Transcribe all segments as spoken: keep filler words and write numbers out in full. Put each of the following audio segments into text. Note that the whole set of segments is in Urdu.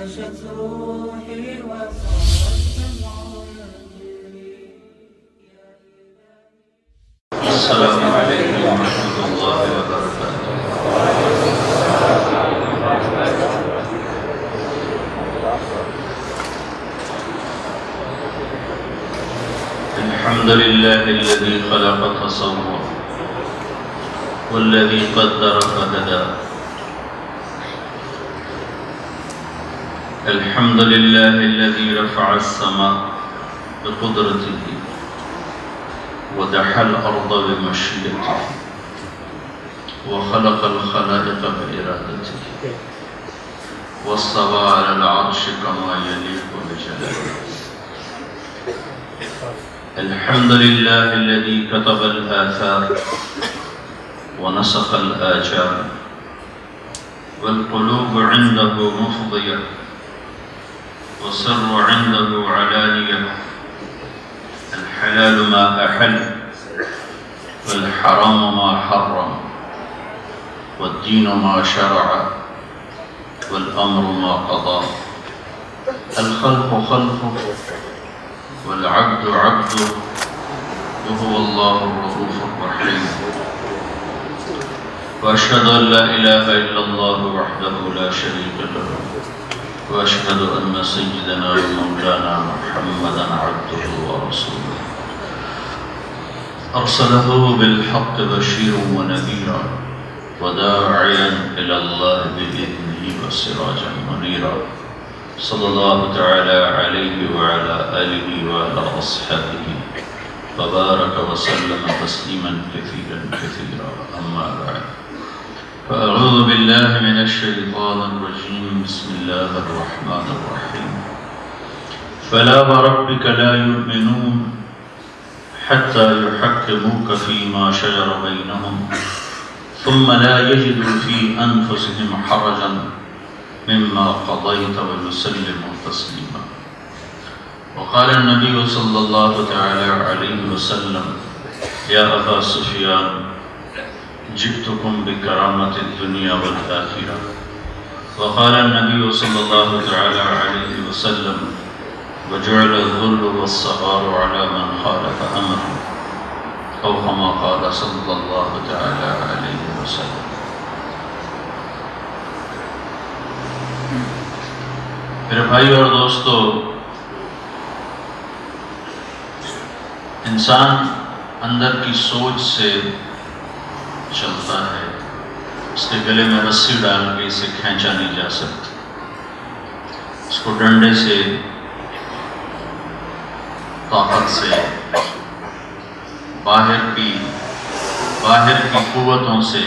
عاشت روحي وصار الدمع يجري. السلام عليكم ورحمة الله وبركاته. الحمد لله الذي خلق فسوى والذي قدر فهدى. الحمد لله الذي رفع السماء بقدرته ودحى الأرض بمشيئته وخلق الخلائق بإرادته واستوى على العرش كما يليق بجلاله. الحمد لله الذي كتب الآثار ونسخ الآجال والقلوب عنده مفضية والسر عنده علانية. الحلال ما أحل والحرام ما حرم والدين ما شرع والأمر ما قضى. الخلق خلقه والعبد عبده وهو الله الرؤوف الرحيم. وأشهد أن لا إله إلا الله وحده لا شريك له وأشهد أن سيدنا ومولانا محمدا عبده ورسوله أرسله بالحق بشيرا ونذيرا وداعيا إلى الله بإذنه وسراجا منيرا. صلى الله تعالى عليه وعلى آله وعلى أصحابه وبارك وسلم تسليما كثيرا كثيرا. أما بعد فأعوذ بالله من الشيطان الرجيم. بسم الله الرحمن الرحيم. فلا وربك لا يؤمنون حتى يحكموك فيما شجر بينهم ثم لا يجدوا في أنفسهم حرجا مما قضيت ويسلموا تسليما. وقال النبي صلى الله تعالى عليه وسلم يا أبا سفيان جئتكم بكرامة الدنيا والآخرة. وقال النبي صلى الله تعالى عليه وسلم وجعل الذل والصغار على من خالف أمره أو كما قال صلى الله تعالى عليه وسلم. میرے بھائی اور دوستو، انسان اندر کی سوچ سے چلتا ہے. اس کے گلے میں رسی ڈال کے اسے کھینچا نہیں جا سکتا. اس کو ڈنڈے سے، طاقت سے، باہر کی باہر کی قوتوں سے،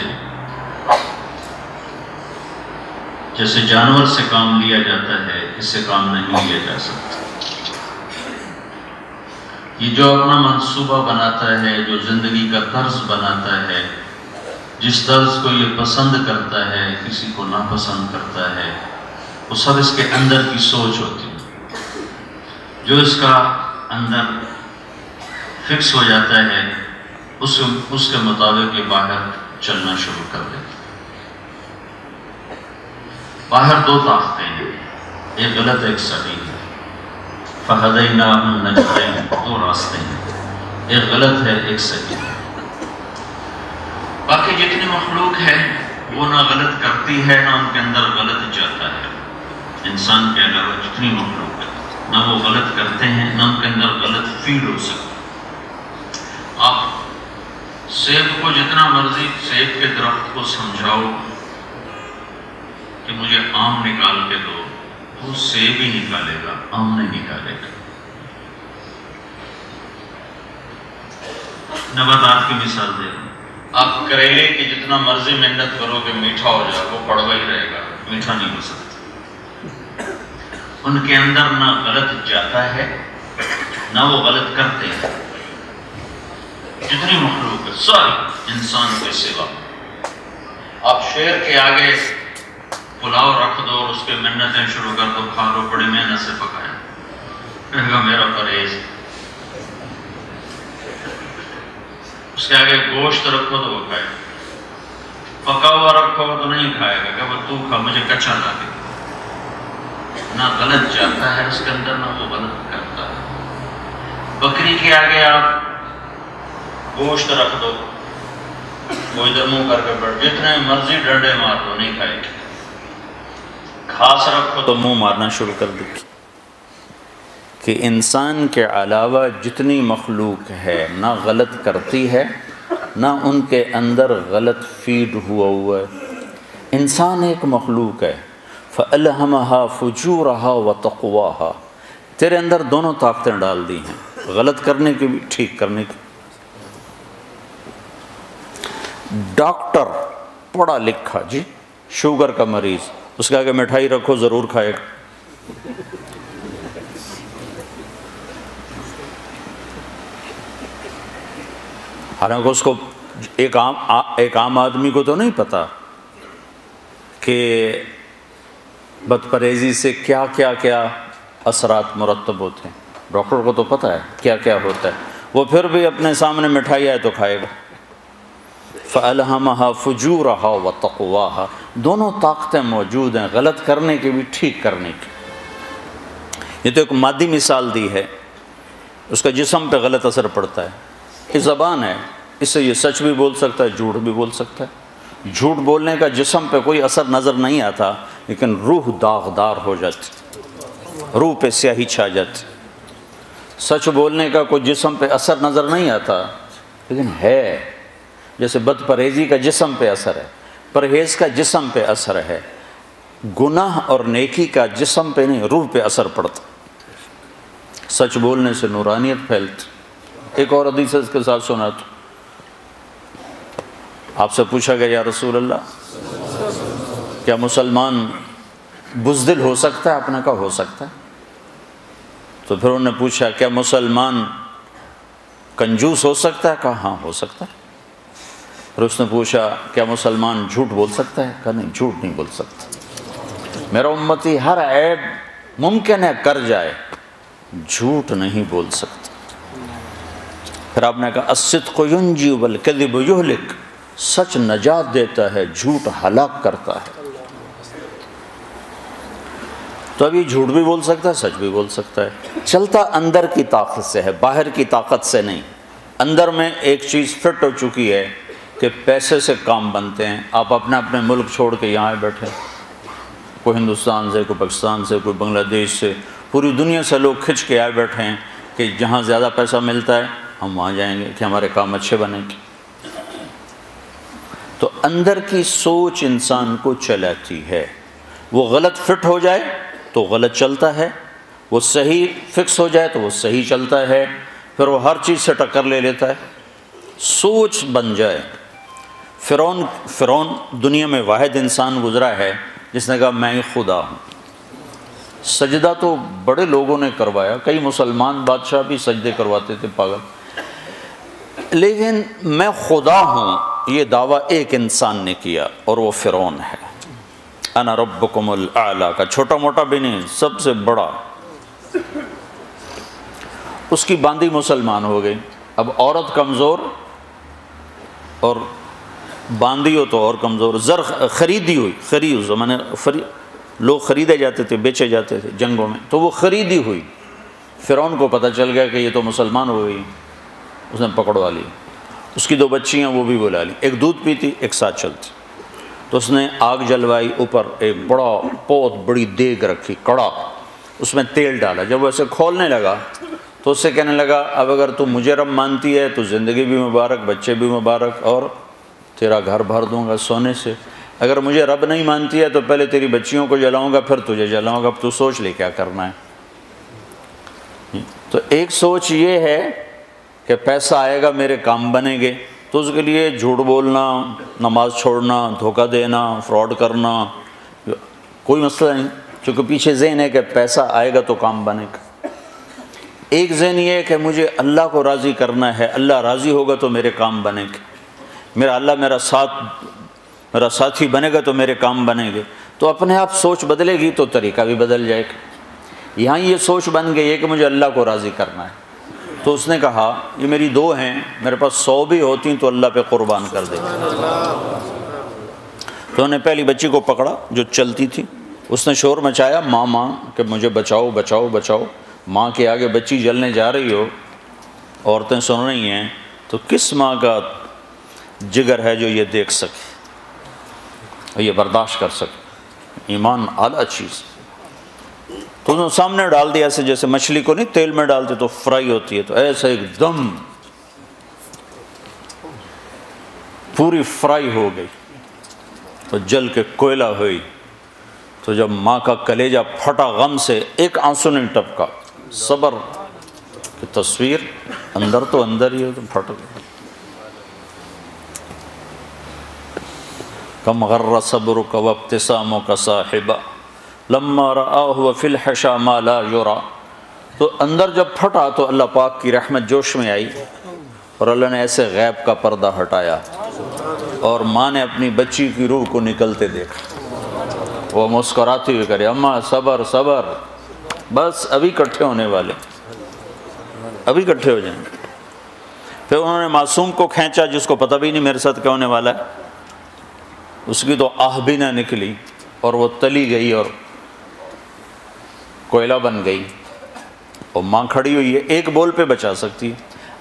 جیسے جانور سے کام لیا جاتا ہے، اس سے کام نہیں لیا جا سکتا. یہ جو اپنا منصوبہ بناتا ہے، جو زندگی کا طرز بناتا ہے، جس طرز کو یہ پسند کرتا ہے، کسی کو ناپسند کرتا ہے، وہ سب اس کے اندر کی سوچ ہوتی ہے. جو اس کا اندر فکس ہو جاتا ہے، اس اس کے مطابق یہ باہر چلنا شروع کر دیتا ہے. باہر دو طاقتیں ہیں، ایک غلط ایک صحیح ہے. فَهَدَيْنَاهُ النَّجْدَيْنِ، دو راستے ہیں، ایک غلط ہے ایک صحیح ہے. باقی جتنی مخلوق ہے وہ نہ غلط کرتی ہے نہ ان کے اندر غلط جاتا ہے. انسان کے علاوہ جتنی مخلوق ہے نہ وہ غلط کرتے ہیں نہ ان کے اندر غلط فیل ہو سکتا. آپ سیب کو جتنا مرضی سیب کے درخت کو سمجھاؤ کہ مجھے آم نکال کے دو، وہ سیب ہی نکالے گا، آم نہیں نکالے گا. نباتات کی مثال دے رہا ہوں. آپ کریلے کی جتنا مرضی محنت کرو کہ میٹھا ہو جائے، وہ کڑوا ہی رہے گا، میٹھا نہیں ہو سکتا. ان کے اندر نہ غلط جاتا ہے نہ وہ غلط کرتے ہیں. جتنی مخلوق ہے ساری انسان کے سوا. آپ شیر کے آگے پلاؤ رکھ دو اور اس کے منتیں شروع کر دو، کھا لو، بڑی محنت سے پکائیں، کہے گا میرا پرہیز. اس کے آگے گوشت رکھو تو وہ کھائے، پکا ہوا رکھو تو نہیں کھائے گا کہ وہ تو کھا، مجھے کچا لا دے. نہ غلط جاتا ہے اس کے اندر، نہ وہ غلط کرتا ہے۔ بکری کے آگے آپ گوشت رکھ دو، وہ ادھر منہ کر کے بیٹھ، جتنے مرضی ڈنڈے مار دو نہیں کھائے گی۔ گھاس رکھو تو منہ مارنا شروع کر دے گی۔ کہ انسان کے علاوہ جتنی مخلوق ہے نہ غلط کرتی ہے نہ ان کے اندر غلط فیڈ ہوا ہوا ہے۔ انسان ایک مخلوق ہے، فَأَلْهَمَهَا فُجُورَهَا وَتَقْوَاهَا، تیرے اندر دونوں طاقتیں ڈال دی ہیں، غلط کرنے کی بھی ٹھیک کرنے کی۔ ڈاکٹر پڑھا لکھا جی، شوگر کا مریض، اس کے آگے مٹھائی رکھو ضرور کھائے گا۔ حالانکہ اس کو ایک عام ایک عام آدمی کو تو نہیں پتا کہ بد پرہیزی سے کیا کیا کیا اثرات مرتب ہوتے ہیں، ڈاکٹر کو تو پتہ ہے کیا کیا ہوتا ہے، وہ پھر بھی اپنے سامنے مٹھائی آئے تو کھائے گا۔ فَأَلْهَمَهَا فُجُورَهَا وَتَقْوَاهَا، دونوں طاقتیں موجود ہیں، غلط کرنے کی بھی ٹھیک کرنے کی۔ یہ تو ایک مادی مثال دی ہے، اس کا جسم پہ غلط اثر پڑتا ہے۔ یہ زبان ہے، اس سے یہ سچ بھی بول سکتا ہے، جھوٹ بھی بول سکتا ہے۔ جھوٹ بولنے کا جسم پہ کوئی اثر نظر نہیں آتا، لیکن روح داغدار ہو جاتی، روح پہ سیاہی چھا جاتی۔ سچ بولنے کا کوئی جسم پہ اثر نظر نہیں آتا، لیکن ہے، جیسے بد پرہیزی کا جسم پہ اثر ہے، پرہیز کا جسم پہ اثر ہے، گناہ اور نیکی کا جسم پہ نہیں، روح پہ اثر پڑتا۔ سچ بولنے سے نورانیت پھیلتی۔ ایک اور حدیث اس کے ساتھ سنا تو آپ سے پوچھا گیا یا رسول اللہ کیا مسلمان بزدل ہو سکتا ہے؟ آپ نے کہا ہو سکتا ہے۔ تو پھر انہوں نے پوچھا کیا مسلمان کنجوس ہو سکتا ہے؟ کہا ہاں ہو سکتا ہے۔ پھر اس نے پوچھا کیا مسلمان جھوٹ بول سکتا ہے؟ کہا نہیں جھوٹ نہیں بول سکتا، میرا امتی ہر عیب ممکن ہے کر جائے، جھوٹ نہیں بول سکتا۔ پھر آپ نے کہا الصدق ینجی والکذب یہلک، سچ نجات دیتا ہے، جھوٹ ہلاک کرتا ہے۔ تو اب یہ جھوٹ بھی بول سکتا ہے، سچ بھی بول سکتا ہے۔ چلتا اندر کی طاقت سے ہے، باہر کی طاقت سے نہیں۔ اندر میں ایک چیز فٹ ہو چکی ہے کہ پیسے سے کام بنتے ہیں۔ آپ اپنے اپنے ملک چھوڑ کے یہاں بیٹھے، کوئی ہندوستان سے، کوئی پاکستان سے، کوئی بنگلہ دیش سے، پوری دنیا سے لوگ کھنچ کے آئے بیٹھے ہیں کہ جہاں زیادہ پیسہ ملتا ہے ہم وہاں جائیں گے کہ ہمارے کام اچھے بنیں گے۔ تو اندر کی سوچ انسان کو چلاتی ہے، وہ غلط فٹ ہو جائے تو غلط چلتا ہے، وہ صحیح فکس ہو جائے تو وہ صحیح چلتا ہے، پھر وہ ہر چیز سے ٹکر لے لیتا ہے۔ سوچ بن جائے۔ فرعون فرعون دنیا میں واحد انسان گزرا ہے جس نے کہا میں ہی خدا ہوں۔ سجدہ تو بڑے لوگوں نے کروایا، کئی مسلمان بادشاہ بھی سجدے کرواتے تھے پاگل، لیکن میں خدا ہوں یہ دعویٰ ایک انسان نے کیا اور وہ فرعون ہے۔ انا ربکم الاعلیٰ کا، چھوٹا موٹا بھی نہیں، سب سے بڑا۔ اس کی باندھی مسلمان ہو گئی۔ اب عورت کمزور اور باندھی ہو تو اور کمزور، زر خریدی ہوئی، خرید اس زمانے لوگ خریدے جاتے تھے، بیچے جاتے تھے جنگوں میں، تو وہ خریدی ہوئی۔ فرعون کو پتہ چل گیا کہ یہ تو مسلمان ہو گئی، اس نے پکڑوا لی۔ اس کی دو بچیاں وہ بھی بلا لی، ایک دودھ پیتی ایک ساتھ چلتی۔ تو اس نے آگ جلوائی، اوپر ایک بڑا بہت بڑی دیگ رکھی، کڑا، اس میں تیل ڈالا۔ جب وہ ایسے کھولنے لگا تو اس سے کہنے لگا اب اگر تو مجھے رب مانتی ہے تو زندگی بھی مبارک، بچے بھی مبارک، اور تیرا گھر بھر دوں گا سونے سے۔ اگر مجھے رب نہیں مانتی ہے تو پہلے تیری بچیوں کو جلاؤں گا پھر تجھے جلاؤں گا، اب تو سوچ لے کیا کرنا ہے۔ تو ایک سوچ یہ ہے کہ پیسہ آئے گا میرے کام بنیں گے، تو اس کے لیے جھوٹ بولنا، نماز چھوڑنا، دھوکہ دینا، فراڈ کرنا کوئی مسئلہ نہیں، کیونکہ پیچھے ذہن ہے کہ پیسہ آئے گا تو کام بنے گا۔ ایک ذہن یہ ہے کہ مجھے اللہ کو راضی کرنا ہے، اللہ راضی ہوگا تو میرے کام بنے گے، میرا اللہ میرا ساتھ میرا ساتھی بنے گا تو میرے کام بنیں گے۔ تو اپنے آپ سوچ بدلے گی تو طریقہ بھی بدل جائے گا۔ یہاں یہ سوچ بن گئی ہے کہ مجھے اللہ کو راضی کرنا ہے، تو اس نے کہا یہ میری دو ہیں، میرے پاس سو بھی ہوتی تو اللہ پہ قربان کر دے۔ تو انہوں نے پہلی بچی کو پکڑا جو چلتی تھی، اس نے شور مچایا ماں ماں کہ مجھے بچاؤ بچاؤ بچاؤ، ماں کے آگے بچی جلنے جا رہی ہو، عورتیں سن رہی ہیں، تو کس ماں کا جگر ہے جو یہ دیکھ سکے اور یہ برداشت کر سکے؟ ایمان اعلیٰ چیز۔ تو انہوں نے سامنے ڈال دیا، ایسے جیسے مچھلی کو نہیں تیل میں ڈالتے تو فرائی ہوتی ہے، تو ایسے ایک دم پوری فرائی ہو گئی، تو جل کے کوئلہ ہوئی۔ تو جب ماں کا کلیجہ پھٹا غم سے، ایک آنسو نہیں ٹپکا، صبر کی تصویر اندر تو اندر ہی ہے تو پھٹ گئی۔ کم غر صبرک وابتسامک صاحبا لما رآہ وفی الحشا ما لا یرا۔ تو اندر جب پھٹا تو اللہ پاک کی رحمت جوش میں آئی، اور اللہ نے ایسے غیب کا پردہ ہٹایا، اور ماں نے اپنی بچی کی روح کو نکلتے دیکھا، وہ مسکراتی ہوئی کرے اماں صبر صبر، بس ابھی کٹھے ہونے والے، ابھی کٹھے ہو جائیں۔ پھر انہوں نے معصوم کو کھینچا جس کو پتہ بھی نہیں میرے ساتھ کیا ہونے والا ہے، اس کی تو آہ بھی نہ نکلی، اور وہ تلی گئی اور کوئلہ بن گئی، اور ماں کھڑی ہوئی ہے، ایک بول پہ بچا سکتی،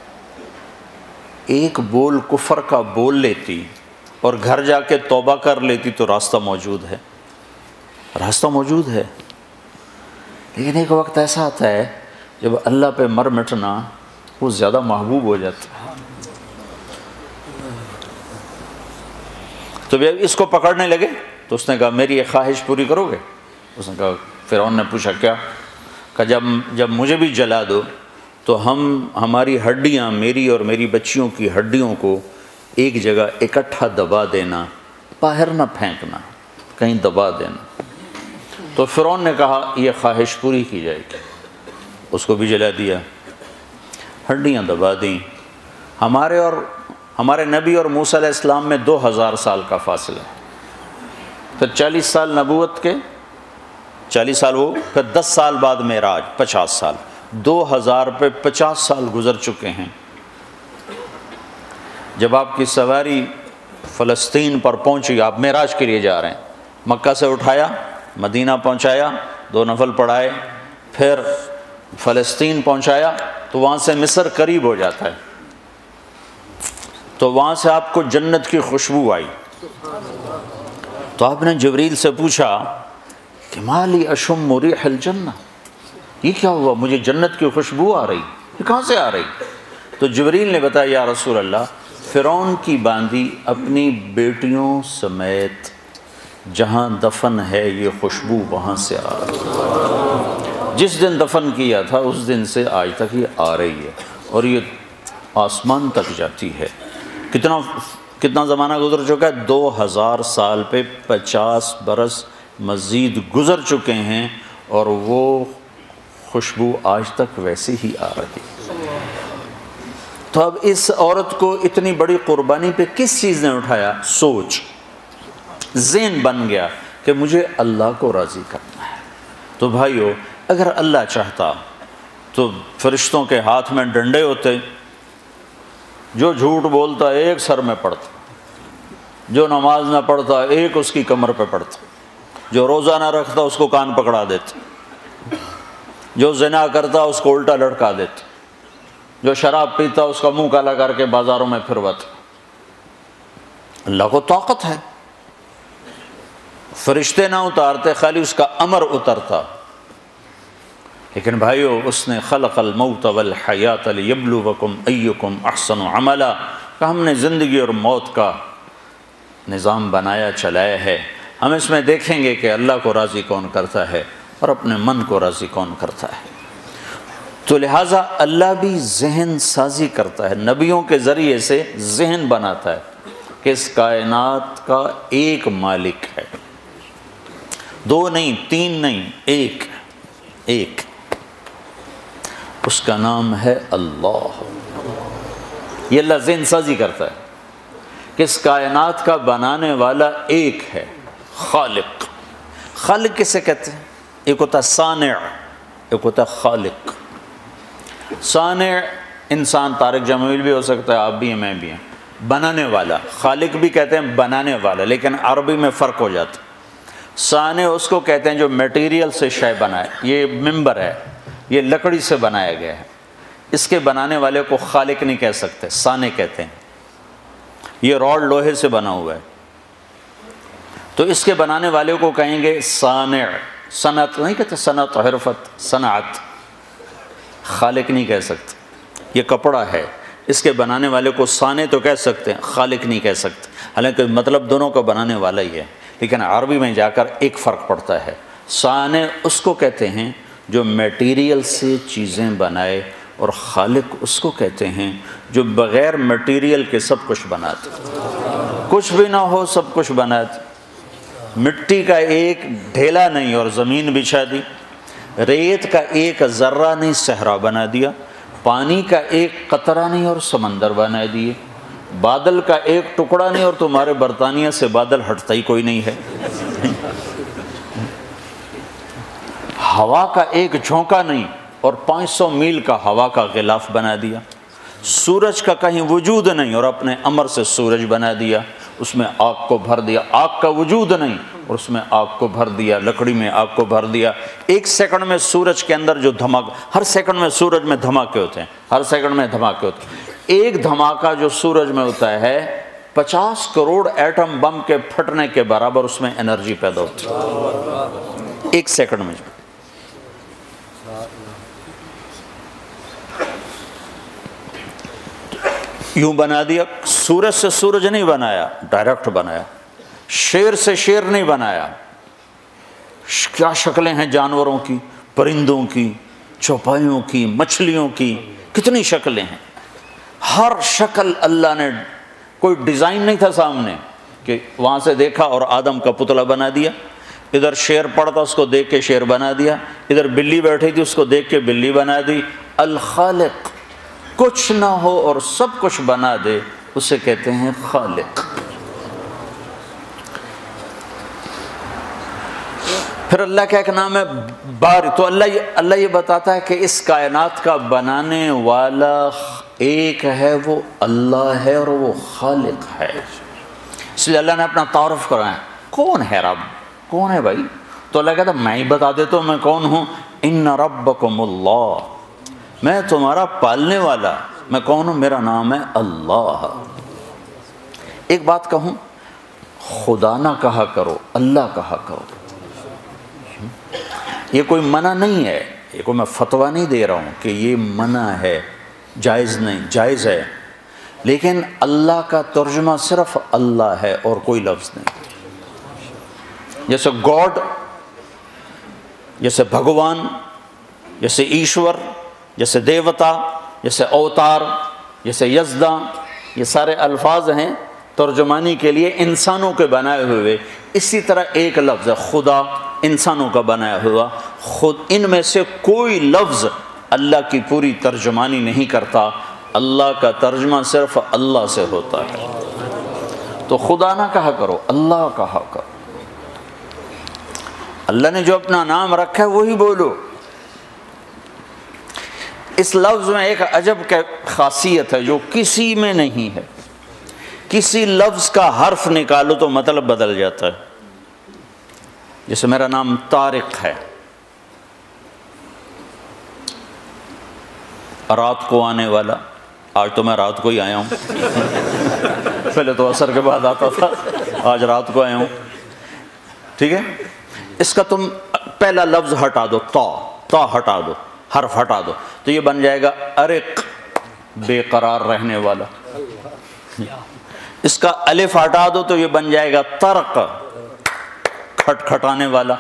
ایک بول کفر کا بول لیتی اور گھر جا کے توبہ کر لیتی تو راستہ موجود ہے، راستہ موجود ہے۔ لیکن ایک وقت ایسا آتا ہے جب اللہ پہ مر مٹنا وہ زیادہ محبوب ہو جاتا ہے۔ تو جب اس کو پکڑنے لگے تو اس نے کہا میری یہ خواہش پوری کرو گے؟ اس نے کہا، فرعون نے پوچھا کیا؟ کہ جب جب مجھے بھی جلا دو تو ہم ہماری ہڈیاں، میری اور میری بچیوں کی ہڈیوں کو ایک جگہ اکٹھا دبا دینا، باہر نہ پھینکنا، کہیں دبا دینا۔ تو فرعون نے کہا یہ خواہش پوری کی جائے گی، اس کو بھی جلا دیا، ہڈیاں دبا دیں۔ ہمارے اور ہمارے نبی اور موسیٰ علیہ السلام میں دو ہزار سال کا فاصلہ ہے، پھر چالیس سال نبوت کے، چالیس سال وہ، پھر دس سال بعد معراج، پچاس سال، دو ہزار پہ پچاس سال گزر چکے ہیں۔ جب آپ کی سواری فلسطین پر پہنچی، آپ معراج کے لیے جا رہے ہیں، مکہ سے اٹھایا، مدینہ پہنچایا، دو نفل پڑھائے، پھر فلسطین پہنچایا، تو وہاں سے مصر قریب ہو جاتا ہے، تو وہاں سے آپ کو جنت کی خوشبو آئی، تو آپ نے جبریل سے پوچھا کہ ما لی اشم ریح الجنہ، یہ کیا ہوا، مجھے جنت کی خوشبو آ رہی، یہ کہاں سے آ رہی؟ تو جبریل نے بتایا یا رسول اللہ، فرعون کی باندی اپنی بیٹیوں سمیت جہاں دفن ہے یہ خوشبو وہاں سے آ رہی ہے، جس دن دفن کیا تھا اس دن سے آج تک یہ آ رہی ہے، اور یہ آسمان تک جاتی ہے۔ کتنا کتنا زمانہ گزر چکا ہے؟ دو ہزار سال پہ پچاس برس مزید گزر چکے ہیں، اور وہ خوشبو آج تک ویسے ہی آ رہی۔ تو اب اس عورت کو اتنی بڑی قربانی پہ کس چیز نے اٹھایا؟ سوچ، ذہن بن گیا کہ مجھے اللہ کو راضی کرنا ہے۔ تو بھائیو، اگر اللہ چاہتا تو فرشتوں کے ہاتھ میں ڈنڈے ہوتے، جو جھوٹ بولتا ایک سر میں پڑتا، جو نماز نہ پڑھتا ایک اس کی کمر پہ پڑتا، جو روزہ نہ رکھتا اس کو کان پکڑا دیتے، جو زنا کرتا اس کو الٹا لٹکا دیتے، جو شراب پیتا اس کا منہ کالا کر کے بازاروں میں پھرواتا۔ اللہ کو طاقت ہے، فرشتے نہ اتارتے، خالی اس کا امر اترتا۔ لیکن بھائیو، اس نے خلق الموت والحیات لیبلوکم ایکم احسن عملا، کہ ہم نے زندگی اور موت کا نظام بنایا چلایا ہے، ہم اس میں دیکھیں گے کہ اللہ کو راضی کون کرتا ہے اور اپنے من کو راضی کون کرتا ہے۔ تو لہٰذا اللہ بھی ذہن سازی کرتا ہے، نبیوں کے ذریعے سے ذہن بناتا ہے کہ اس کائنات کا ایک مالک ہے، دو نہیں، تین نہیں، ایک ایک اس کا نام ہے اللہ۔ یہ اللہ ذہن سازی کرتا ہے کہ اس کائنات کا بنانے والا ایک ہے، خالق۔ خالق کسے کہتے ہیں؟ ایک ہوتا صانع، ایک ہوتا خالق۔ صانع انسان، طارق جمیل بھی ہو سکتا ہے، آپ بھی ہیں، میں بھی ہیں، بنانے والا۔ خالق بھی کہتے ہیں بنانے والا، لیکن عربی میں فرق ہو جاتا ہے۔ صانع اس کو کہتے ہیں جو میٹیریل سے شے بنائے. یہ ممبر ہے، یہ لکڑی سے بنایا گیا ہے، اس کے بنانے والے کو خالق نہیں کہہ سکتے، صانع کہتے ہیں. یہ راڈ لوہے سے بنا ہوا ہے تو اس کے بنانے والے کو کہیں گے صانع. صنعت نہیں کہتے، صنعت حرفت صنعت، خالق نہیں کہہ سکتے. یہ کپڑا ہے، اس کے بنانے والے کو صانع تو کہہ سکتے ہیں، خالق نہیں کہہ سکتے. حالانکہ مطلب دونوں کا بنانے والا ہی ہے، لیکن عربی میں جا کر ایک فرق پڑتا ہے. صانع اس کو کہتے ہیں جو میٹیریل سے چیزیں بنائے، اور خالق اس کو کہتے ہیں جو بغیر میٹیریل کے سب کچھ بناتے. کچھ بھی نہ ہو سب کچھ بناتے. مٹی کا ایک ڈھیلا نہیں اور زمین بچھا دی، ریت کا ایک ذرہ نہیں صحرا بنا دیا، پانی کا ایک قطرہ نہیں اور سمندر بنا دیے، بادل کا ایک ٹکڑا نہیں اور تمہارے برطانیہ سے بادل ہٹتا ہی کوئی نہیں ہے، ہوا کا ایک جھونکا نہیں اور پانچ سو میل کا ہوا کا غلاف بنا دیا، سورج کا کہیں وجود نہیں اور اپنے امر سے سورج بنا دیا، اس میں آگ کو بھر دیا. آگ کا وجود نہیں اور اس میں آگ کو بھر دیا، لکڑی میں آگ کو بھر دیا. ایک سیکنڈ میں سورج کے اندر جو دھماکہ، ہر سیکنڈ میں سورج میں دھماکے ہوتے ہیں، ہر سیکنڈ میں دھماکے ہوتے ہیں. ایک دھماکہ جو سورج میں ہوتا ہے پچاس کروڑ ایٹم بم کے پھٹنے کے برابر اس میں انرجی پیدا ہوتی ہے ایک سیکنڈ میں. یوں بنا دیا. سورج سے سورج نہیں بنایا، ڈائریکٹ بنایا. شیر سے شیر نہیں بنایا. کیا شکلیں ہیں جانوروں کی، پرندوں کی، چوپایوں کی، مچھلیوں کی، کتنی شکلیں ہیں. ہر شکل اللہ نے، کوئی ڈیزائن نہیں تھا سامنے کہ وہاں سے دیکھا اور آدم کا پتلا بنا دیا. ادھر شیر پڑتا اس کو دیکھ کے شیر بنا دیا، ادھر بلی بیٹھی تھی اس کو دیکھ کے بلی بنا دی. الخالق، کچھ نہ ہو اور سب کچھ بنا دے، اسے کہتے ہیں خالق. پھر اللہ کا ایک نام ہے باری. تو اللہ یہ اللہ یہ بتاتا ہے کہ اس کائنات کا بنانے والا ایک ہے، وہ اللہ ہے اور وہ خالق ہے. اس لیے اللہ نے اپنا تعارف کرایا، کون ہے رب، کون ہے بھائی؟ تو اللہ کہتا میں ہی بتا دیتا ہوں میں کون ہوں. ان ربکم اللہ، میں تمہارا پالنے والا. میں کون ہوں؟ میرا نام ہے اللہ. ایک بات کہوں، خدا نہ کہا کرو، اللہ کہا کرو. یہ کوئی منع نہیں ہے، یہ کوئی میں فتویٰ نہیں دے رہا ہوں کہ یہ منع ہے، جائز نہیں، جائز ہے. لیکن اللہ کا ترجمہ صرف اللہ ہے اور کوئی لفظ نہیں. جیسے گاڈ، جیسے بھگوان، جیسے ایشور، جیسے دیوتا، جیسے اوتار، جیسے یزداں، یہ سارے الفاظ ہیں ترجمانی کے لیے انسانوں کے بنائے ہوئے. اسی طرح ایک لفظ ہے خدا، انسانوں کا بنایا ہوا. خود ان میں سے کوئی لفظ اللہ کی پوری ترجمانی نہیں کرتا. اللہ کا ترجمہ صرف اللہ سے ہوتا ہے. تو خدا نہ کہا کرو، اللہ کہا کرو. اللہ نے جو اپنا نام رکھا ہے وہی بولو. اس لفظ میں ایک عجب کا خاصیت ہے جو کسی میں نہیں ہے. کسی لفظ کا حرف نکالو تو مطلب بدل جاتا ہے. جیسے میرا نام طارق ہے، رات کو آنے والا. آج تو میں رات کو ہی آیا ہوں، پہلے تو عصر کے بعد آتا تھا، آج رات کو آیا ہوں. ٹھیک ہے، اس کا تم پہلا لفظ ہٹا دو، تا تا ہٹا دو، حرف ہٹا دو تو یہ بن جائے گا ارق، بے قرار رہنے والا. اس کا الف ہٹا دو تو یہ بن جائے گا طرق، کھٹ کھٹانے والا.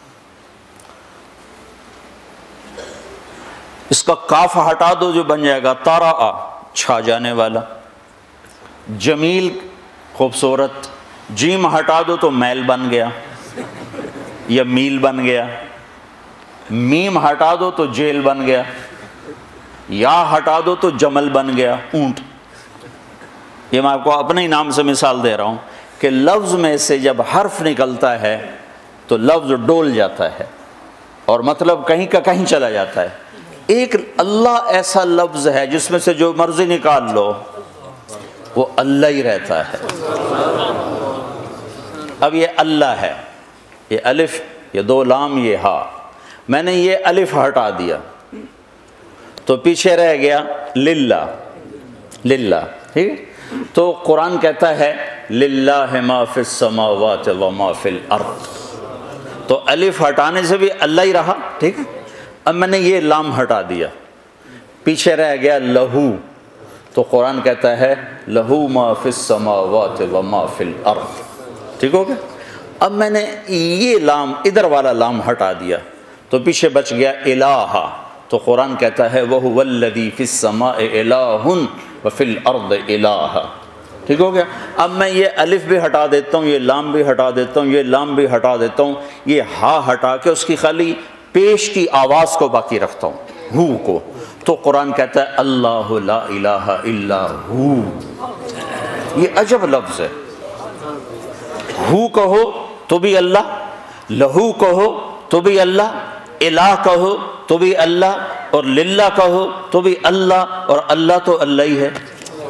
اس کا کاف ہٹا دو جو بن جائے گا طرأ، چھا جانے والا. جمیل، خوبصورت. جیم ہٹا دو تو میل بن گیا یا میل بن گیا. میم ہٹا دو تو جیل بن گیا. یا ہٹا دو تو جمل بن گیا، اونٹ. یہ میں آپ کو اپنے ہی نام سے مثال دے رہا ہوں کہ لفظ میں سے جب حرف نکلتا ہے تو لفظ ڈول جاتا ہے اور مطلب کہیں کا کہیں چلا جاتا ہے. ایک اللہ ایسا لفظ ہے جس میں سے جو مرضی نکال لو وہ اللہ ہی رہتا ہے. اب یہ اللہ ہے، یہ الف، یہ دو لام، یہ ہا، میں نے یہ الف ہٹا دیا تو پیچھے رہ گیا للہ، للہ، ٹھیک ہے؟ تو قرآن کہتا ہے للہ ما فی السماوات و ما فی الارض، تو الف ہٹانے سے بھی اللہ ہی رہا، ٹھیک ہے؟ اب میں نے یہ لام ہٹا دیا، پیچھے رہ گیا لہو، تو قرآن کہتا ہے لہو ما فی السماوات و ما فی الارض، ٹھیک ہو گیا؟ اب میں نے یہ لام، ادھر والا لام ہٹا دیا تو پیچھے بچ گیا الہ، تو قرآن کہتا ہے وَهُوَ الَّذِي فِي السَّمَاءِ إِلَٰهٌ وَفِي الْأَرْضِ إِلَٰهٌ، ٹھیک ہو گیا؟ اب میں یہ الف بھی ہٹا دیتا ہوں، یہ لام بھی ہٹا دیتا ہوں، یہ لام بھی ہٹا دیتا ہوں، یہ ہا ہٹا کے اس کی خالی پیش کی آواز کو باقی رکھتا ہوں، ہو کو، تو قرآن کہتا ہے اللہ لا الہ الا ہو۔ یہ عجب لفظ ہے، ہو کہو تو بھی اللہ، لہو کہو تو بھی اللہ، الہ کہو تو بھی اللہ، اور للہ کہو تو بھی اللہ، اور اللہ تو اللہ ہی ہے۔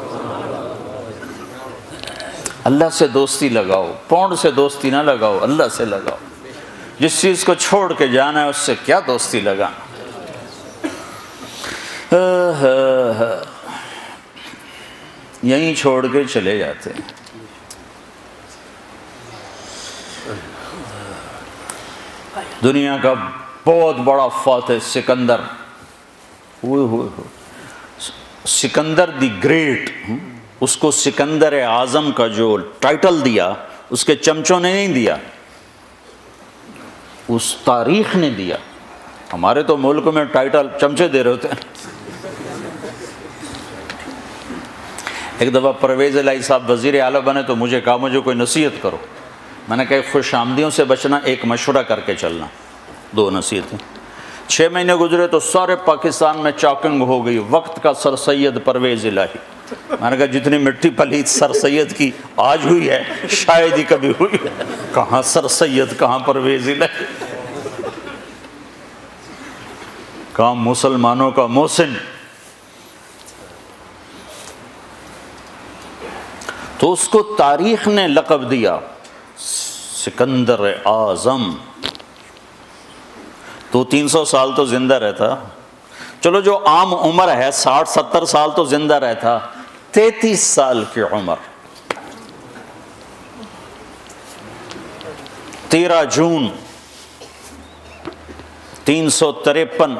اللہ سے دوستی لگاؤ، پونڈ سے دوستی نہ لگاؤ، اللہ سے لگاؤ۔ جس چیز کو چھوڑ کے جانا ہے اس سے کیا دوستی لگانا۔ یہیں چھوڑ کے چلے جاتے ہیں۔ دنیا کا بہت بڑا فاتح سکندر، ہوئے ہوئے ہوئے سکندر دی گریٹ، اس کو سکندر اعظم کا جو ٹائٹل دیا اس کے چمچوں نے نہیں دیا، اس تاریخ نے دیا۔ ہمارے تو ملک میں ٹائٹل چمچے دے رہے ہوتے ہیں۔ ایک دفعہ پرویز الہی صاحب وزیر اعلیٰ بنے تو مجھے کہا مجھے کوئی نصیحت کرو، میں نے کہا خوش آمدیوں سے بچنا، ایک مشورہ کر کے چلنا، دو نصیحتیں۔ چھ مہینے گزرے تو سارے پاکستان میں چاکنگ ہو گئی، وقت کا سر سید پرویز الہی۔ میں نے کہا جتنی مٹی پلیت سر سید کی آج ہوئی ہے شاید ہی کبھی ہوئی ہے، کہاں سر سید، کہاں پرویز الہی، کہاں مسلمانوں کا محسن۔ تو اس کو تاریخ نے لقب دیا سکندر اعظم۔ تو تین سو سال تو زندہ رہتا، چلو جو عام عمر ہے ساٹھ ستر سال تو زندہ رہتا، تینتیس سال کی عمر، تیرہ جون تین سو تریپن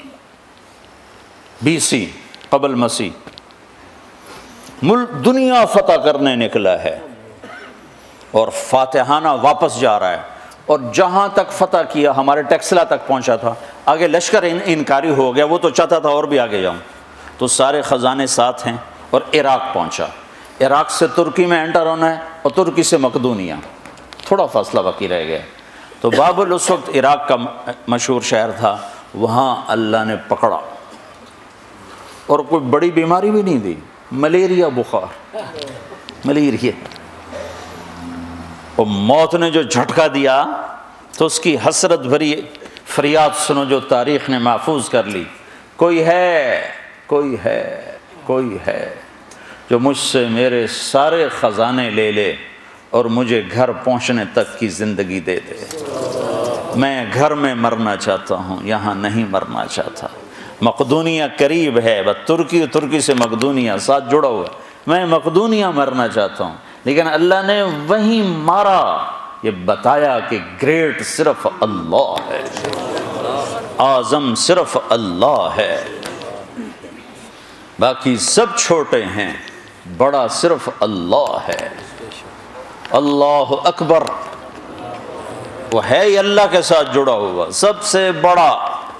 بی سی قبل مسیح ملک دنیا فتح کرنے نکلا ہے اور فاتحانہ واپس جا رہا ہے، اور جہاں تک فتح کیا ہمارے ٹیکسلا تک پہنچا تھا، آگے لشکر ان انکاری ہو گیا، وہ تو چاہتا تھا اور بھی آگے جاؤں، تو سارے خزانے ساتھ ہیں، اور عراق پہنچا۔ عراق سے ترکی میں انٹر ہونا ہے، اور ترکی سے مقدونیہ، تھوڑا فاصلہ باقی رہ گیا۔ تو بابل اس وقت عراق کا مشہور شہر تھا، وہاں اللہ نے پکڑا، اور کوئی بڑی بیماری بھی نہیں دی، ملیریا بخار، ملیریا، اور موت نے جو جھٹکا دیا تو اس کی حسرت بھری فریاد سنو جو تاریخ نے محفوظ کر لی، کوئی ہے، کوئی ہے، کوئی ہے جو مجھ سے میرے سارے خزانے لے لے اور مجھے گھر پہنچنے تک کی زندگی دے دے۔ میں گھر میں مرنا چاہتا ہوں، یہاں نہیں مرنا چاہتا۔ مقدونیہ قریب ہے، بس ترکی ترکی سے مقدونیہ ساتھ جڑا ہوا ہے، میں مقدونیہ مرنا چاہتا ہوں، لیکن اللہ نے وہیں مارا، یہ بتایا کہ گریٹ صرف اللہ ہے، اعظم صرف اللہ ہے، باقی سب چھوٹے ہیں، بڑا صرف اللہ ہے۔ اللہ اکبر، وہ ہے ہی اللہ کے ساتھ جڑا ہوا، سب سے بڑا۔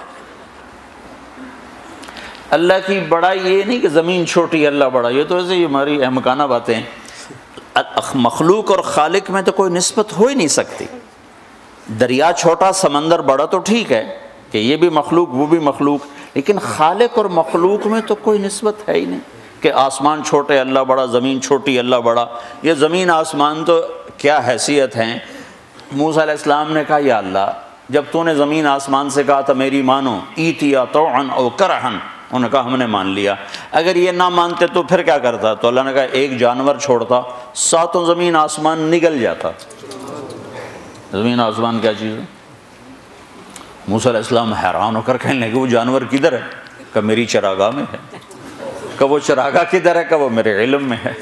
اللہ کی بڑائی یہ نہیں کہ زمین چھوٹی اللہ بڑا، یہ تو ایسے ہی ہماری احمقانہ باتیں ہیں۔ مخلوق اور خالق میں تو کوئی نسبت ہو ہی نہیں سکتی۔ دریا چھوٹا سمندر بڑا تو ٹھیک ہے کہ یہ بھی مخلوق وہ بھی مخلوق، لیکن خالق اور مخلوق میں تو کوئی نسبت ہے ہی نہیں کہ آسمان چھوٹے اللہ بڑا، زمین چھوٹی اللہ بڑا۔ یہ زمین آسمان تو کیا حیثیت ہیں۔ موسیٰ علیہ السلام نے کہا یا اللہ جب تو نے زمین آسمان سے کہا تھا میری مانو، ایتیا طوعن او کرہن، انہوں نے کہا ہم نے مان لیا، اگر یہ نہ مانتے تو پھر کیا کرتا؟ تو اللہ نے کہا ایک جانور چھوڑتا، ساتوں زمین آسمان نگل جاتا۔ زمین آسمان کیا چیز ہے؟ موسیٰ علیہ السلام حیران ہو کر کہنے لگے وہ جانور کدھر ہے؟ کہ میری چراگاہ میں ہے۔ کہ وہ چراگاہ کدھر ہے؟ کہ وہ میرے علم میں ہے۔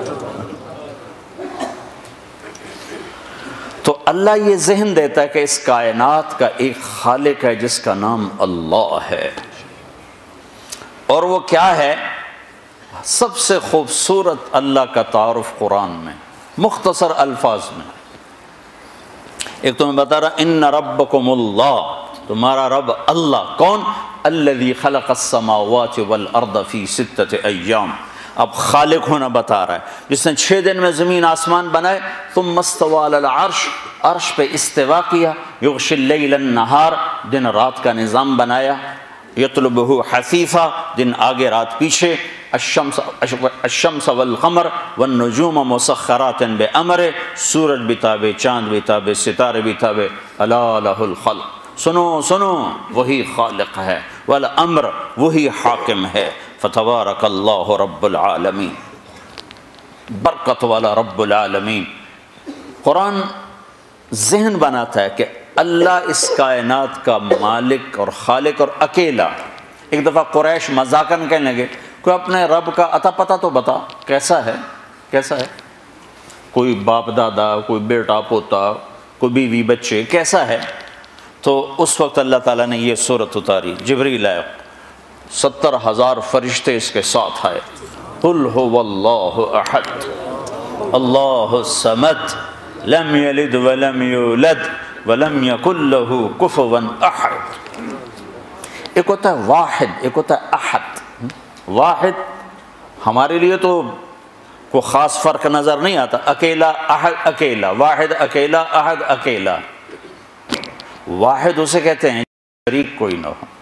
تو اللہ یہ ذہن دیتا ہے کہ اس کائنات کا ایک خالق ہے جس کا نام اللہ ہے، اور وہ کیا ہے؟ سب سے خوبصورت اللہ کا تعارف قرآن میں مختصر الفاظ میں۔ ایک تو میں بتا رہا ان ربکم اللہ، تمہارا رب اللہ کون؟ الذی خلق السماوات والارض فی ستۃ ایام۔ اب خالق ہونا بتا رہا ہے جس نے چھ دن میں زمین آسمان بنائے، ثم استوى علی العرش، عرش پہ استوا کیا، یغشی اللیل النہار، دن رات کا نظام بنایا، یطلبہ حثیثا، دن آگے رات پیچھے، الشمس الشمس والقمر والنجوم مسخرات بامرہ، سورج بھی تابع، چاند بھی تابع، ستارے بھی تابع، الا لہ الخلق، سنو سنو وہی خالق ہے، والامر وہی حاکم ہے، فتبارک اللہ رب العالمین، برکت والا رب العالمین۔ قرآن ذہن بناتا ہے کہ اللہ اس کائنات کا مالک اور خالق اور اکیلا۔ ایک دفعہ قریش مذاقاً کہنے لگے کوئی اپنے رب کا عطا پتہ تو بتا، کیسا ہے کیسا ہے؟ کوئی باپ دادا، کوئی بیٹا پوتا، کوئی بیوی بچے، کیسا ہے؟ تو اس وقت اللہ تعالیٰ نے یہ سورت اتاری، جبریل آئے، ستر ہزار فرشتے اس کے ساتھ آئے، قل هو اللہ احد اللہ الصمد لم یلد ولم یولد ولم یکن لہ کفوا احد۔ ایک ہوتا ہے واحد، ایک ہوتا ہے احد۔ واحد ہمارے لیے تو کوئی خاص فرق نظر نہیں آتا، اکیلا احد اکیلا، واحد اکیلا، احد اکیلا۔ واحد اسے کہتے ہیں شریک کوئی نہ ہو۔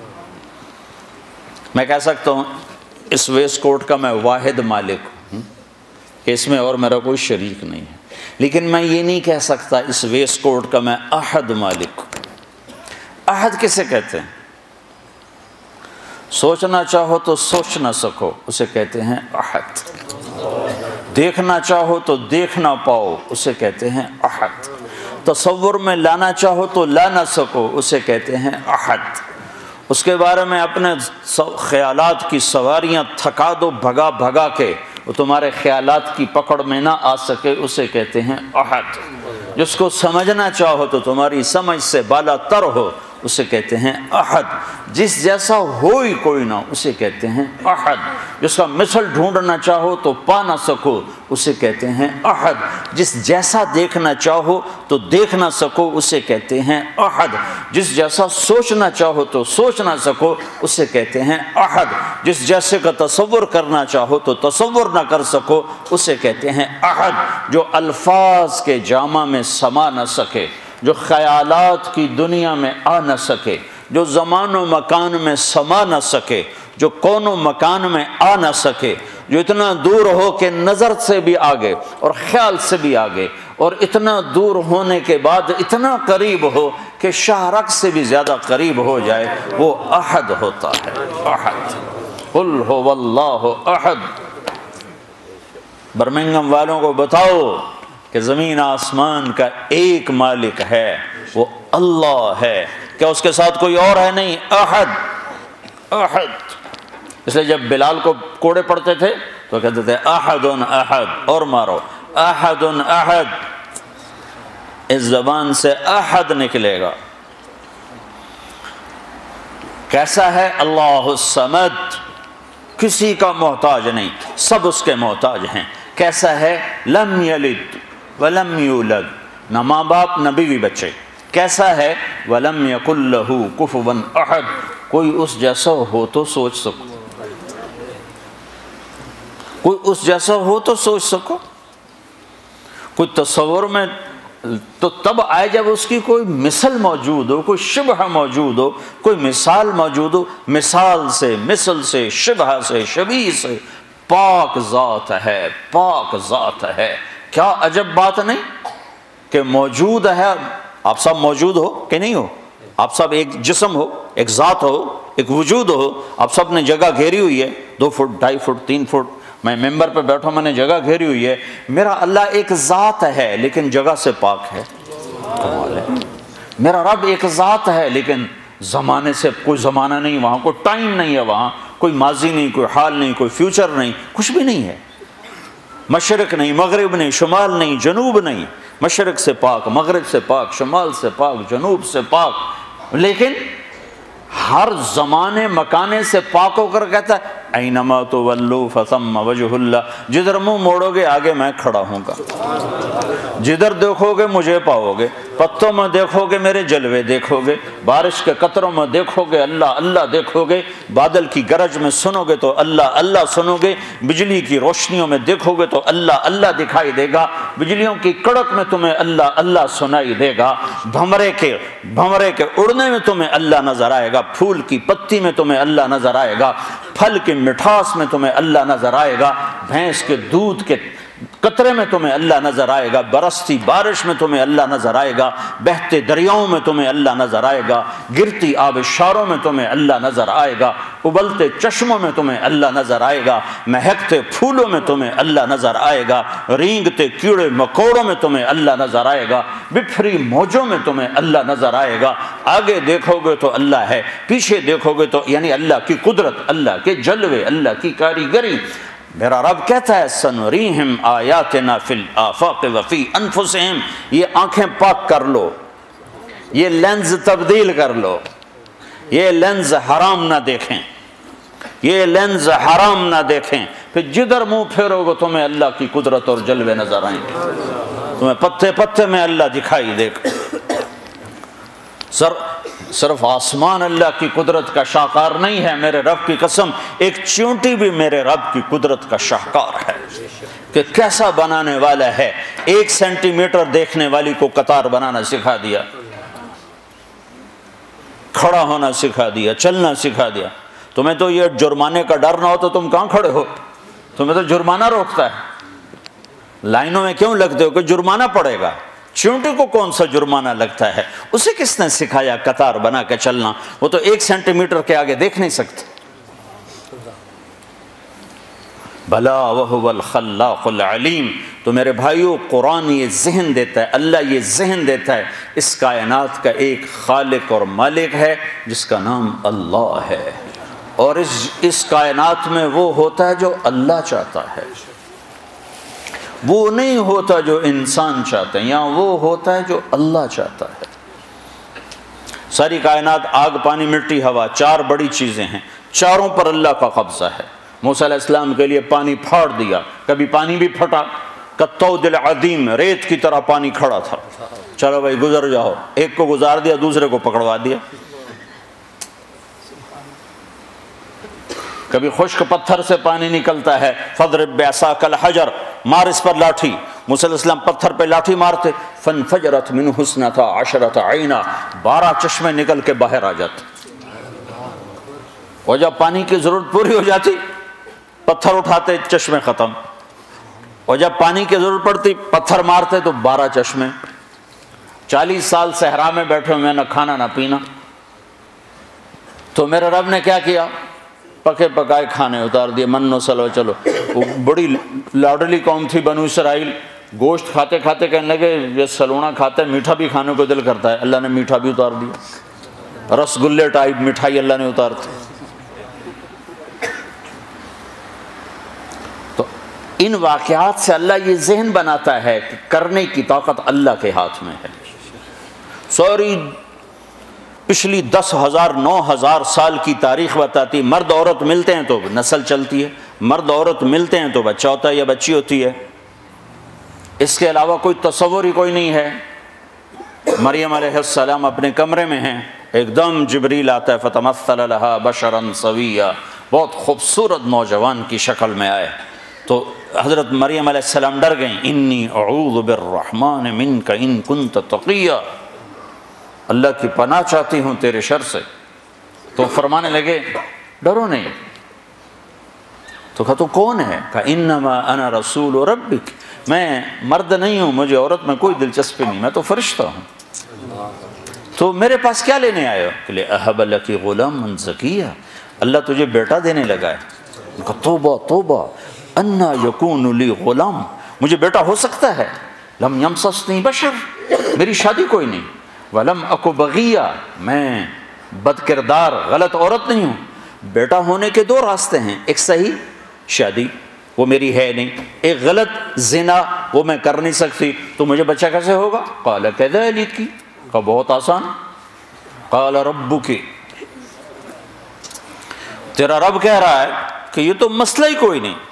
میں کہہ سکتا ہوں اس ویسٹ کوٹ کا میں واحد مالک ہوں کہ اس میں اور میرا کوئی شریک نہیں ہے، لیکن میں یہ نہیں کہہ سکتا اس ویسٹ کوٹ کا میں احد مالک ہوں۔ احد کسے کہتے ہیں؟ سوچنا چاہو تو سوچ نہ سکو، اسے کہتے ہیں احد۔ دیکھنا چاہو تو دیکھ نہ پاؤ، اسے کہتے ہیں احد۔ تصور میں لانا چاہو تو لا نہ سکو، اسے کہتے ہیں احد۔ اس کے بارے میں اپنے خیالات کی سواریاں تھکا دو بھگا بھگا کے، وہ تمہارے خیالات کی پکڑ میں نہ آ سکے، اسے کہتے ہیں احد۔ جس کو سمجھنا چاہو تو تمہاری سمجھ سے بالا تر ہو، اسے کہتے ہیں احد۔ جس جیسا ہو ہی کوئی نہ، اسے کہتے ہیں احد۔ جس کا مثل ڈھونڈنا چاہو تو پا نہ سکو، اسے کہتے ہیں احد۔ جس جیسا دیکھنا چاہو تو دیکھ نہ سکو، اسے کہتے ہیں احد۔ جس جیسا سوچنا چاہو تو سوچ نہ سکو، اسے کہتے ہیں احد۔ جس جیسے کا تصور کرنا چاہو تو تصور نہ کر سکو، اسے کہتے ہیں احد۔ جو الفاظ کے جامع میں سما نہ سکے، جو خیالات کی دنیا میں آ نہ سکے، جو زمان و مکان میں سما نہ سکے، جو کون و مکان میں آ نہ سکے، جو اتنا دور ہو کہ نظر سے بھی آگے اور خیال سے بھی آگے، اور اتنا دور ہونے کے بعد اتنا قریب ہو کہ شاہ رگ سے بھی زیادہ قریب ہو جائے، وہ احد ہوتا ہے۔ احد، قل هو اللہ احد۔ برمنگم والوں کو بتاؤ کہ زمین آسمان کا ایک مالک ہے، وہ اللہ ہے۔ کیا اس کے ساتھ کوئی اور ہے؟ نہیں، احد احد۔ اس لیے جب بلال کو کوڑے پڑتے تھے تو کہتے تھے احد احد، اور مارو احد احد۔ اس زبان سے احد نکلے گا۔ کیسا ہے؟ اللہ الصمد، کسی کا محتاج نہیں، سب اس کے محتاج ہیں۔ کیسا ہے؟ لم یلد ولم یولد، نہ ماں باپ نہ بیوی بچے۔ کیسا ہے؟ ولم یکن لہ کفوا احد، کوئی اس جیسا ہو تو سوچ سکو، کوئی اس جیسا ہو تو سوچ سکو۔ کوئی تصور میں تو تب آئے جب اس کی کوئی مثل موجود ہو، کوئی شبہ موجود ہو، کوئی مثال موجود ہو۔ مثال سے، مثل سے، شبہ سے، شبیہ سے پاک ذات ہے، پاک ذات ہے۔ کیا عجب بات نہیں کہ موجود ہے۔ آپ سب موجود ہو کہ نہیں ہو؟ آپ سب ایک جسم ہو، ایک ذات ہو، ایک وجود ہو۔ آپ سب نے جگہ گھیری ہوئی ہے، دو فٹ، ڈھائی فٹ، تین فٹ۔ میں ممبر پہ بیٹھا، میں نے جگہ گھیری ہوئی ہے۔ میرا اللہ ایک ذات ہے لیکن جگہ سے پاک ہے۔ کمال ہے۔ میرا رب ایک ذات ہے، لیکن زمانے سے کوئی زمانہ نہیں، وہاں کوئی ٹائم نہیں ہے، وہاں کوئی ماضی نہیں، کوئی حال نہیں، کوئی فیوچر نہیں، کچھ بھی نہیں ہے۔ مشرق نہیں، مغرب نہیں، شمال نہیں، جنوب نہیں، مشرق سے پاک، مغرب سے پاک، شمال سے پاک، جنوب سے پاک، لیکن ہر زمانے مکانے سے پاک ہو کر کہتا ہے اینما تولوا فثم وجہ اللہ، جدھر منہ موڑو گے آگے میں کھڑا ہوں گا، جدھر دیکھو گے مجھے پاؤ گے، پتوں میں دیکھو گے میرے جلوے دیکھو گے، بارش کے قطروں میں دیکھو گے اللہ اللہ دیکھو گے، بادل کی گرج میں سنو گے تو اللہ اللہ سنو گے، بجلی کی روشنیوں میں دیکھو گے تو اللہ اللہ دکھائی دے گا، بجلیوں کی کڑک میں تمہیں اللہ اللہ سنائی دے گا، بھمرے کے بھمرے کے اڑنے میں تمہیں اللہ نظر آئے گا، پھول کی پتی میں تمہیں اللہ نظر آئے گا، پھل کی مٹھاس میں تمہیں اللہ نظر آئے گا، بھینس کے دودھ کے قطرے میں تمہیں اللہ نظر آئے گا، برستی بارش میں تمہیں اللہ نظر آئے گا، بہتے دریاؤں میں تمہیں اللہ نظر آئے گا، گرتی آبشاروں میں تمہیں اللہ نظر آئے گا، ابلتے چشموں میں تمہیں اللہ نظر آئے گا، مہکتے پھولوں میں تمہیں اللہ نظر آئے گا، رینگتے کیڑے مکوڑوں میں تمہیں اللہ نظر آئے گا، بپھری موجوں میں تمہیں اللہ نظر آئے گا، آگے دیکھو گے تو اللہ ہے، پیچھے دیکھو گے تو یعنی اللہ کی قدرت، اللہ کے جلوے، اللہ کی کاریگری۔ میرا رب کہتا ہے سنریہم آیاتنا فی الآفاق وفی انفسہم، یہ آنکھیں پاک کر لو، یہ لینز تبدیل کر لو، یہ لینز حرام نہ دیکھیں، یہ لینز حرام نہ دیکھیں، پھر جدھر منہ پھیرو گے تمہیں اللہ کی قدرت اور جلوے نظر آئیں گے، تمہیں پتے پتے میں اللہ دکھائی دے گا۔ سر صرف آسمان اللہ کی قدرت کا شاہکار نہیں ہے، میرے رب کی قسم ایک چیونٹی بھی میرے رب کی قدرت کا شاہکار ہے کہ کیسا بنانے والا ہے، ایک سینٹی میٹر دیکھنے والی کو قطار بنانا سکھا دیا، کھڑا ہونا سکھا دیا، چلنا سکھا دیا۔ تمہیں تو یہ جرمانے کا ڈر نہ ہو تو تم کہاں کھڑے ہو؟ تمہیں تو جرمانہ روکتا ہے، لائنوں میں کیوں لگتے ہو کہ جرمانہ پڑے گا؟ چیونٹی کو کون سا جرمانہ لگتا ہے؟ اسے کس نے سکھایا قطار بنا کے چلنا؟ وہ تو ایک سینٹی میٹر کے آگے دیکھ نہیں سکتے۔ بلا وہو الخلاق العلیم۔ تو میرے بھائیو قرآن یہ ذہن دیتا ہے، اللہ یہ ذہن دیتا ہے، اس کائنات کا ایک خالق اور مالک ہے جس کا نام اللہ ہے، اور اس اس کائنات میں وہ ہوتا ہے جو اللہ چاہتا ہے، وہ نہیں ہوتا جو انسان چاہتے ہیں، یہاں وہ ہوتا ہے جو اللہ چاہتا ہے۔ ساری کائنات آگ پانی مٹی ہوا چار بڑی چیزیں ہیں، چاروں پر اللہ کا قبضہ ہے۔ موسیٰ علیہ السلام کے لیے پانی پھاڑ دیا، کبھی پانی بھی پھٹا، کالطود العظیم، ریت کی طرح پانی کھڑا تھا، چلو بھائی گزر جاؤ، ایک کو گزار دیا دوسرے کو پکڑوا دیا۔ کبھی خشک پتھر سے پانی نکلتا ہے، فضرب بعصاک الحجر، مار اس پر لاٹھی، موسیٰ علیہ السلام پتھر پہ لاٹھی مارتے، فانفجرت منہ اثنتا عشرۃ عینا، بارہ چشمے نکل کے باہر آ جاتے، اور جب پانی کی ضرورت پوری ہو جاتی پتھر اٹھاتے چشمے ختم، اور جب پانی کی ضرورت پڑتی پتھر مارتے تو بارہ چشمے۔ چالیس سال صحرا میں بیٹھے ہوئے، نہ کھانا نہ پینا، تو میرے رب نے کیا کیا؟ پکے پکائے کھانے اتار دیے، من و سلو، چلو۔ وہ بڑی لاڈلی قوم تھی بنو اسرائیل، گوشت کھاتے کھاتے کہنے لگے یہ سلونا کھاتے ہیں، میٹھا بھی کھانے کو دل کرتا ہے، اللہ نے میٹھا بھی اتار دیا، رس گلے ٹائپ مٹھائی اللہ نے اتار دی۔ تو ان واقعات سے اللہ یہ ذہن بناتا ہے کہ کرنے کی طاقت اللہ کے ہاتھ میں ہے۔ سوری پچھلی دس ہزار نو ہزار سال کی تاریخ بتاتی، مرد عورت ملتے ہیں تو نسل چلتی ہے، مرد عورت ملتے ہیں تو بچہ ہوتا ہے یا بچی ہوتی ہے، اس کے علاوہ کوئی تصور ہی کوئی نہیں ہے۔ مریم علیہ السلام اپنے کمرے میں ہیں، ایک دم جبریل آتا ہے، فتمثل لہا بشرا سویا، بہت خوبصورت نوجوان کی شکل میں آئے، تو حضرت مریم علیہ السلام ڈر گئیں، انی اعوذ بالرحمن منک ان کنت تقیا، اللہ کی پناہ چاہتی ہوں تیرے شر سے۔ تو فرمانے لگے ڈرو نہیں۔ تو کہا تو کون ہے؟ کہا انما انا رسول ربک، میں مرد نہیں ہوں، مجھے عورت میں کوئی دلچسپی نہیں، میں تو فرشتہ ہوں، تو میرے پاس کیا لینے آئے ہو؟ کہ لے اہب لک غلاما زکیہ، اللہ تجھے بیٹا دینے لگا ہے۔ کہا توبہ توبہ، انا یکون لی غلام، مجھے بیٹا ہو سکتا ہے؟ لم یمسسنی بشر، میری شادی کوئی نہیں، ولم اکو بغیہ، میں بد کردار غلط عورت نہیں ہوں۔ بیٹا ہونے کے دو راستے ہیں، ایک صحیح شادی وہ میری ہے نہیں، ایک غلط زنا وہ میں کر نہیں سکتی، تو مجھے بچہ کیسے ہوگا؟ قال کذلک، کہا بہت آسان، قال ربک، تیرا رب کہہ رہا ہے کہ یہ تو مسئلہ ہی کوئی نہیں۔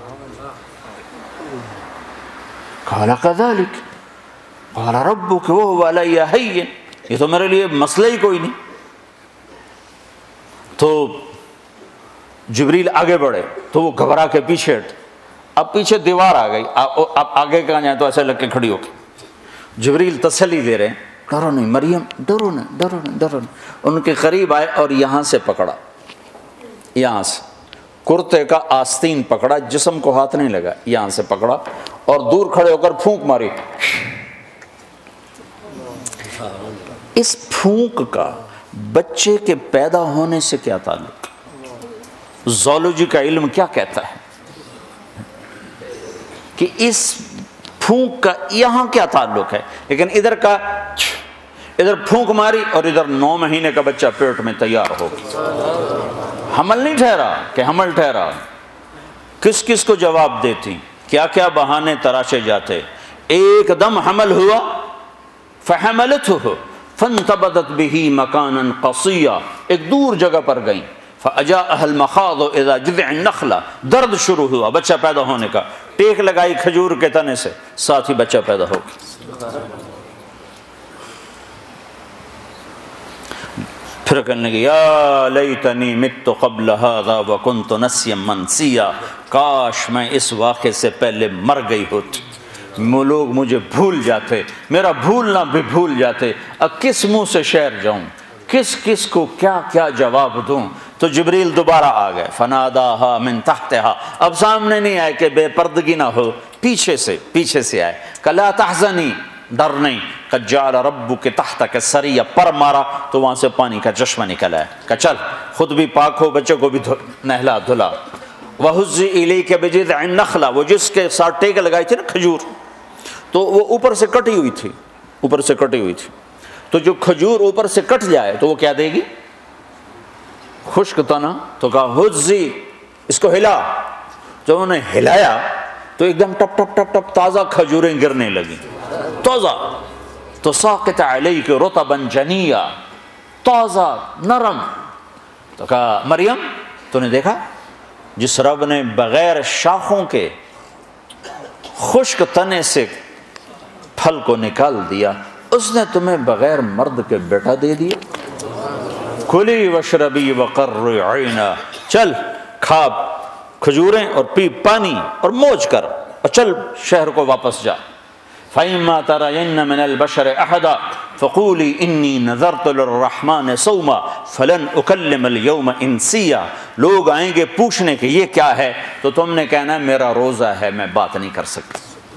قال کذلک قال ربک وہو علی ہین، یہ تو میرے لیے مسئلہ ہی کوئی نہیں۔ تو جبریل آگے بڑھے تو وہ گھبرا کے پیچھے ہٹ، اب پیچھے دیوار آ گئی، اب آگے کہاں جائیں تو ایسے لگ کے کھڑی ہو کے جبریل تسلی دے رہے ہیں، ڈرو نہیں مریم، ڈرو نہیں ڈرو نہیں ڈرو نہیں۔ ان کے قریب آئے اور یہاں سے پکڑا، یہاں سے کرتے کا آستین پکڑا، جسم کو ہاتھ نہیں لگا، یہاں سے پکڑا اور دور کھڑے ہو کر پھونک ماری۔ اس پھونک کا بچے کے پیدا ہونے سے کیا تعلق؟ زولوجی کا علم کیا کہتا ہے کہ اس پھونک کا یہاں کیا تعلق ہے؟ لیکن ادھر کا ادھر پھونک ماری اور ادھر نو مہینے کا بچہ پیٹ میں تیار ہو گیا۔ حمل نہیں ٹھہرا کہ حمل ٹھہرا، کس کس کو جواب دیتی، کیا کیا بہانے تراشے جاتے۔ ایک دم حمل ہوا، فحملتہ فانتبذت به مکانا قصیا، ایک دور جگہ پر گئیں، فاجاءها المخاض اذا جذع النخلہ، درد شروع ہوا بچہ پیدا ہونے کا، ٹیک لگائی کھجور کے تنے سے، ساتھ ہی بچہ پیدا ہو گیا۔ پھر کہنے لگے یا لیتنی مت قبل هذا وکنت نسیا منسیا، کاش میں اس واقعے سے پہلے مر گئی ہوتی، لوگ مجھے بھول جاتے، میرا بھولنا بھی بھول جاتے، اب کس منہ سے شعر جاؤں، کس کس کو کیا کیا جواب دوں۔ تو جبریل دوبارہ آ گئے، فناداہا من تحتہا، اب سامنے نہیں آئے کہ بے پردگی نہ ہو، پیچھے سے پیچھے سے آئے کہ لا تحزنی، ڈر نہیں، قد جعل ربک تحتک سریا، پر مارا تو وہاں سے پانی کا چشمہ نکل آیا، کہ چل خود بھی پاک ہو، بچے کو بھی نہلا دھلا۔ وَهُزِّ إِلَيْكَ بِجِذْعِ النَّخْلَةِ، وہ جس کے ساتھ ٹیک لگائی تھی نا کھجور، تو وہ اوپر سے کٹی ہوئی تھی، اوپر سے کٹی ہوئی تھی، تو جو کھجور اوپر سے کٹ جائے تو وہ کیا دے گی؟ خشک تنا، تو کہا ہزی، اس کو ہلا۔ جب انہوں نے ہلایا تو ایک دم ٹپ ٹپ ٹپ ٹپ تازہ کھجوریں گرنے لگیں، تازہ، تو ساقط علیک رطبا جنیا، تازہ نرم۔ تو کہا مریم تو نے دیکھا جس رب نے بغیر شاخوں کے خشک تنے سے پھل کو نکال دیا، اس نے تمہیں بغیر مرد کے بیٹا دے دیا۔ کلی وشربی وقرری عینا، چل کھا کھجوریں اور پی پانی اور موج کر اور چل شہر کو واپس جا۔ فَإِمَّا تَرَيِنَّ مِنَ الْبَشَرِ أَحَدًا فَقُولِي إِنِّي نَذَرْتُ لِلرَّحْمَنِ صَوْمًا فَلَنْ أُكَلِّمَ الْيَوْمَ إِنسِيًّا، لوگ آئیں گے پوچھنے کہ یہ کیا ہے، تو تم نے کہنا میرا روزہ ہے، میں بات نہیں کر سکتی۔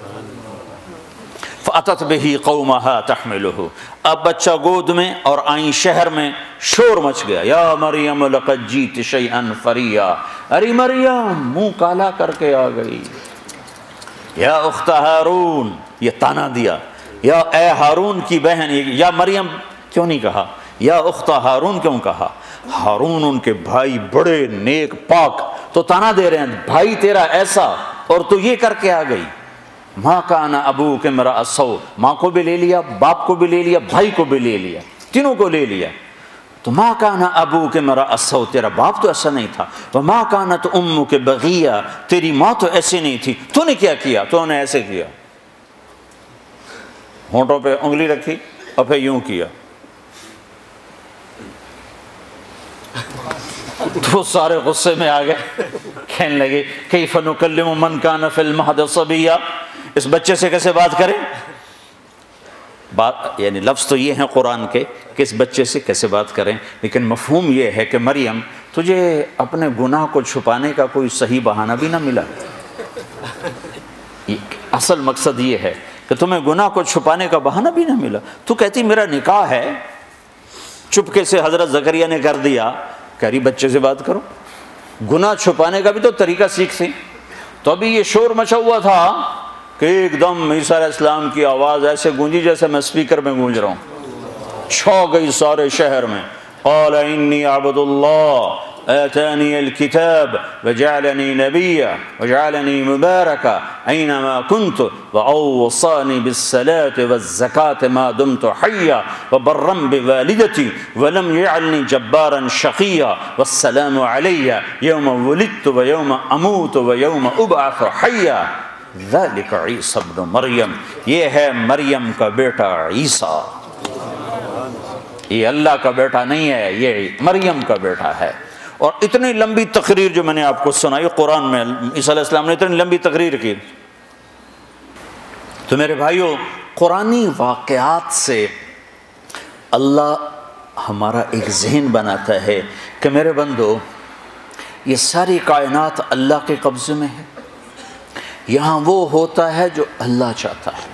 فَأَتَتْ بِهِ قَوْمَهَا تَحْمِلُهُ، اب بچہ گود میں اور آئیں شہر میں، شور مچ گیا، یا مریم لقد جیت شیئا فریا، ارے مریم منہ کالا کر کے آ گئی، یا اخت ہارون، یہ تانا دیا، یا اے ہارون کی بہن، یا مریم کیوں نہیں کہا، یا اخت ہارون کیوں کہا؟ ہارون ان کے بھائی بڑے نیک پاک، تو تانا دے رہے ہیں بھائی تیرا ایسا اور تو یہ کر کے آ گئی۔ ماں کان ابوک امرأ سوء، ماں کو بھی لے لیا، باپ کو بھی لے لیا، بھائی کو بھی لے لیا، تینوں کو لے لیا۔ تو ماں کان ابوک امرأ سوء، تیرا باپ تو ایسا نہیں تھا، وما کانت امک بغیہ، تیری ماں تو ایسی نہیں تھی، تو نے کیا کیا؟ تو نے ایسے کیا، ہونٹوں پہ انگلی رکھی اور پھر یوں کیا، تو سارے غصے میں آ گئے، کہنے لگے کیف نکلم من کان فی المہد صبیا، اس بچے سے کیسے بات کریں؟ بات یعنی لفظ تو یہ ہیں قرآن کے کہ اس بچے سے کیسے بات کریں، لیکن مفہوم یہ ہے کہ مریم تجھے اپنے گناہ کو چھپانے کا کوئی صحیح بہانہ بھی نہ ملا، اصل مقصد یہ ہے کہ تمہیں گناہ کو چھپانے کا بہانہ بھی نہ ملا، تو کہتی میرا نکاح ہے، چپکے سے حضرت زکریا نے کر دیا، کہہ رہی بچے سے بات کرو، گناہ چھپانے کا بھی تو طریقہ سیکھ سی۔ تو ابھی یہ شور مچا ہوا تھا کہ ایک دم عیسیٰ علیہ السلام کی آواز ایسے گونجی جیسے میں سپیکر میں گونج رہا ہوں، چھو گئی سارے شہر میں۔ قال انی عبد اللہ آتانی الکتاب وجعلنی نبیا وجعلنی مبارکا اینما کنت واوصانی بالصلاة والزکاة ما دمت حیا وبرا بوالدتی ولم یجعلنی جبارا شقیا والسلام علی یوم ولدت ویوم اموت ویوم ابعث حیا ذلک عیسی ابن مریم، یہ ہے مریم کا بیٹا عیسیٰ، یہ اللہ کا بیٹا نہیں ہے، یہ مریم کا بیٹا ہے۔ اور اتنی لمبی تقریر جو میں نے آپ کو سنائی قرآن میں، عیسیٰ علیہ السلام نے اتنی لمبی تقریر کی۔ تو میرے بھائیوں، قرآنی واقعات سے اللہ ہمارا ایک ذہن بناتا ہے کہ میرے بندو، یہ ساری کائنات اللہ کے قبضے میں ہے، یہاں وہ ہوتا ہے جو اللہ چاہتا ہے۔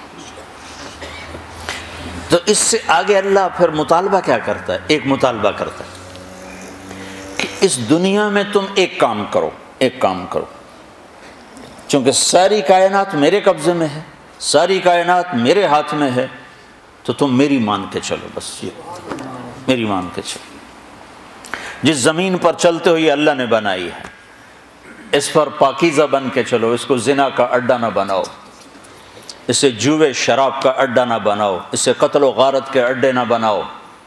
تو اس سے آگے اللہ پھر مطالبہ کیا کرتا ہے؟ ایک مطالبہ کرتا ہے کہ اس دنیا میں تم ایک کام کرو، ایک کام کرو، چونکہ ساری کائنات میرے قبضے میں ہے، ساری کائنات میرے ہاتھ میں ہے، تو تم میری مان کے چلو، بس یہ میری مان کے چلو۔ جس زمین پر چلتے ہو یہ اللہ نے بنائی ہے، اس پر پاکیزہ بن کے چلو، اس کو زنا کا اڈا نہ بناؤ، اسے جوے شراب کا اڈا نہ بناؤ، اسے قتل و غارت کے اڈے نہ بناؤ۔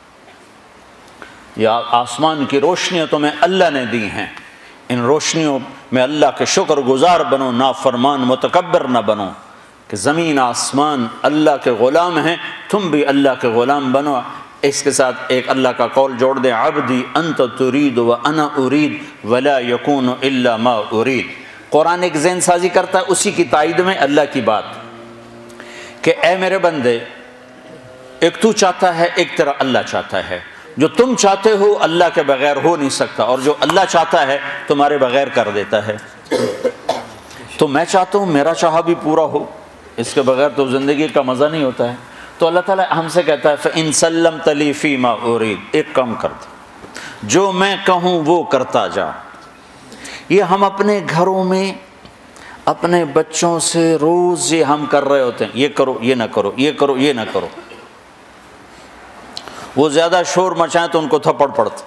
یا آسمان کی روشنیاں تمہیں اللہ نے دی ہیں، ان روشنیوں میں اللہ کے شکر گزار بنو، نافرمان متکبر نہ بنو، کہ زمین آسمان اللہ کے غلام ہیں، تم بھی اللہ کے غلام بنو۔ اس کے ساتھ ایک اللہ کا قول جوڑ دیں، عبدی انت ترید و انا ارید ولا یکون الا ما ارید۔ قرآن ایک ذہن سازی کرتا ہے اسی کی تائید میں اللہ کی بات، کہ اے میرے بندے، ایک تو چاہتا ہے، ایک تیرا اللہ چاہتا ہے، جو تم چاہتے ہو اللہ کے بغیر ہو نہیں سکتا، اور جو اللہ چاہتا ہے تمہارے بغیر کر دیتا ہے۔ تو میں چاہتا ہوں میرا چاہا بھی پورا ہو، اس کے بغیر تو زندگی کا مزہ نہیں ہوتا ہے۔ تو اللہ تعالیٰ ہم سے کہتا ہے فَإِن سَلَّمْتَ لِي فِي مَا أُرِيدُ، ایک کام کر دو، جو میں کہوں وہ کرتا جا۔ یہ ہم اپنے گھروں میں اپنے بچوں سے روز یہ ہم کر رہے ہوتے ہیں، یہ کرو یہ نہ کرو، یہ کرو یہ نہ کرو۔ وہ زیادہ شور مچائیں تو ان کو تھپڑ پڑتا،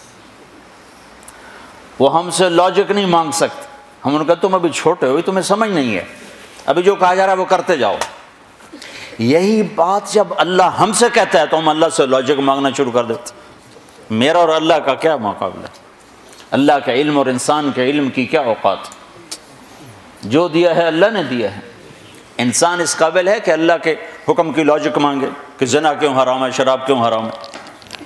وہ ہم سے لاجک نہیں مانگ سکتے، ہم ان کا تم ابھی چھوٹے ہو، تمہیں سمجھ نہیں ہے، ابھی جو کہا جا رہا ہے وہ کرتے جاؤ۔ یہی بات جب اللہ ہم سے کہتا ہے تو ہم اللہ سے لاجک مانگنا شروع کر دیتے۔ میرا اور اللہ کا کیا مقابلہ، اللہ کے علم اور انسان کے علم کی کیا اوقات۔ جو دیا ہے اللہ نے دیا ہے، انسان اس قابل ہے کہ اللہ کے حکم کی لاجک مانگے کہ زنا کیوں حرام ہے، شراب کیوں حرام ہے۔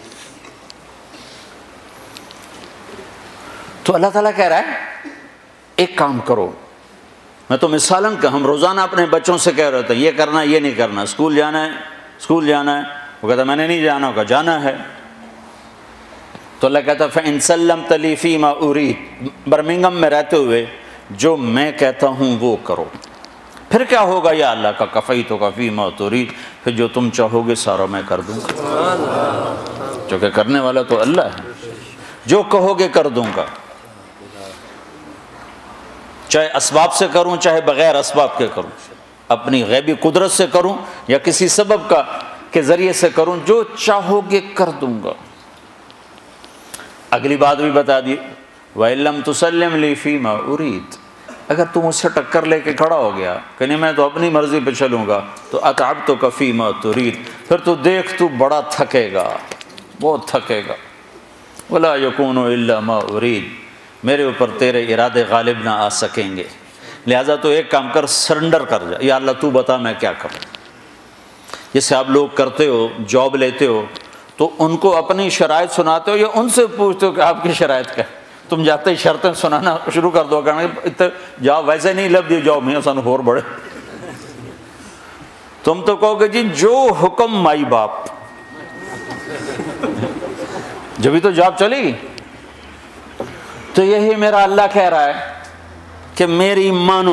تو اللہ تعالیٰ کہہ رہا ہے ایک کام کرو، میں تو مثالاً کہ ہم روزانہ اپنے بچوں سے کہہ رہے تھے یہ کرنا یہ نہیں کرنا، اسکول جانا ہے اسکول جانا ہے، وہ کہتا میں نے نہیں جانا، ہوگا جانا ہے۔ تو اللہ کہتا فَإِن سَلَّمْتَ لِي فِي مَا أُرِيدُ، برمنگھم میں رہتے ہوئے جو میں کہتا ہوں وہ کرو، پھر کیا ہوگا یا اللہ کا کفیتک فی ما ترید، پھر جو تم چاہو گے سارا میں کر دوں گا، چونکہ کرنے والا تو اللہ ہے، جو کہو گے کر دوں گا، چاہے اسباب سے کروں چاہے بغیر اسباب کے کروں، اپنی غیبی قدرت سے کروں یا کسی سبب کا کے ذریعے سے کروں، جو چاہو گے کر دوں گا۔ اگلی بات بھی بتا دی، وَإِن لَمْ تُسَلِّمْ لِي فِي مَا أُرِيدُ، اگر تم اس سے ٹکر لے کے کھڑا ہو گیا کہ نہیں میں تو اپنی مرضی پہ چلوں گا، تو أَتْعَبْتُكَ فِي مَا تُرِيدُ، پھر تو دیکھ تو بڑا تھکے گا، بہت تھکے گا۔ وَلَا يَكُونُ إِلَّا مَا أُرِيدُ، میرے اوپر تیرے ارادے غالب نہ آ سکیں گے، لہٰذا تو ایک کام کر، سرنڈر کر جا، یا اللہ تو بتا میں کیا کروں۔ جیسے آپ لوگ کرتے ہو، جاب لیتے ہو تو ان کو اپنی شرائط سناتے ہو یا ان سے پوچھتے ہو کہ آپ کی شرائط کیا ہے؟ تم جاتے ہی شرطیں سنانا شروع کر دو، کہنا جاب ویسے نہیں لب دی جاب میں سن ہور بڑے، تم تو کہو گے جی جو حکم مائی باپ، جبھی تو جاب چلے گی۔ تو یہی میرا اللہ کہہ رہا ہے کہ میری مانو،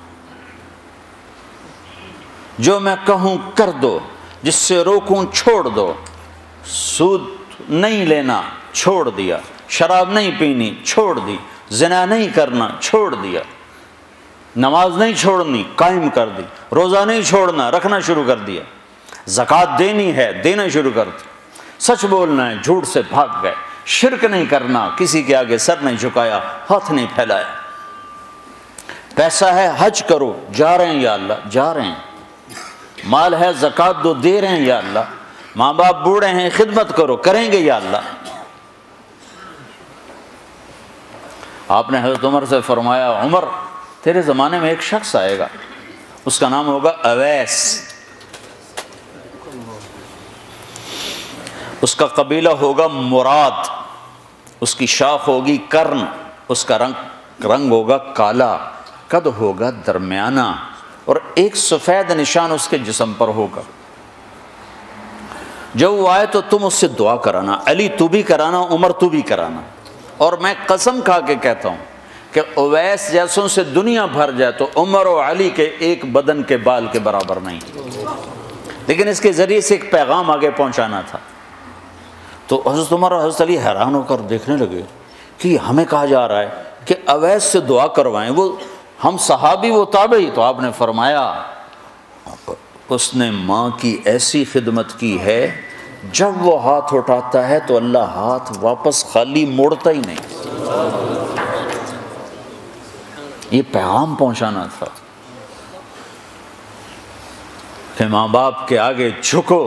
جو میں کہوں کر دو، جس سے روکوں چھوڑ دو، سود نہیں لینا چھوڑ دیا، شراب نہیں پینی چھوڑ دی، زنا نہیں کرنا چھوڑ دیا، نماز نہیں چھوڑنی قائم کر دی، روزہ نہیں چھوڑنا رکھنا شروع کر دیا، زکوٰۃ دینی ہے دینا شروع کر دی، سچ بولنا ہے جھوٹ سے بھاگ گئے، شرک نہیں کرنا، کسی کے آگے سر نہیں جھکایا، ہاتھ نہیں پھیلایا، پیسہ ہے حج کرو، جا رہے ہیں یا اللہ جا رہے ہیں، مال ہے زکوٰۃ دو دے رہے ہیں یا اللہ، ماں باپ بوڑھے ہیں خدمت کرو کریں گے یا اللہ۔ آپ نے حضرت عمر سے فرمایا عمر تیرے زمانے میں ایک شخص آئے گا، اس کا نام ہوگا اویس، اس کا قبیلہ ہوگا مراد، اس کی شاخ ہوگی کرن، اس کا رنگ رنگ ہوگا کالا، قد ہوگا درمیانہ، اور ایک سفید نشان اس کے جسم پر ہوگا۔ جب وہ آئے تو تم اس سے دعا کرانا، علی تو بھی کرانا، عمر تو بھی کرانا، اور میں قسم کھا کے کہتا ہوں کہ اویس جیسوں سے دنیا بھر جائے تو عمر و علی کے ایک بدن کے بال کے برابر نہیں، لیکن اس کے ذریعے سے ایک پیغام آگے پہنچانا تھا۔ تو حضرت عمر اور حضرت علی حیران ہو کر دیکھنے لگے کہ ہمیں کہا جا رہا ہے کہ اویس سے دعا کروائیں، وہ ہم صحابی وہ تابعی۔ تو آپ نے فرمایا اس نے ماں کی ایسی خدمت کی ہے جب وہ ہاتھ اٹھاتا ہے تو اللہ ہاتھ واپس خالی موڑتا ہی نہیں، یہ پیغام پہنچانا تھا کہ ماں باپ کے آگے جھکو۔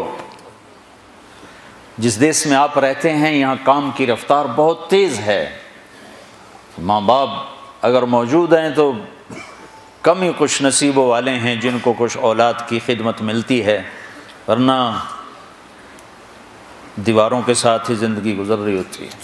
جس دیش میں آپ رہتے ہیں یہاں کام کی رفتار بہت تیز ہے، ماں باپ اگر موجود ہیں تو کم ہی خوش نصیبوں والے ہیں جن کو کچھ اولاد کی خدمت ملتی ہے، ورنہ دیواروں کے ساتھ ہی زندگی گزر رہی ہوتی ہے۔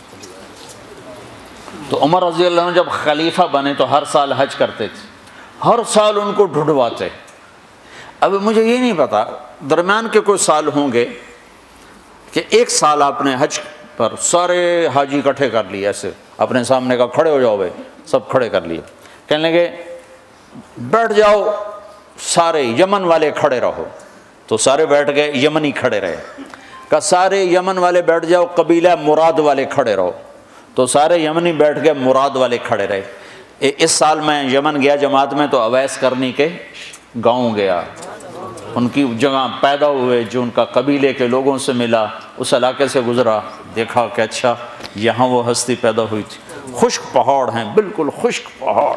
تو عمر رضی اللہ عنہ جب خلیفہ بنے تو ہر سال حج کرتے تھے، ہر سال ان کو ڈھونڈواتے۔ اب مجھے یہ نہیں پتا درمیان کے کوئی سال ہوں گے کہ ایک سال آپ نے حج پر سارے حاجی اکٹھے کر لیے، ایسے اپنے سامنے کا کھڑے ہو جاؤ بھائی، سب کھڑے کر لیے، کہنے لگے بیٹھ جاؤ سارے یمن والے کھڑے رہو، تو سارے بیٹھ گئے، یمنی کھڑے رہے، کہ سارے یمن والے بیٹھ جاؤ قبیلہ مراد والے کھڑے رہو، تو سارے یمنی بیٹھ گئے مراد والے کھڑے رہے۔ اس سال میں یمن گیا جماعت میں تو اویس کرنی کے گاؤں گیا، ان کی جگہ پیدا ہوئے، جو ان کا قبیلے کے لوگوں سے ملا، اس علاقے سے گزرا، دیکھا کہ اچھا یہاں وہ ہستی پیدا ہوئی تھی، خشک پہاڑ ہیں بالکل خشک پہاڑ۔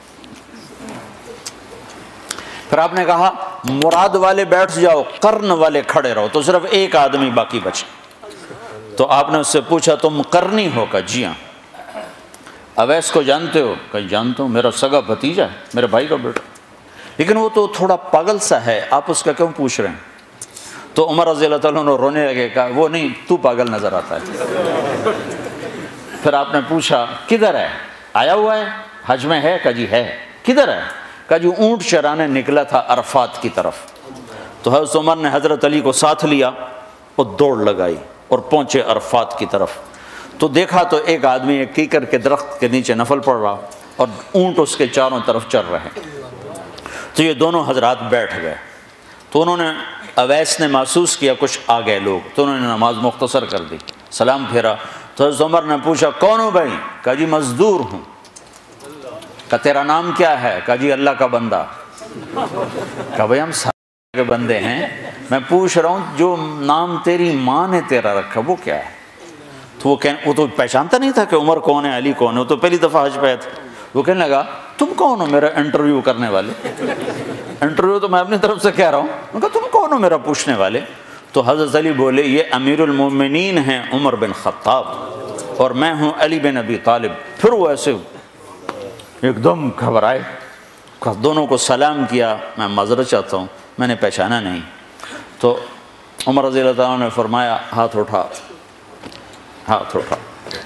پھر آپ نے کہا مراد والے بیٹھ جاؤ، قرن والے کھڑے رہو، تو صرف ایک آدمی باقی بچا۔ تو آپ نے اس سے پوچھا تم قرنی ہو؟ کہ جی ہاں۔ اویس کو جانتے ہو؟ کہ جانتا ہوں، میرا سگا بھتیجا ہے، میرے بھائی کا بیٹا، لیکن وہ تو تھوڑا پاگل سا ہے، آپ اس کا کیوں پوچھ رہے ہیں؟ تو عمر رضی اللہ تعالیٰ عنہ رونے لگے، کہا وہ نہیں، تو پاگل نظر آتا ہے۔ پھر آپ نے پوچھا کدھر ہے؟ آیا ہوا ہے حج میں ہے؟ کہ جی ہے۔ کدھر ہے؟ کہ جو اونٹ چرانے نکلا تھا عرفات کی طرف۔ تو حضرت عمر نے حضرت علی کو ساتھ لیا اور دوڑ لگائی اور پہنچے عرفات کی طرف، تو دیکھا تو ایک آدمی ایک کیکر کے درخت کے نیچے نفل پڑھ رہا اور اونٹ اس کے چاروں طرف چل رہے ہیں۔ تو یہ دونوں حضرات بیٹھ گئے، تو انہوں نے اویس نے محسوس کیا کچھ آ گئے لوگ، تو انہوں نے نماز مختصر کر دی، سلام پھیرا۔ تو حضرت عمر نے پوچھا کون ہو بھائی؟ کہا جی مزدور ہوں۔ کہا تیرا نام کیا ہے؟ کہا جی اللہ کا بندہ۔ کہا بھائی ہم سارے کے بندے ہیں، میں پوچھ رہا ہوں جو نام تیری ماں نے تیرا رکھا وہ کیا ہے؟ تو وہ کہنے وہ تو پہچانتا نہیں تھا کہ عمر کون ہے علی کون ہے، وہ تو پہلی دفعہ حج پہ آیا تھا۔ وہ کہنے لگا تم کون ہو میرا انٹرویو کرنے والے؟ انٹرویو تو میں اپنی طرف سے کہہ رہا ہوں۔ میں کہا تم کون ہو میرا پوچھنے والے؟ تو حضرت علی بولے یہ امیر المومنین ہیں عمر بن خطاب اور میں ہوں علی بن ابی طالب۔ پھر وہ ایسے ایک دم گھبرائے، دونوں کو سلام کیا، میں معذرت چاہتا ہوں میں نے پہچانا نہیں۔ تو عمر رضی اللہ تعالیٰ نے فرمایا ہاتھ اٹھا، ہاتھ اٹھا۔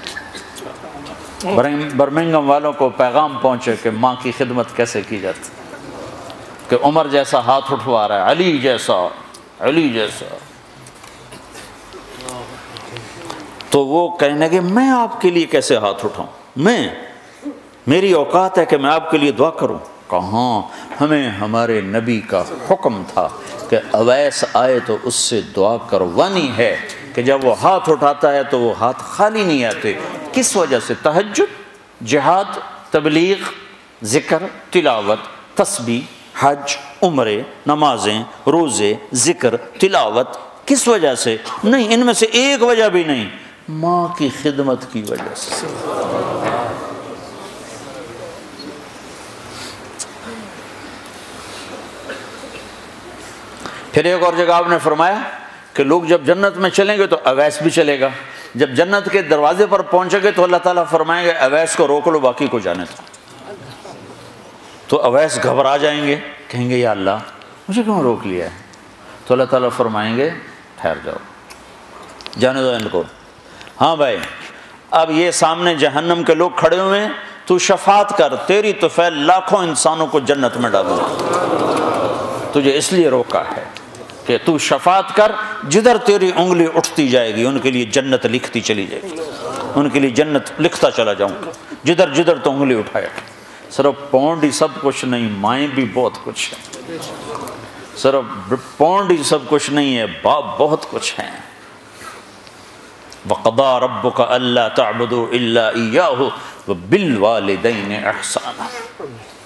برمنگم والوں کو پیغام پہنچے کہ ماں کی خدمت کیسے کی جاتی، کہ عمر جیسا ہاتھ اٹھوا رہا ہے، علی جیسا، علی جیسا۔ تو وہ کہنے لگے میں آپ کے لیے کیسے ہاتھ اٹھاؤں، میں میری اوقات ہے کہ میں آپ کے لیے دعا کروں؟ کہاں، ہمیں ہمارے نبی کا حکم تھا کہ اویس آئے تو اس سے دعا کروانی ہے، کہ جب وہ ہاتھ اٹھاتا ہے تو وہ ہاتھ خالی نہیں آتے۔ کس وجہ سے؟ تہجد، جہاد، تبلیغ، ذکر، تلاوت، تسبیح، حج، عمرے، نمازیں، روزے، ذکر، تلاوت، کس وجہ سے؟ نہیں، ان میں سے ایک وجہ بھی نہیں، ماں کی خدمت کی وجہ سے۔ پھر ایک اور جگہ آپ نے فرمایا کہ لوگ جب جنت میں چلیں گے تو اویس بھی چلے گا، جب جنت کے دروازے پر پہنچے گے تو اللہ تعالیٰ فرمائیں گے اویس کو روک لو، باقی کو جانے دو۔ تو اویس گھبرا جائیں گے، کہیں گے یا اللہ مجھے کیوں روک لیا ہے؟ تو اللہ تعالیٰ فرمائیں گے ٹھہر جاؤ، جانے دو ان کو۔ ہاں بھائی، اب یہ سامنے جہنم کے لوگ کھڑے ہوئے ہیں، تو شفاعت کر، تیری طفیل لاکھوں انسانوں کو جنت میں ڈالوں گا، تجھے اس لیے روکا ہے کہ تو شفاعت کر، جدھر تیری انگلی اٹھتی جائے گی ان کے لیے جنت لکھتی چلی جائے گی، ان کے لیے جنت لکھتا چلا جاؤں گا، جدھر جدھر تو انگلی اٹھائے۔ صرف پونڈ ہی سب کچھ نہیں، مائیں بھی بہت کچھ ہے، صرف پونڈ ہی سب کچھ نہیں ہے، باپ بہت کچھ ہیں۔ وَقَضَىٰ رَبُّكَ أَلَّا تَعْبُدُوا إِلَّا إِيَّاهُ وَبِالْوَالِدَيْنِ إِحْسَانًا۔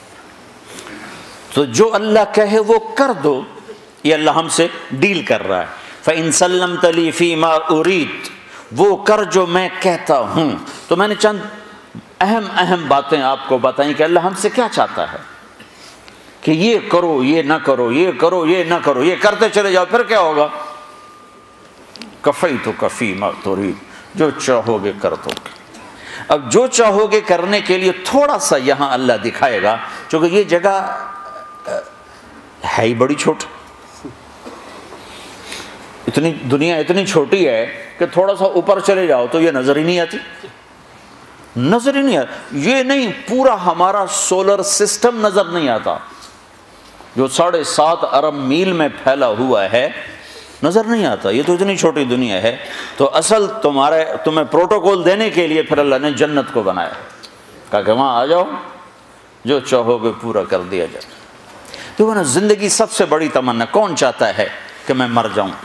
تو جو اللہ کہے وہ کر دو، یہ اللہ ہم سے ڈیل کر رہا ہے۔ فَإِن سَلَّمْتَ لِي فِي مَا أُرِيدُ، وہ کر جو میں کہتا ہوں۔ تو میں نے چند اہم اہم باتیں آپ کو بتائیں کہ اللہ ہم سے کیا چاہتا ہے، کہ یہ کرو، یہ نہ کرو، یہ کرو، یہ نہ کرو، یہ کرتے چلے جاؤ، پھر کیا ہوگا؟ کفیتک فی ما ترید، جو چاہو گے کر دو گے۔ اب جو چاہو گے کرنے کے لیے تھوڑا سا یہاں اللہ دکھائے گا، چونکہ یہ جگہ ہے ہی بڑی چھوٹی، اتنی دنیا اتنی چھوٹی ہے کہ تھوڑا سا اوپر چلے جاؤ تو یہ نظر ہی نہیں آتی، نظر ہی نہیں آتی۔ یہ نہیں، پورا ہمارا سولر سسٹم نظر نہیں آتا جو ساڑھے سات ارب میل میں پھیلا ہوا ہے، نظر نہیں آتا۔ یہ تو اتنی چھوٹی دنیا ہے۔ تو اصل تمہارے تمہیں پروٹوکول دینے کے لیے پھر اللہ نے جنت کو بنایا، کہا کہ وہاں آ جاؤ، جو چاہو گے پورا کر دیا جائے۔ تو نا زندگی سب سے بڑی تمنا، کون چاہتا ہے کہ میں مر جاؤں؟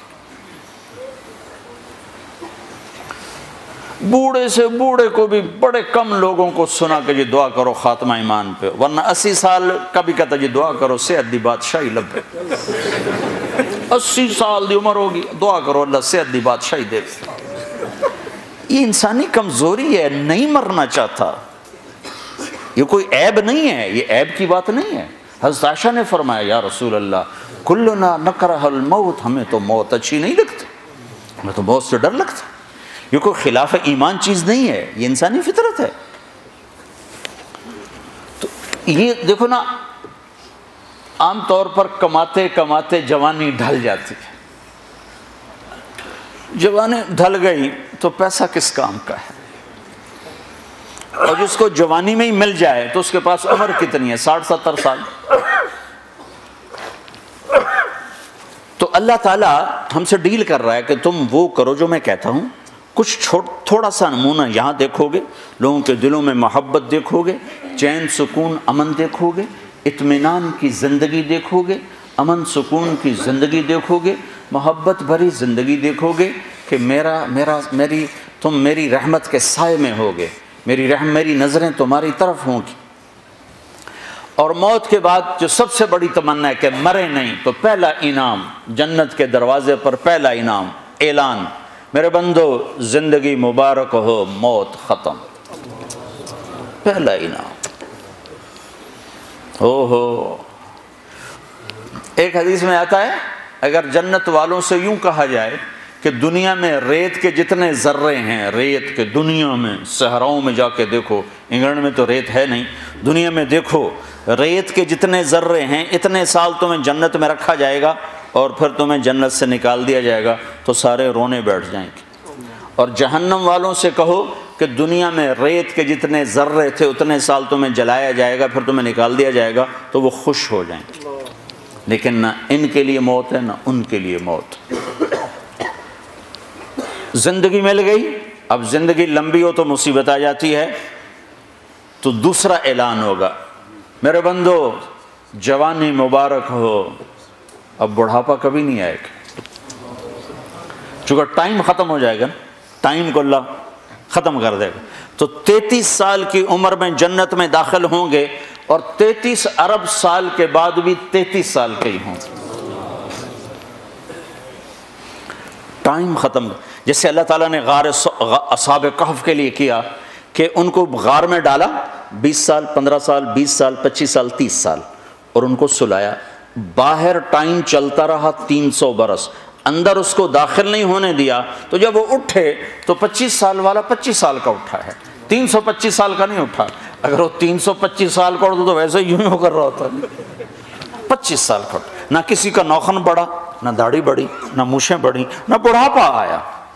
بوڑھے سے بوڑھے کو بھی بڑے کم لوگوں کو سنا کہ یہ دعا کرو خاتمہ ایمان پہ، ورنہ اسی سال کا بھی کہتا یہ دعا کرو صحت دی بادشاہی لبے، اسی سال دی عمر ہوگی، دعا کرو اللہ صحت دی بادشاہی دے۔ یہ انسانی کمزوری ہے، نہیں مرنا چاہتا، یہ کوئی عیب نہیں ہے، یہ عیب کی بات نہیں ہے۔ حضرت عائشہ نے فرمایا یا رسول اللہ کلنا نکرہ الموت، ہمیں تو موت اچھی نہیں لگتی، ہمیں تو موت سے ڈر لگتا۔ یہ کوئی خلاف ایمان چیز نہیں ہے، یہ انسانی فطرت ہے۔ تو یہ دیکھو نا، عام طور پر کماتے کماتے جوانی ڈھل جاتی ہے، جوانی ڈھل گئی تو پیسہ کس کام کا ہے؟ اور جس کو جوانی میں ہی مل جائے تو اس کے پاس عمر کتنی ہے؟ ساٹھ ستر سال۔ تو اللہ تعالیٰ ہم سے ڈیل کر رہا ہے کہ تم وہ کرو جو میں کہتا ہوں۔ کچھ چھوٹ تھوڑا سا نمونہ یہاں دیکھو گے، لوگوں کے دلوں میں محبت دیکھو گے، چین سکون امن دیکھو گے، اطمینان کی زندگی دیکھو گے، امن سکون کی زندگی دیکھو گے، محبت بھری زندگی دیکھو گے کہ میرا میرا میری تم میری رحمت کے سائے میں ہوگے، میری رحم میری نظریں تمہاری طرف ہوں گی۔ اور موت کے بعد جو سب سے بڑی تمنا ہے کہ مرے نہیں، تو پہلا انعام جنت کے دروازے پر، پہلا انعام اعلان، میرے بندو زندگی مبارک ہو، موت ختم، پہلا انعام۔ او ہو، ایک حدیث میں آتا ہے اگر جنت والوں سے یوں کہا جائے کہ دنیا میں ریت کے جتنے ذرے ہیں، ریت کے دنیا میں صحراؤں میں جا کے دیکھو، انگلینڈ میں تو ریت ہے نہیں، دنیا میں دیکھو ریت کے جتنے ذرے ہیں، اتنے سال تمہیں جنت میں رکھا جائے گا اور پھر تمہیں جنت سے نکال دیا جائے گا تو سارے رونے بیٹھ جائیں گے۔ اور جہنم والوں سے کہو کہ دنیا میں ریت کے جتنے ذرے تھے اتنے سال تمہیں جلایا جائے گا، پھر تمہیں نکال دیا جائے گا تو وہ خوش ہو جائیں گے۔ لیکن نہ ان کے لیے موت ہے نہ ان کے لیے موت۔ زندگی مل گئی، اب زندگی لمبی ہو تو مصیبت آ جاتی ہے، تو دوسرا اعلان ہوگا، میرے بندو جوانی مبارک ہو، اب بڑھاپا کبھی نہیں آئے گا، چونکہ ٹائم ختم ہو جائے گا، ٹائم کو اللہ ختم کر دے گا۔ تو تینتیس سال کی عمر میں جنت میں داخل ہوں گے اور تینتیس ارب سال کے بعد بھی تینتیس سال کے ہی ہوں۔ ٹائم ختم، جیسے اللہ تعالیٰ نے غار اصحاب کہف کے لیے کیا کہ ان کو غار میں ڈالا، بیس سال، پندرہ سال، بیس سال، پچیس سال، تیس سال، اور ان کو سلایا۔ باہر ٹائم چلتا رہا تین سو برس، اندر اس کو داخل نہیں ہونے دیا، تو جب وہ اٹھے تو پچیس سال والا پچیس سال کا اٹھا ہے، تین سو پچیس سال کا نہیں اٹھا۔ اگر وہ تین سو پچیس سال کا اٹھتا تو ویسے ہی یوں ہی کر رہا ہوتا، پچیس سال کا اٹھا۔ نہ کسی کا نوخن بڑھا، نہ داڑھی بڑھی، نہ مونچھیں بڑھی، نہ بڑھاپا آیا۔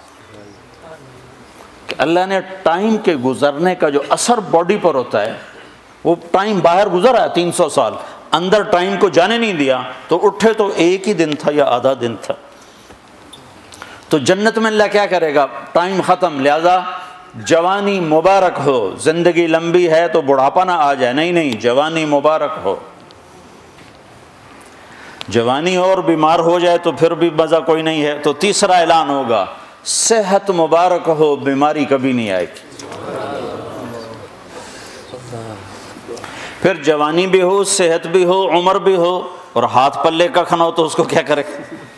کہ اللہ نے ٹائم کے گزرنے کا جو اثر باڈی پر ہوتا ہے، وہ ٹائم باہر گزر آیا تین سو سال، اندر ٹائم کو جانے نہیں دیا، تو اٹھے تو ایک ہی دن تھا یا آدھا دن تھا۔ تو جنت میں اللہ کیا کرے گا؟ ٹائم ختم، لہذا جوانی مبارک ہو، زندگی لمبی ہے تو بڑھاپا نہ آ جائے، نہیں نہیں، جوانی مبارک ہو۔ جوانی اور بیمار ہو جائے تو پھر بھی مزہ کوئی نہیں ہے، تو تیسرا اعلان ہوگا، صحت مبارک ہو، بیماری کبھی نہیں آئے گی۔ پھر جوانی بھی ہو، صحت بھی ہو، عمر بھی ہو، اور ہاتھ پلے کا کھانا ہو تو اس کو کیا کرے؟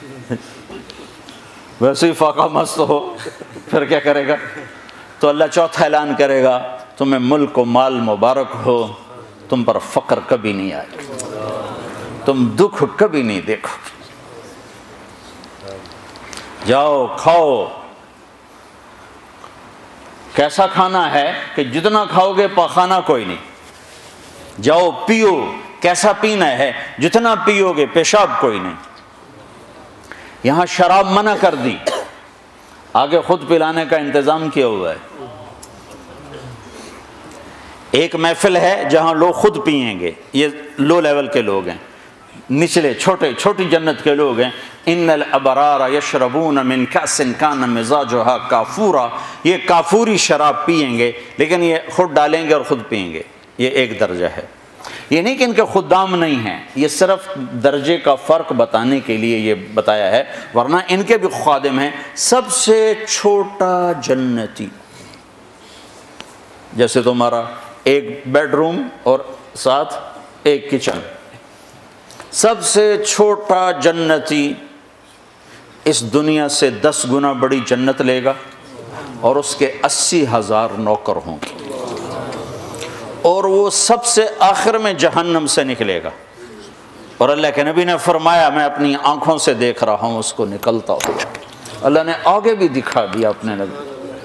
ویسے ہی فاقہ مست ہو، پھر کیا کرے گا؟ تو اللہ چوتھا اعلان کرے گا، تمہیں ملک و مال مبارک ہو، تم پر فقر کبھی نہیں آئے، تم دکھ کبھی نہیں دیکھو، جاؤ کھاؤ۔ کیسا کھانا ہے کہ جتنا کھاؤ گے پاخانہ کوئی نہیں۔ جاؤ پیو، کیسا پینا ہے، جتنا پیو گے پیشاب کوئی نہیں۔ یہاں شراب منع کر دی، آگے خود پلانے کا انتظام کیا ہوا ہے۔ ایک محفل ہے جہاں لوگ خود پئیں گے، یہ لو لیول کے لوگ ہیں، نچلے چھوٹے چھوٹی جنت کے لوگ ہیں۔ ان الابرار یشربون من کأس کان مزاجها کافورا، یہ کافوری شراب پئیں گے، لیکن یہ خود ڈالیں گے اور خود پئیں گے۔ یہ ایک درجہ ہے۔ یہ نہیں کہ ان کے خدام نہیں ہیں، یہ صرف درجے کا فرق بتانے کے لیے یہ بتایا ہے، ورنہ ان کے بھی خادم ہیں۔ سب سے چھوٹا جنتی، جیسے تمہارا ایک بیڈ روم اور ساتھ ایک کچن، سب سے چھوٹا جنتی اس دنیا سے دس گنا بڑی جنت لے گا، اور اس کے اسی ہزار نوکر ہوں گے، اور وہ سب سے آخر میں جہنم سے نکلے گا، اور اللہ کے نبی نے فرمایا میں اپنی آنکھوں سے دیکھ رہا ہوں اس کو نکلتا ہوا۔ اللہ نے آگے بھی دکھا دیا اپنے نبی۔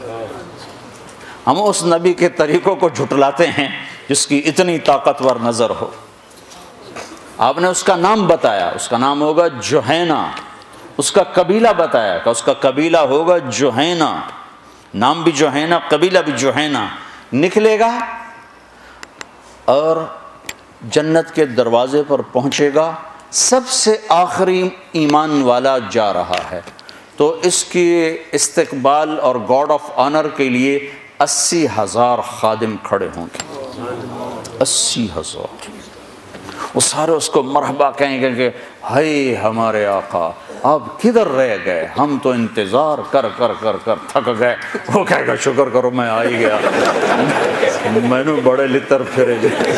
ہم اس نبی کے طریقوں کو جھٹلاتے ہیں جس کی اتنی طاقتور نظر ہو۔ آپ نے اس کا نام بتایا، اس کا نام ہوگا جوہینہ، اس کا قبیلہ بتایا کہ اس کا قبیلہ ہوگا جوہینہ، نام بھی جوہینہ، قبیلہ بھی جوہینہ، نکلے گا اور جنت کے دروازے پر پہنچے گا۔ سب سے آخری ایمان والا جا رہا ہے، تو اس کی استقبال اور گارڈ آف آنر کے لیے اسی ہزار خادم کھڑے ہوں گے، اسی ہزار۔ وہ سارے اس کو مرحبا کہیں گے کہ ہائے ہمارے آقا آپ کدھر رہ گئے، ہم تو انتظار کر کر کر کر تھک گئے۔ وہ کہے گا شکر کرو میں آ ہی گیا، میں نے بڑے لطر پھرے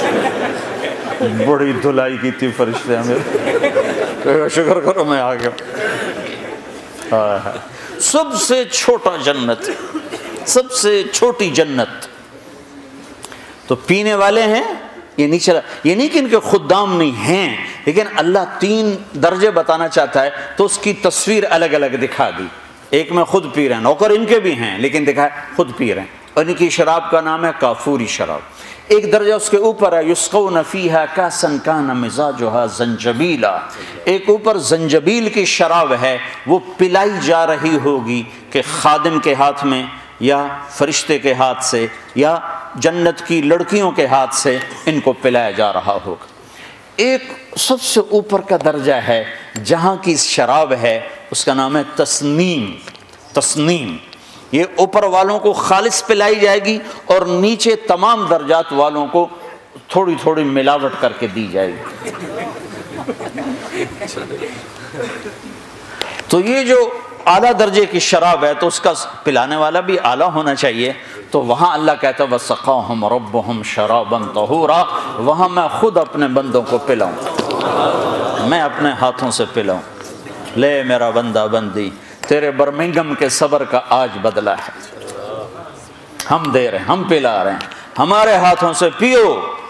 بڑی دھلائی کی تھی فرشتے ہمیں، کہے گا شکر کرو میں آ گیا۔ سب سے چھوٹا جنت، سب سے چھوٹی جنت۔ تو پینے والے ہیں، یہ نہیں چلا، یہ نہیں کہ ان کے خدام نہیں ہیں، لیکن اللہ تین درجے بتانا چاہتا ہے تو اس کی تصویر الگ الگ دکھا دی۔ ایک میں خود پی رہے ہیں، نوکر ان کے بھی ہیں لیکن دکھا خود پی رہے ہیں، اور ان کی شراب کا نام ہے کافوری شراب۔ ایک درجہ اس کے اوپر ہے یسقون فیہا کاسا کان مزاجها زنجبیلا، ایک اوپر زنجبیل کی شراب ہے، وہ پلائی جا رہی ہوگی کہ خادم کے ہاتھ میں یا فرشتے کے ہاتھ سے یا جنت کی لڑکیوں کے ہاتھ سے ان کو پلایا جا رہا ہوگا۔ ایک سب سے اوپر کا درجہ ہے جہاں کی شراب ہے، اس کا نام ہے تسنیم۔ تسنیم یہ اوپر والوں کو خالص پلائی جائے گی اور نیچے تمام درجات والوں کو تھوڑی تھوڑی ملاوٹ کر کے دی جائے گی۔ تو یہ جو اعلیٰ درجے کی شراب ہے تو اس کا پلانے والا بھی اعلیٰ ہونا چاہیے. تو وہاں اللہ کہتا ہے وَسَقَاهُمْ رَبُّهُمْ شَرَابًا طَهُورًا، وہاں میں خود اپنے بندوں کو پلاؤں، میں اپنے ہاتھوں سے پلاؤں. لے میرا بندہ بندی، تیرے برمنگم کے صبر کا آج بدلہ ہے، ہم دے رہے ہیں، ہم پلا رہے ہیں، ہمارے ہاتھوں سے پیو.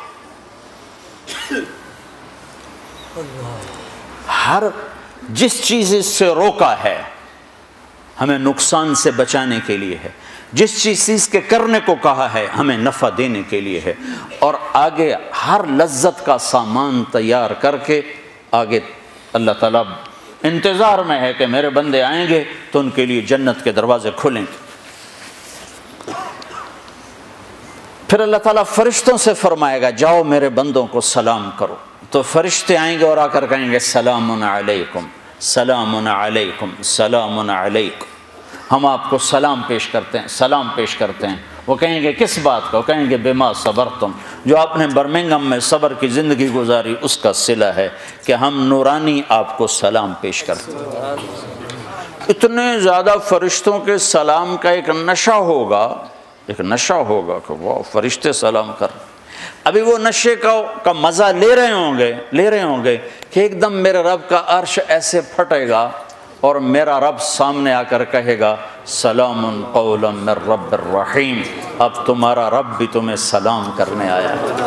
ہر جس چیز اس سے روکا ہے ہمیں نقصان سے بچانے کے لیے ہے، جس چیز کے کرنے کو کہا ہے ہمیں نفع دینے کے لیے ہے، اور آگے ہر لذت کا سامان تیار کر کے آگے اللہ تعالیٰ انتظار میں ہے کہ میرے بندے آئیں گے تو ان کے لیے جنت کے دروازے کھلیں گے. پھر اللہ تعالیٰ فرشتوں سے فرمائے گا جاؤ میرے بندوں کو سلام کرو. تو فرشتے آئیں گے اور آ کر کہیں گے سلام علیکم سلام علیکم سلام علیکم. ہم آپ کو سلام پیش کرتے ہیں، سلام پیش کرتے ہیں. وہ کہیں گے کس بات کا؟ وہ کہیں گے بما صبرتم، جو آپ نے برمنگم میں صبر کی زندگی گزاری اس کا صلہ ہے کہ ہم نورانی آپ کو سلام پیش کرتے ہیں. اتنے زیادہ فرشتوں کے سلام کا ایک نشہ ہوگا، ایک نشہ ہوگا کہ وہ فرشتے سلام کر رہے. ابھی وہ نشے کا کا مزہ لے رہے ہوں گے لے رہے ہوں گے کہ ایک دم میرے رب کا عرش ایسے پھٹے گا اور میرا رب سامنے آ کر کہے گا سلام قولا من رب الرحیم، اب تمہارا رب بھی تمہیں سلام کرنے آیا ہے.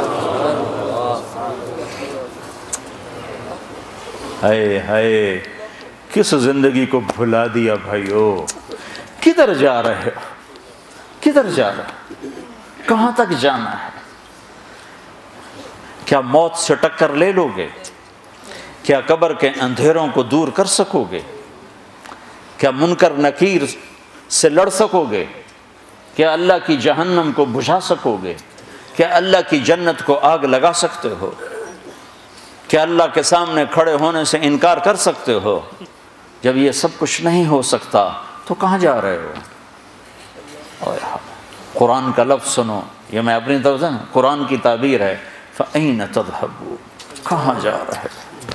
ہائے ہائے کس زندگی کو بھلا دیا بھائیو. کدھر جا رہے ہو؟ کدھر جا رہے ہو؟ کہاں تک جانا ہے؟ کیا موت سے ٹکر لے لو گے؟ کیا قبر کے اندھیروں کو دور کر سکو گے؟ کیا منکر نکیر سے لڑ سکو گے؟ کیا اللہ کی جہنم کو بجھا سکو گے؟ کیا اللہ کی جنت کو آگ لگا سکتے ہو؟ کیا اللہ کے سامنے کھڑے ہونے سے انکار کر سکتے ہو؟ جب یہ سب کچھ نہیں ہو سکتا تو کہاں جا رہے ہو؟ قرآن کا لفظ سنو، یہ میں اپنی طرف سے قرآن کی تعبیر ہے. فَأَيْنَ تَذْهَبُونَ، کہاں جا رہے ہو؟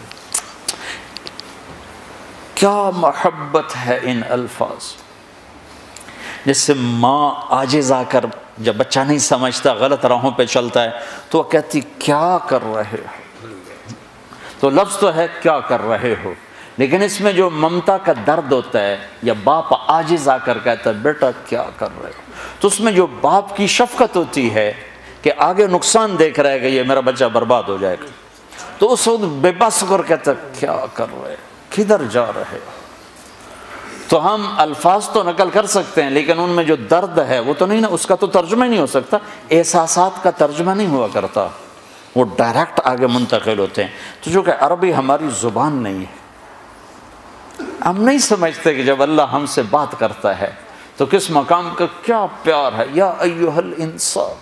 کیا محبت ہے ان الفاظ. جس سے ماں عاجز آ کر جب بچہ نہیں سمجھتا غلط راہوں پہ چلتا ہے تو وہ کہتی کیا کر رہے ہو. تو لفظ تو ہے کیا کر رہے ہو، لیکن اس میں جو ممتا کا درد ہوتا ہے، یا باپ عاجز آ کر کہتا ہے بیٹا کیا کر رہے ہو، تو اس میں جو باپ کی شفقت ہوتی ہے کہ آگے نقصان دیکھ رہا ہے کہ یہ میرا بچہ برباد ہو جائے گا، تو اس وقت بے بس کر کہتا ہے کیا کر رہے، کدھر جا رہے. تو ہم الفاظ تو نقل کر سکتے ہیں لیکن ان میں جو درد ہے وہ تو نہیں نا، اس کا تو ترجمہ نہیں ہو سکتا. احساسات کا ترجمہ نہیں ہوا کرتا، وہ ڈائریکٹ آگے منتقل ہوتے ہیں. تو جو کہ عربی ہماری زبان نہیں ہے، ہم نہیں سمجھتے کہ جب اللہ ہم سے بات کرتا ہے تو کس مقام کا کیا پیار ہے. یا ایھا الانسان،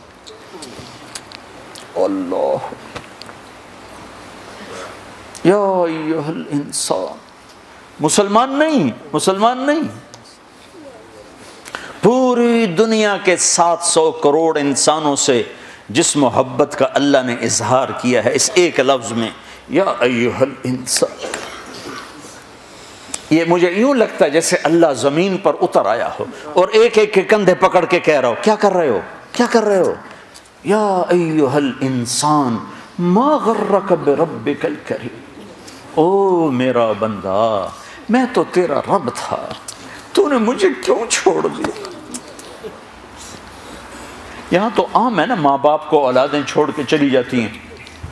اللہ یا ایھا الانسان. مسلمان نہیں، مسلمان نہیں، پوری دنیا کے سات سو کروڑ انسانوں سے جس محبت کا اللہ نے اظہار کیا ہے اس ایک لفظ میں یا ایھا الانسان. یہ مجھے یوں لگتا ہے جیسے اللہ زمین پر اتر آیا ہو اور ایک ایک کے کندھے پکڑ کے کہہ رہا ہو کیا کر رہے ہو، کیا کر رہے ہو. یا ایھا الانسان ما غرک بربک الکریم، او میرا بندہ میں تو تیرا رب تھا، تو نے مجھے کیوں چھوڑ دیا. یہاں تو عام ہے نا، ماں باپ کو اولادیں چھوڑ کے چلی جاتی ہیں.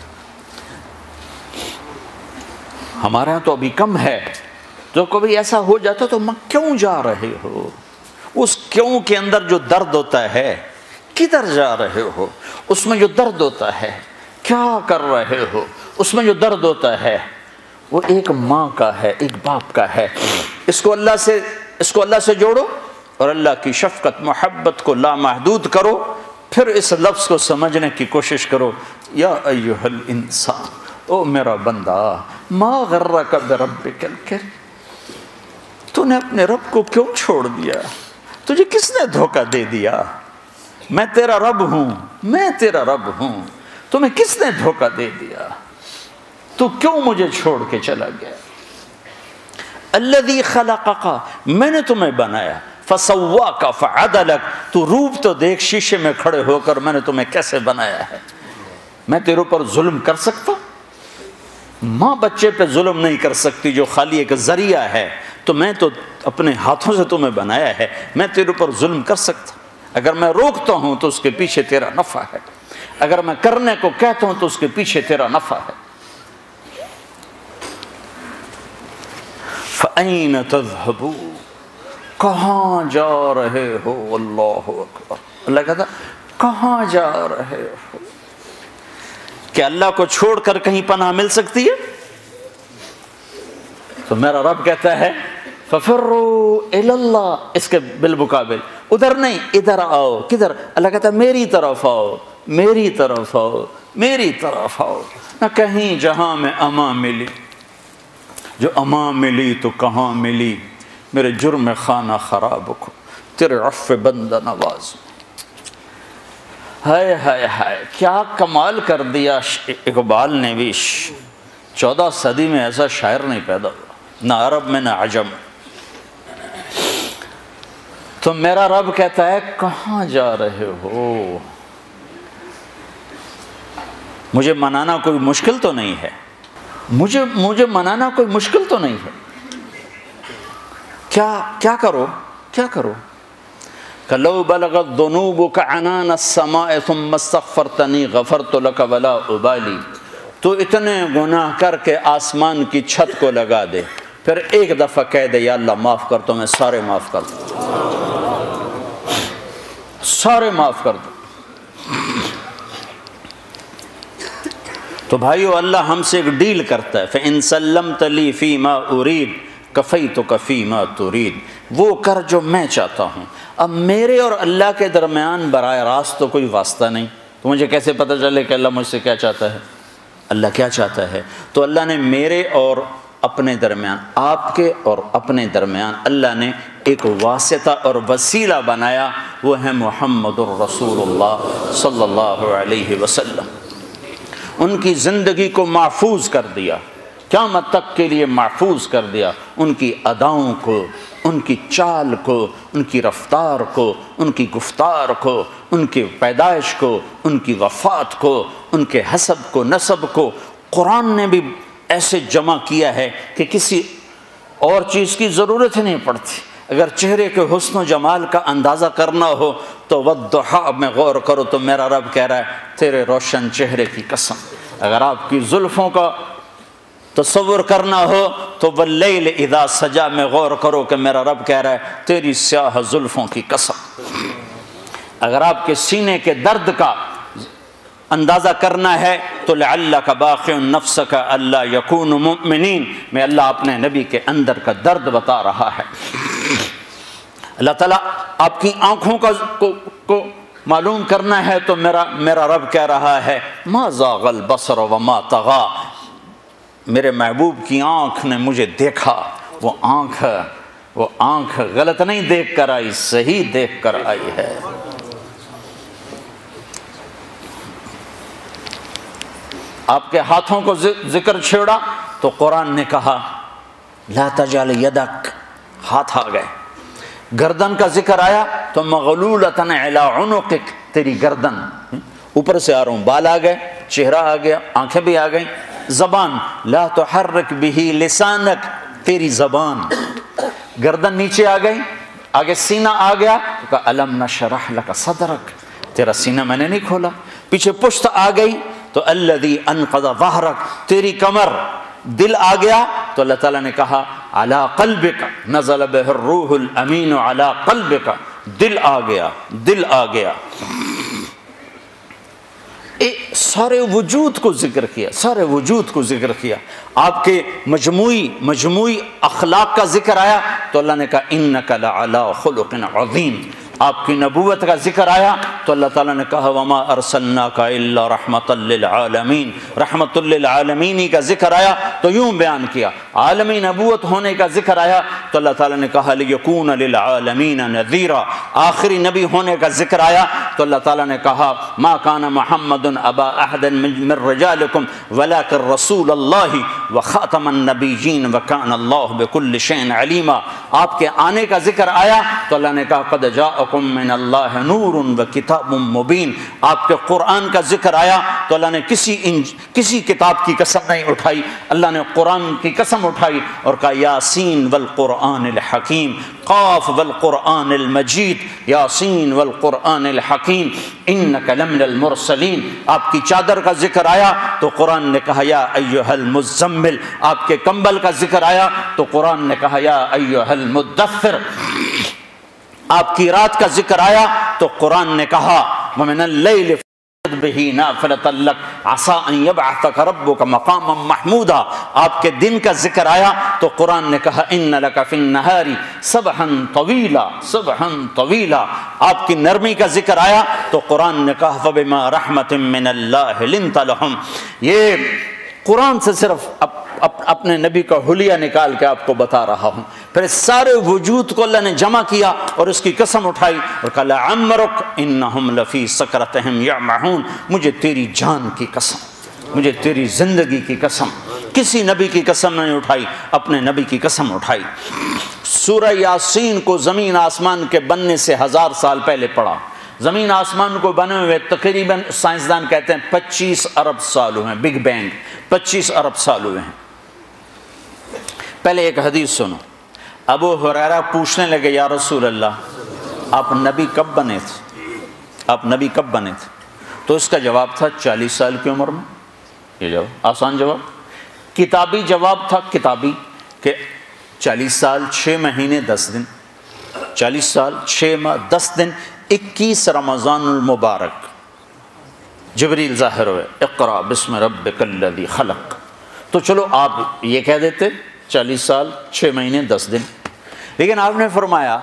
ہمارے یہاں تو ابھی کم ہے. جو کبھی ایسا ہو جاتا تو ماں کیوں جا رہے ہو، اس کیوں کے اندر جو درد ہوتا ہے، کدھر جا رہے ہو اس میں جو درد ہوتا ہے، کیا کر رہے ہو اس میں جو درد ہوتا ہے، وہ ایک ماں کا ہے، ایک باپ کا ہے. اس کو اللہ سے اس کو اللہ سے جوڑو اور اللہ کی شفقت محبت کو لامحدود کرو، پھر اس لفظ کو سمجھنے کی کوشش کرو. یا ایھا الانسان، او میرا بندہ، ما غرک بربک الکریم، تو نے اپنے رب کو کیوں چھوڑ دیا، تجھے کس نے دھوکہ دے دیا. میں تیرا رب ہوں، میں تیرا رب ہوں، تمہیں کس نے دھوکہ دے دیا، تو کیوں مجھے چھوڑ کے چلا گیا. الذی خلقک، میں نے تمہیں بنایا، فسواک فعدلک، تو روپ تو دیکھ شیشے میں کھڑے ہو کر میں نے تمہیں کیسے بنایا ہے۔ میں تیرے اوپر ظلم کر سکتا؟ ماں بچے پہ ظلم نہیں کر سکتی جو خالی ایک ذریعہ ہے، تو میں تو اپنے ہاتھوں سے تمہیں بنایا ہے، میں تیرے اوپر ظلم کر سکتا؟ اگر میں روکتا ہوں تو اس کے پیچھے تیرا نفع ہے، اگر میں کرنے کو کہتا ہوں تو اس کے پیچھے تیرا نفع ہے۔ فَأَيْنَ تَذْهَبُونَ، کہاں جا رہے ہو؟ اللہ اکبر۔ اللہ کہتا کہاں جا رہے ہو؟ کہ اللہ کو چھوڑ کر کہیں پناہ مل سکتی ہے؟ تو میرا رب کہتا ہے فَفِرُّوا إِلَى اللَّهِ، اس کے بالمقابل ادھر نہیں، ادھر آؤ۔ کدھر؟ اللہ کہتا ہے میری طرف آؤ، میری طرف آؤ، میری طرف آؤ۔ نہ کہیں جہاں میں امان ملی، جو امان ملی تو کہاں ملی؟ میرے جرم خانہ خراب کو تیرے عفو بندہ نواز۔ ہائے ہائے ہائے، کیا کمال کر دیا اقبال نے بھی۔ چودہ صدی میں ایسا شاعر نہیں پیدا ہوا، نہ عرب میں نہ عجم۔ تو میرا رب کہتا ہے کہاں جا رہے ہو؟ مجھے منانا کوئی مشکل تو نہیں ہے، مجھے مجھے منانا کوئی مشکل تو نہیں ہے۔ کیا کیا کرو کیا کرو؟ لو بلغت ذنوبک عنان السماء ثم استغفرتنی غفرت لک ولا ابالی، تو اتنے گناہ کر کے آسمان کی چھت کو لگا دے، پھر ایک دفعہ کہہ دے یا اللہ معاف کر، تو میں سارے معاف کر دوں، سارے معاف کر دوں۔ تو بھائیو، اللہ ہم سے ایک ڈیل کرتا ہے، فَإِن سَلَّمْتَ لِي فِي مَا أُرِيدُ كَفَيْتُكَ فِي مَا تُرِيدُ، وہ کر جو میں چاہتا ہوں۔ اب میرے اور اللہ کے درمیان براہ راست تو کوئی واسطہ نہیں، تو مجھے کیسے پتہ چلے کہ اللہ مجھ سے کیا چاہتا ہے، اللہ کیا چاہتا ہے؟ تو اللہ نے میرے اور اپنے درمیان، آپ کے اور اپنے درمیان اللہ نے ایک واسطہ اور وسیلہ بنایا، وہ ہے محمد الرسول اللہ صلی اللہ علیہ وسلم۔ ان کی زندگی کو محفوظ کر دیا، قیامت تک کے لیے محفوظ کر دیا، ان کی اداؤں کو، ان کی چال کو، ان کی رفتار کو، ان کی گفتار کو، ان کی پیدائش کو، ان کی وفات کو، ان کے حسب کو، نسب کو قرآن نے بھی ایسے جمع کیا ہے کہ کسی اور چیز کی ضرورت ہی نہیں پڑتی۔ اگر چہرے کے حسن و جمال کا اندازہ کرنا ہو تو والضحیٰ میں غور کرو، تو میرا رب کہہ رہا ہے تیرے روشن چہرے کی قسم۔ اگر آپ کی زلفوں کا تصور کرنا ہو تو واللیل اذا سجا میں غور کرو کہ میرا رب کہہ رہا ہے تیری سیاہ زلفوں کی قسم۔ اگر آپ کے سینے کے درد کا اندازہ کرنا ہے تو لعلک باخع نفسک الا یکونوا مؤمنین میں اللہ اپنے نبی کے اندر کا درد بتا رہا ہے۔ اللہ تعالیٰ آپ کی آنکھوں کا کو, کو معلوم کرنا ہے تو میرا میرا رب کہہ رہا ہے ما زاغ البصر وما طغى، میرے محبوب کی آنکھ نے مجھے دیکھا، وہ آنکھ وہ آنکھ غلط نہیں دیکھ کر آئی، صحیح دیکھ کر آئی ہے۔ آپ کے ہاتھوں کو ذکر چھیڑا تو قرآن نے کہا لا تجعل یدک، ہاتھ آ گئے۔ گردن کا ذکر آیا تو مغلولۃ علی عنقک، تیری گردن، اوپر سے آ رہا ہوں، بال آ گئے، چہرہ آ گیا، آنکھیں بھی آ گئیں۔ زبان لا تحرک بہ لسانک، تیری زبان۔ گردن نیچے آ گئی، آگے سینہ آ گیا تو کہا الم نشرح لک صدرک، تیرا سینہ میں نے نہیں کھولا۔ پیچھے پشت آ گئی تو الذی انقض ظہرک، تیری کمر۔ دل آ گیا تو اللہ تعالیٰ نے کہا علی قلبک نزل بہ الروح الامین علی قلبک، دل آ گیا، دل آ گیا۔ اے سارے وجود کو ذکر کیا، سارے وجود کو ذکر کیا۔ آپ کے مجموعی مجموعی اخلاق کا ذکر آیا تو اللہ نے کہا انک لعلی خلق عظیم۔ آپ کی نبوت کا ذکر آیا تو اللہ تعالیٰ نے کہا وما ارسلناک الا رحمۃ للعالمین، رحمۃ للعالمین کا ذکر آیا تو یوں بیان کیا، عالمی نبوت ہونے کا ذکر آیا تو اللہ تعالیٰ نے کہا لیکون للعالمین نذیرا، آخری نبی ہونے کا ذکر آیا تو اللہ تعالیٰ نے کہا ما کان محمد ابا احد من رجالکم ولکن رسول اللہ وخاتم النبیین وکان اللہ بکل شیء علیما، آپ کے آنے کا ذکر آیا تو اللہ نے کہا قد جاءکم من اللہ نور وکتاب مبین، آپ کے قرآن کا ذکر آیا تو اللہ نے کسی انج کسی کتاب کی قسم نہیں اٹھائی، اللہ نے قرآن کی قسم اٹھائی اور کہا یاسین والقرآن الحکیم، قاف والقرآن المجید، یاسین والقرآن الحکیم انک لمن المرسلین، آپ کی چادر کا ذکر آیا تو قرآن نے کہا یا ایھا المزمل، آپ کے کمبل کا ذکر آیا تو قرآن نے کہا یا ایھا المدثر، آپ کی رات کا ذکر آیا تو قرآن نے کہا ومن اللیل فاسجد بہ نافلۃ لک عسیٰ ان یبعثک ربک مقاما محمودا، آپ کے دن کا ذکر آیا تو قرآن نے کہا ان لک فی النہار سبحا طویلا سبحا طویلا، آپ کی نرمی کا ذکر آیا تو قرآن نے کہا فبما رحمۃ من اللہ لنت لہم، یہ قرآن سے صرف اپ اپنے نبی کا حلیہ نکال کے آپ کو بتا رہا ہوں، پھر اس سارے وجود کو اللہ نے جمع کیا اور اس کی قسم اٹھائی اور کہا لعمرک انہم لفی سکرتہم یعمہون، مجھے تیری جان کی قسم، مجھے تیری زندگی کی قسم، کسی نبی کی قسم نہیں اٹھائی، اپنے نبی کی قسم اٹھائی۔ سورہ یاسین کو زمین آسمان کے بننے سے ہزار سال پہلے پڑھا، زمین آسمان کو بنے ہوئے تقریباً سائنسدان کہتے ہیں پچیس ارب سال ہوئے ہیں، بگ بینگ پچیس ارب سال ہوئے ہیں۔ پہلے ایک حدیث سنو، ابو ہریرہ پوچھنے لگے یا رسول اللہ آپ نبی کب بنے تھے، آپ نبی کب بنے تھے؟ تو اس کا جواب تھا چالیس سال کی عمر میں، یہ جواب آسان جواب، کتابی جواب تھا کتابی کہ چالیس سال چھ مہینے دس دن، چالیس سال چھ ماہ دس دن، اکیس رمضان المبارک جبریل ظاہر ہوئے اقرا بسم ربک الذی خلق، تو چلو آپ یہ کہہ دیتے چالیس سال چھ مہینے دس دن، لیکن آپ نے فرمایا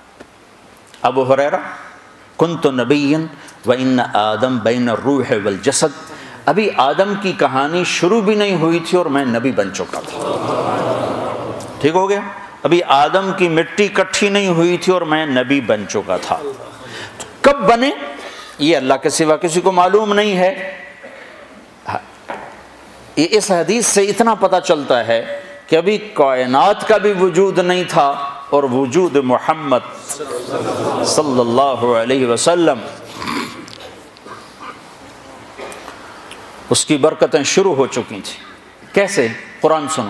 ابو ہریرہ کنت نبیا وان آدم بین الروح والجسد، ابھی آدم کی کہانی شروع بھی نہیں ہوئی تھی اور میں نبی بن چکا تھا، ٹھیک ہو گیا، ابھی آدم کی مٹی کٹھی نہیں ہوئی تھی اور میں نبی بن چکا تھا۔ کب بنے یہ اللہ کے سوا کسی کو معلوم نہیں ہے، اس حدیث سے اتنا پتہ چلتا ہے کہ ابھی کائنات کا بھی وجود نہیں تھا اور وجود محمد صلی اللہ علیہ وسلم اس کی برکتیں شروع ہو چکی تھیں۔ کیسے؟ قرآن سنو،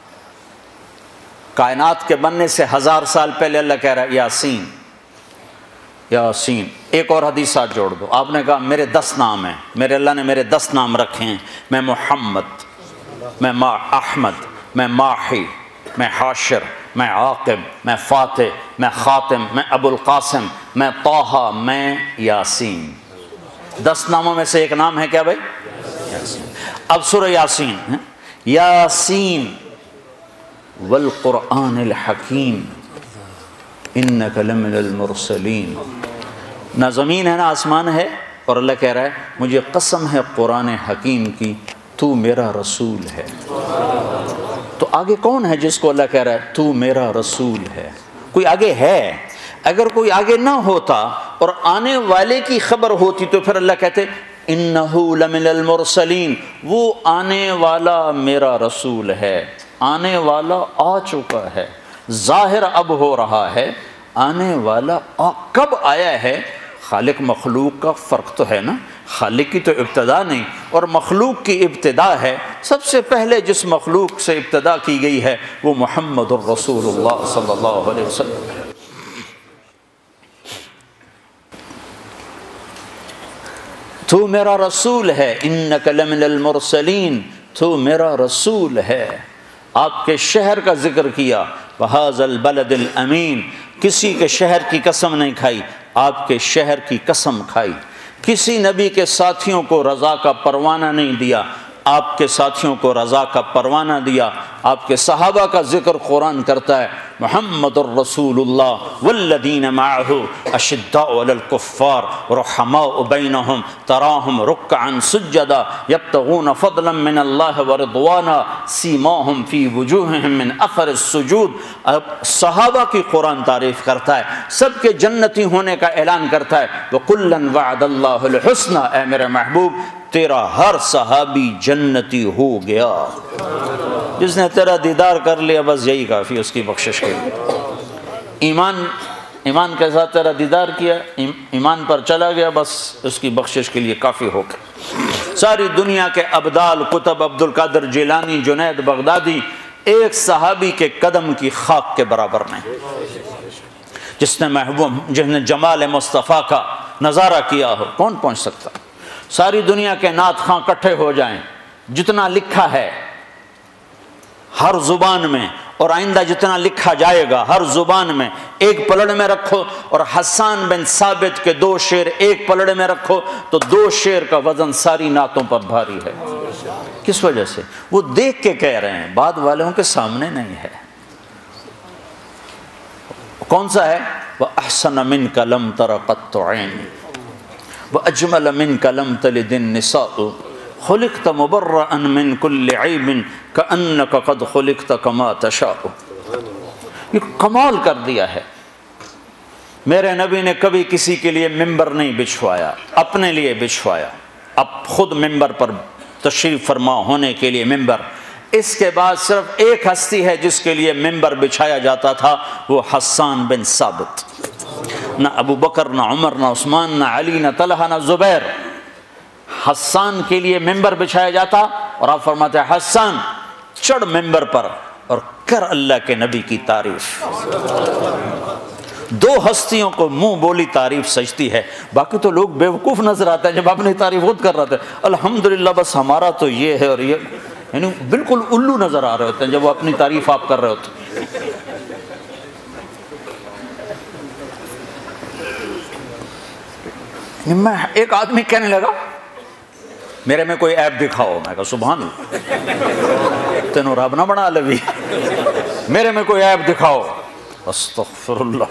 کائنات کے بننے سے ہزار سال پہلے اللہ کہہ رہا ہے یاسین یاسین، ایک اور حدیث ساتھ جوڑ دو، آپ نے کہا میرے دس نام ہیں، میرے اللہ نے میرے دس نام رکھے ہیں، میں محمد، میں ما احمد، میں ماحی، میں حاشر، میں عاقب، میں فاتح، میں خاتم، میں ابو القاسم، میں طٰہٰ، میں یاسین، دس ناموں میں سے ایک نام ہے کیا بھائی؟ یاسین۔ اب سورہ یاسین، یاسین والقرآن الحکیم انک لمن المرسلین، نہ زمین ہے نہ آسمان ہے اور اللہ کہہ رہا ہے مجھے قسم ہے قرآن حکیم کی تو میرا رسول ہے۔ تو آگے کون ہے جس کو اللہ کہہ رہا ہے تو میرا رسول ہے؟ کوئی آگے ہے، اگر کوئی آگے نہ ہوتا اور آنے والے کی خبر ہوتی تو پھر اللہ کہتے انہو لمن المرسلین، وہ آنے والا میرا رسول ہے، آنے والا آ چکا ہے، ظاہر اب ہو رہا ہے، آنے والا آ کب آیا ہے؟ خالق مخلوق کا فرق تو ہے نا، خالق کی تو ابتدا نہیں اور مخلوق کی ابتدا ہے، سب سے پہلے جس مخلوق سے ابتدا کی گئی ہے وہ محمد الرسول اللہ صلی اللہ علیہ وسلم ہے۔ تو میرا رسول ہے، انک لمن المرسلین، تو میرا رسول ہے۔ آپ کے شہر کا ذکر کیا، وَهَذَا الْبَلَدِ الْأَمِينَ، کسی کے شہر کی قسم نہیں کھائی، آپ کے شہر کی قسم کھائی۔ کسی نبی کے ساتھیوں کو رضا کا پروانہ نہیں دیا، آپ کے ساتھیوں کو رضا کا پروانہ دیا۔ آپ کے صحابہ کا ذکر قرآن کرتا ہے، محمد الرسول اللہ والذین معہ اشداء علی الکفار رحماء بینہم تراہم رکعا سجدا یبتغون فضلا من اللہ ورضوانا سیماہم فی وجوہہم من اثر السجود. اب صحابہ کی قرآن تعریف کرتا ہے، سب کے جنتی ہونے کا اعلان کرتا ہے. وَقُلًّا وَعَدَ اللَّهُ الْحُسْنَى، اے میرے محبوب تیرا ہر صحابی جنتی ہو گیا. جس نے تیرا دیدار کر لیا بس یہی کافی اس کی بخشش کے لیے. ایمان ایمان کے ساتھ تیرا دیدار کیا، ایمان پر چلا گیا، بس اس کی بخشش کے لیے کافی ہو گیا. ساری دنیا کے ابدال قطب عبد القادر جیلانی جنید بغدادی ایک صحابی کے قدم کی خاک کے برابر نہیں. جس نے محبوب جس نے جمال مصطفیٰ کا نظارہ کیا ہو کون پہنچ سکتا. ساری دنیا کے نعت خواں کٹھے ہو جائیں، جتنا لکھا ہے ہر زبان میں اور آئندہ جتنا لکھا جائے گا ہر زبان میں ایک پلڑ میں رکھو، اور حسان بن ثابت کے دو شعر ایک پلڑ میں رکھو تو دو شعر کا وزن ساری نعتوں پر بھاری ہے. کس وجہ سے؟ وہ دیکھ کے کہہ رہے ہیں، بعد والوں کے سامنے نہیں ہے. کون سا ہے؟ وَأَحْسَنَ مِنْكَ لَمْ تَرَ قَطُّ عَيْنِ وَأَجْمَلَ مِنْكَ لَمْ تَلِدِ النِّسَاءُ خُلِقْتَ مُبَرَّأً مِنْ كُلِّ عَيْبٍ كَأَنَّكَ قَدْ خُلِقْتَ كَمَا تَشَاءُ. یہ کمال کر دیا ہے. میرے نبی نے کبھی کسی کے لیے ممبر نہیں بچھوایا، اپنے لیے بچھوایا. اب خود ممبر پر تشریف فرما ہونے کے لیے ممبر. اس کے بعد صرف ایک ہستی ہے جس کے لیے ممبر بچھایا جاتا تھا، وہ حسان بن ثابت. نہ ابو بکر، نہ عمر، نہ عثمان، نہ علی، نہ طلحہ، نہ زبیر. حسان کے لیے ممبر بچھایا جاتا اور آپ فرماتے ہیں حسان چڑھ ممبر پر اور کر اللہ کے نبی کی تعریف. دو ہستیوں کو منہ بولی تعریف سجتی ہے. باقی تو لوگ بیوقوف نظر آتے ہیں جب اپنی تعریف خود کر رہے تھے. الحمدللہ بس ہمارا تو یہ ہے اور یہ، یعنی بالکل الو نظر آ رہے ہوتے ہیں جب وہ اپنی تعریف آپ کر رہے ہوتے ہیں. میں ایک آدمی کہنے لگا میرے میں کوئی عیب دکھاؤ. میں کہا سبحان اللہ، تینوں رب نہ بنا لوی، میرے میں کوئی عیب دکھاؤ. استغفر اللہ.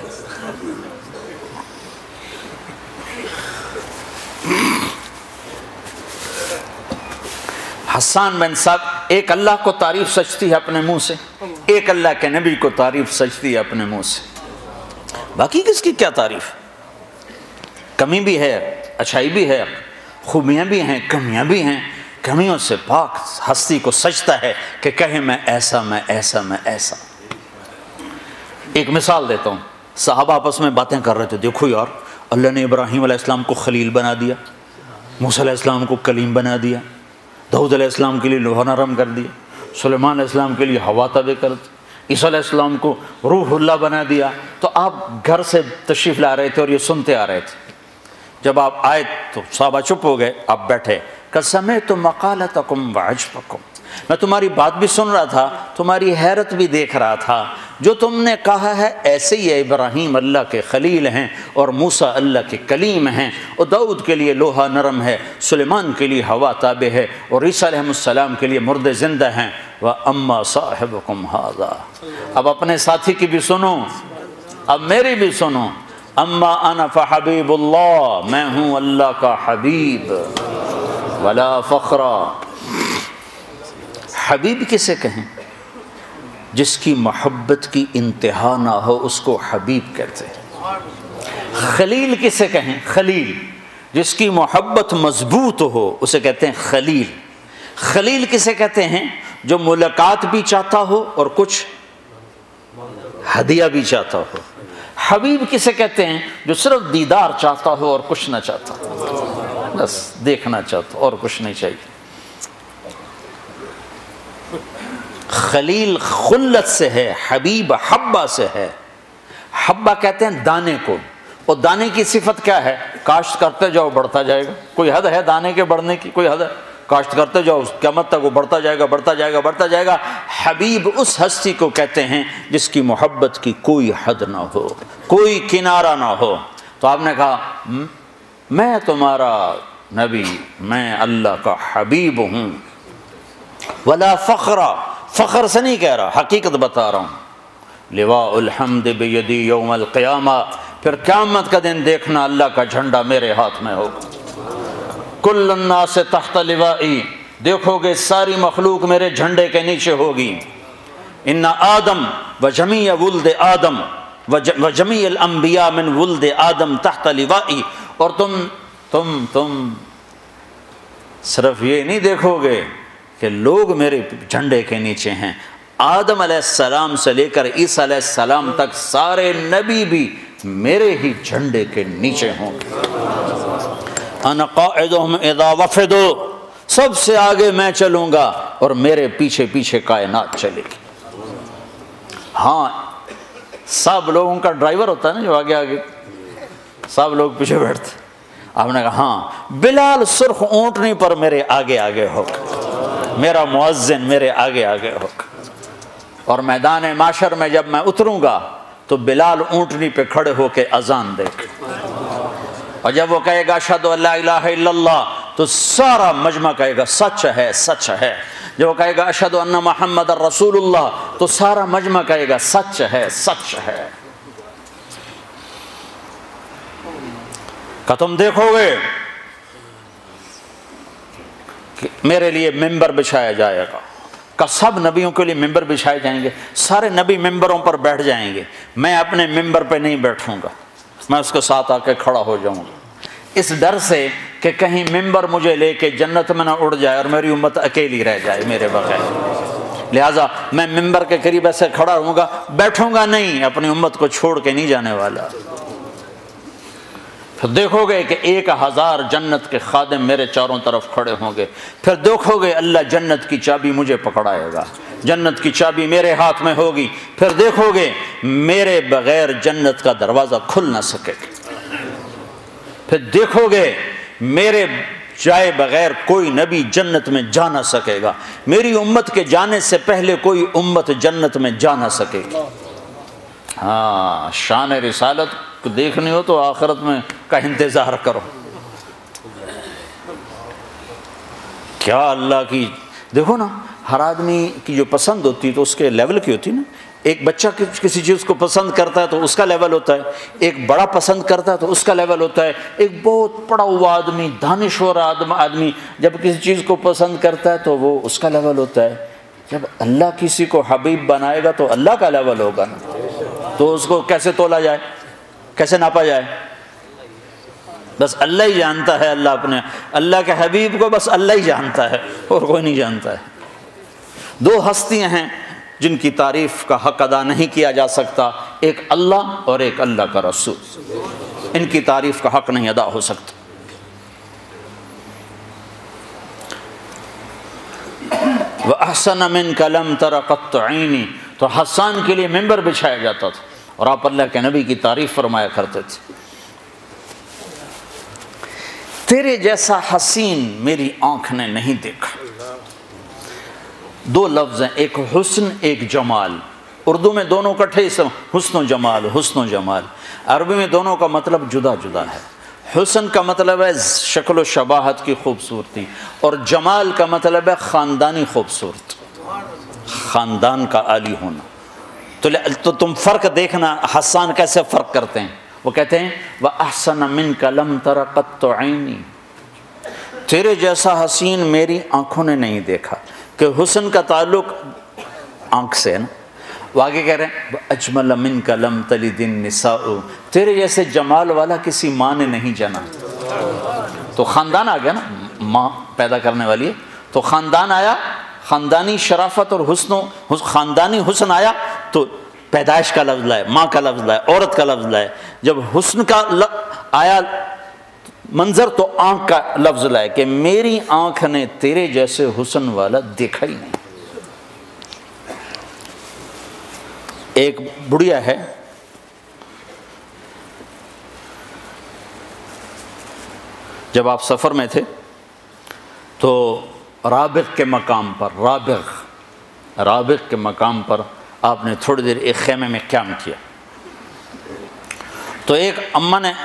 حسان بن ثابت، ایک اللہ کو تعریف سجتی ہے اپنے منہ سے، ایک اللہ کے نبی کو تعریف سجتی ہے اپنے منہ سے. باقی کس کی کیا تعریف؟ کمی بھی ہے، اچھائی بھی ہے، خوبیاں بھی ہیں، کمیاں بھی ہیں. کمیوں سے پاک ہستی کو سجتا ہے کہ کہے میں ایسا میں ایسا میں ایسا. ایک مثال دیتا ہوں. صحابہ آپس میں باتیں کر رہے تھے، دیکھو یار اللہ نے ابراہیم علیہ السلام کو خلیل بنا دیا، موسیٰ علیہ السلام کو کلیم بنا دیا، داؤد علیہ السلام کے لیے لوہا نرم کر دیا، سلیمان علیہ السلام کے لیے ہوا تابع کر دی، عیسیٰ علیہ السلام کو روح اللہ بنا دیا. تو آپ گھر سے تشریف لا رہے تھے اور یہ سنتے آ رہے تھے. جب آپ آئے تو صحابہ چپ ہو گئے، آپ بیٹھے. قَسَمِعْتُ مَقَالَتَكُمْ وَعَجْبَكُمْ، میں تمہاری بات بھی سن رہا تھا، تمہاری حیرت بھی دیکھ رہا تھا. جو تم نے کہا ہے ایسے ہی ہے، ابراہیم اللہ کے خلیل ہیں اور موسیٰ اللہ کے کلیم ہیں، اور داؤد کے لیے لوہا نرم ہے، سلیمان کے لیے ہوا تابع ہے، اور عیسیٰ علیہ السلام کے لیے مردے زندہ ہیں. وَأَمَّا صَاحِبُكُمْ هَذَا، اب اپنے ساتھی کی بھی سنو، اب میری بھی سنو. اما انا فحبیب اللہ، میں ہوں اللہ کا حبیب. ولا فخرا، حبیب کسے کہیں؟ جس کی محبت کی انتہا نہ ہو اس کو حبیب کہتے ہیں. خلیل کسے کہیں؟ خلیل جس کی محبت مضبوط ہو اسے کہتے ہیں خلیل. خلیل کسے کہتے ہیں؟ جو ملاقات بھی چاہتا ہو اور کچھ ہدیہ بھی چاہتا ہو. حبیب کسے کہتے ہیں؟ جو صرف دیدار چاہتا ہو اور کچھ نہ چاہتا، بس دیکھنا چاہتا اور کچھ نہیں چاہیے. خلیل خلت سے ہے، حبیب حبہ سے ہے. حبہ کہتے ہیں دانے کو، اور دانے کی صفت کیا ہے؟ کاشت کرتے جاؤ بڑھتا جائے گا. کوئی حد ہے دانے کے بڑھنے کی؟ کوئی حد ہے؟ کاشت کرتے جاؤ قیامت تک وہ بڑھتا جائے گا بڑھتا جائے گا بڑھتا جائے گا. حبیب اس ہستی کو کہتے ہیں جس کی محبت کی کوئی حد نہ ہو، کوئی کنارہ نہ ہو. تو آپ نے کہا میں تمہارا نبی، میں اللہ کا حبیب ہوں. ولا فخرا، فخر سے نہیں کہہ رہا، حقیقت بتا رہا ہوں. لواء الحمد بیدی یوم القیامہ، پھر قیامت کا دن دیکھنا اللہ کا جھنڈا میرے ہاتھ میں ہوگا۔ کل الناس تحت لوائی، دیکھو گے ساری مخلوق میرے جھنڈے کے نیچے ہوگی۔ ان آدم و جمیع ولد آدم و جمیع الانبیاء من ولد آدم تحت لوائی، اور تم تم تم صرف یہ نہیں دیکھو گے کہ لوگ میرے جھنڈے کے نیچے ہیں، آدم علیہ السلام سے لے کر عیسیٰ علیہ السلام تک سارے نبی بھی میرے ہی جھنڈے کے نیچے ہوں گے۔ انا قائدہم اذا وفدوا، سب سے آگے میں چلوں گا اور میرے پیچھے پیچھے کائنات چلے گی۔ ہاں سب لوگوں کا ڈرائیور ہوتا ہے نا جو آگے آگے، سب لوگ پیچھے بیٹھتے۔ آپ نے کہا ہاں بلال سرخ اونٹنی پر میرے آگے آگے ہوگا، میرا مؤذن میرے آگے آگے ہوگا، اور میدان معاشر میں جب میں اتروں گا تو بلال اونٹنی پہ کھڑے ہو کے اذان دے گا، اور جب وہ کہے گا اشہد ان لا الہ الا اللہ تو سارا مجمع کہے گا سچ ہے سچ ہے، جب وہ کہے گا اشہد ان محمد رسول اللہ تو سارا مجمع کہے گا سچ ہے سچ ہے۔ کہ تم دیکھو گے کہ میرے لیے ممبر بچھایا جائے گا، کہ سب نبیوں کے لیے ممبر بچھائے جائیں گے، سارے نبی ممبروں پر بیٹھ جائیں گے، میں اپنے ممبر پہ نہیں بیٹھوں گا، میں اس کے ساتھ آ کے کھڑا ہو جاؤں گا، اس ڈر سے کہ کہیں ممبر مجھے لے کے جنت میں نہ اڑ جائے اور میری امت اکیلی رہ جائے میرے بغیر، لہٰذا میں ممبر کے قریب ایسے کھڑا رہوں گا، بیٹھوں گا نہیں، اپنی امت کو چھوڑ کے نہیں جانے والا۔ پھر دیکھو گے کہ ایک ہزار جنت کے خادم میرے چاروں طرف کھڑے ہوں گے، پھر دیکھو گے اللہ جنت کی چابی مجھے پکڑائے گا، جنت کی چابی میرے ہاتھ میں ہوگی، پھر دیکھو گے میرے بغیر جنت کا دروازہ کھل نہ سکے گا، پھر دیکھو گے میرے جائے بغیر کوئی نبی جنت میں جا نہ سکے گا، میری امت کے جانے سے پہلے کوئی امت جنت میں جا نہ سکے گی۔ ہاں شان رسالت کو دیکھنی ہو تو آخرت میں کا انتظار کرو۔ کیا اللہ کی دیکھو نا، ہر آدمی کی جو پسند ہوتی ہے تو اس کے لیول کی ہوتی ہے نا، ایک بچہ کسی چیز کو پسند کرتا ہے تو اس کا لیول ہوتا ہے، ایک بڑا پسند کرتا ہے تو اس کا لیول ہوتا ہے، ایک بہت پڑھا ہوا آدمی دانشور آدمی جب کسی چیز کو پسند کرتا ہے تو وہ اس کا لیول ہوتا ہے، جب اللہ کسی کو حبیب بنائے گا تو اللہ کا لیول ہوگا نا، تو اس کو کیسے تولا جائے، کیسے ناپا جائے؟ بس اللہ ہی جانتا ہے، اللہ اپنے اللہ کے حبیب کو بس اللہ ہی جانتا ہے اور کوئی نہیں جانتا ہے۔ دو ہستیاں ہیں جن کی تعریف کا حق ادا نہیں کیا جا سکتا، ایک اللہ اور ایک اللہ کا رسول، ان کی تعریف کا حق نہیں ادا ہو سکتا۔ وَأَحْسَنَ مِنْكَ لَمْ تَرَ قَطُّ عَيْنِي، تو حسان کے لیے ممبر بچھایا جاتا تھا اور آپ اللہ کے نبی کی تعریف فرمایا کرتے تھے، تیرے جیسا حسین میری آنکھ نے نہیں دیکھا۔ دو لفظ ہیں، ایک حسن ایک جمال، اردو میں دونوں کٹھے حسن و جمال، حسن و جمال، عربی میں دونوں کا مطلب جدا جدا ہے۔ حسن کا مطلب ہے شکل و شباہت کی خوبصورتی، اور جمال کا مطلب ہے خاندانی خوبصورتی، خاندان کا عالی ہونا۔ تو تم فرق دیکھنا حسان کیسے فرق کرتے ہیں، وہ کہتے ہیں وَأَحْسَنَ مِنْكَ لَمْ تَرَ قَطُّ عَيْنِي، تیرے جیسا حسین میری آنکھوں نے نہیں دیکھا، کہ حسن کا تعلق آنکھ سے ہے نا۔ وہ آگے کہہ رہے ہیں وَأَجْمَلَ مِنْكَ لَمْ تَلِدِ النِّسَاءُ، تیرے جیسے جمال والا کسی ماں نے نہیں جنا۔ تو خاندان آ گیا نا، ماں پیدا کرنے والی ہے تو خاندان آیا، خاندانی شرافت اور حسن و خاندانی حسن آیا تو پیدائش کا لفظ لائے، ماں کا لفظ لائے، عورت کا لفظ لائے، جب حسن کا آیا منظر تو آنکھ کا لفظ لائے کہ میری آنکھ نے تیرے جیسے حسن والا دیکھا ہی نہیں۔ ایک بڑھیا ہے، جب آپ سفر میں تھے تو رابغ کے مقام پر رابغ رابغ کے مقام پر آپ نے تھوڑی دیر ایک خیمے میں قیام کیا، تو ایک اماں نے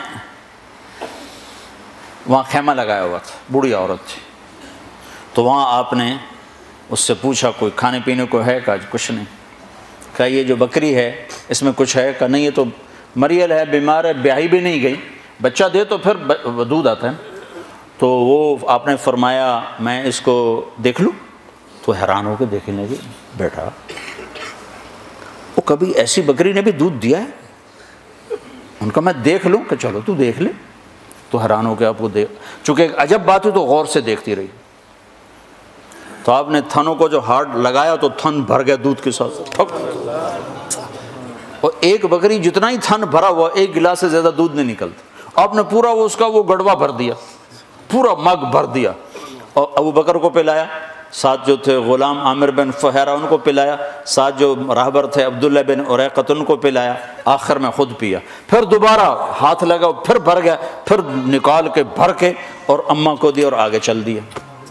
وہاں خیمہ لگایا ہوا تھا، بوڑھی عورت تھی، تو وہاں آپ نے اس سے پوچھا کوئی کھانے پینے کو ہے؟ کہا کچھ نہیں۔ کہا یہ جو بکری ہے اس میں کچھ ہے؟ کہا نہیں یہ تو مریل ہے، بیمار ہے، بیاہی بھی نہیں گئی، بچہ دے تو پھر دودھ آتا ہے۔ تو وہ آپ نے فرمایا میں اس کو دیکھ لوں؟ تو حیران ہو کے دیکھنے لگے، بیٹا وہ کبھی ایسی بکری نے بھی دودھ دیا ہے؟ ان کا میں دیکھ لوں؟ کہ چلو تو دیکھ لے۔ تو حیران ہو کے آپ کو دیکھ، چونکہ ایک عجب بات ہے تو غور سے دیکھتی رہی۔ تو آپ نے تھنوں کو جو ہارڈ لگایا تو تھن بھر گیا دودھ کے ساتھ، اور ایک بکری جتنا ہی تھن بھرا ہوا ایک گلاس سے زیادہ دودھ نہیں نکلتا۔ آپ نے پورا وہ اس کا وہ گڑوا بھر دیا، پورا مگ بھر دیا، اور ابو بکر کو پلایا، ساتھ جو تھے غلام عامر بن فہیرہ ان کو پلایا، ساتھ جو راہبر تھے عبداللہ بن اریقۃ ان کو پلایا، آخر میں خود پیا۔ پھر دوبارہ ہاتھ لگا، پھر بھر گیا، پھر نکال کے بھر کے اور اماں کو دیا اور آگے چل دیا۔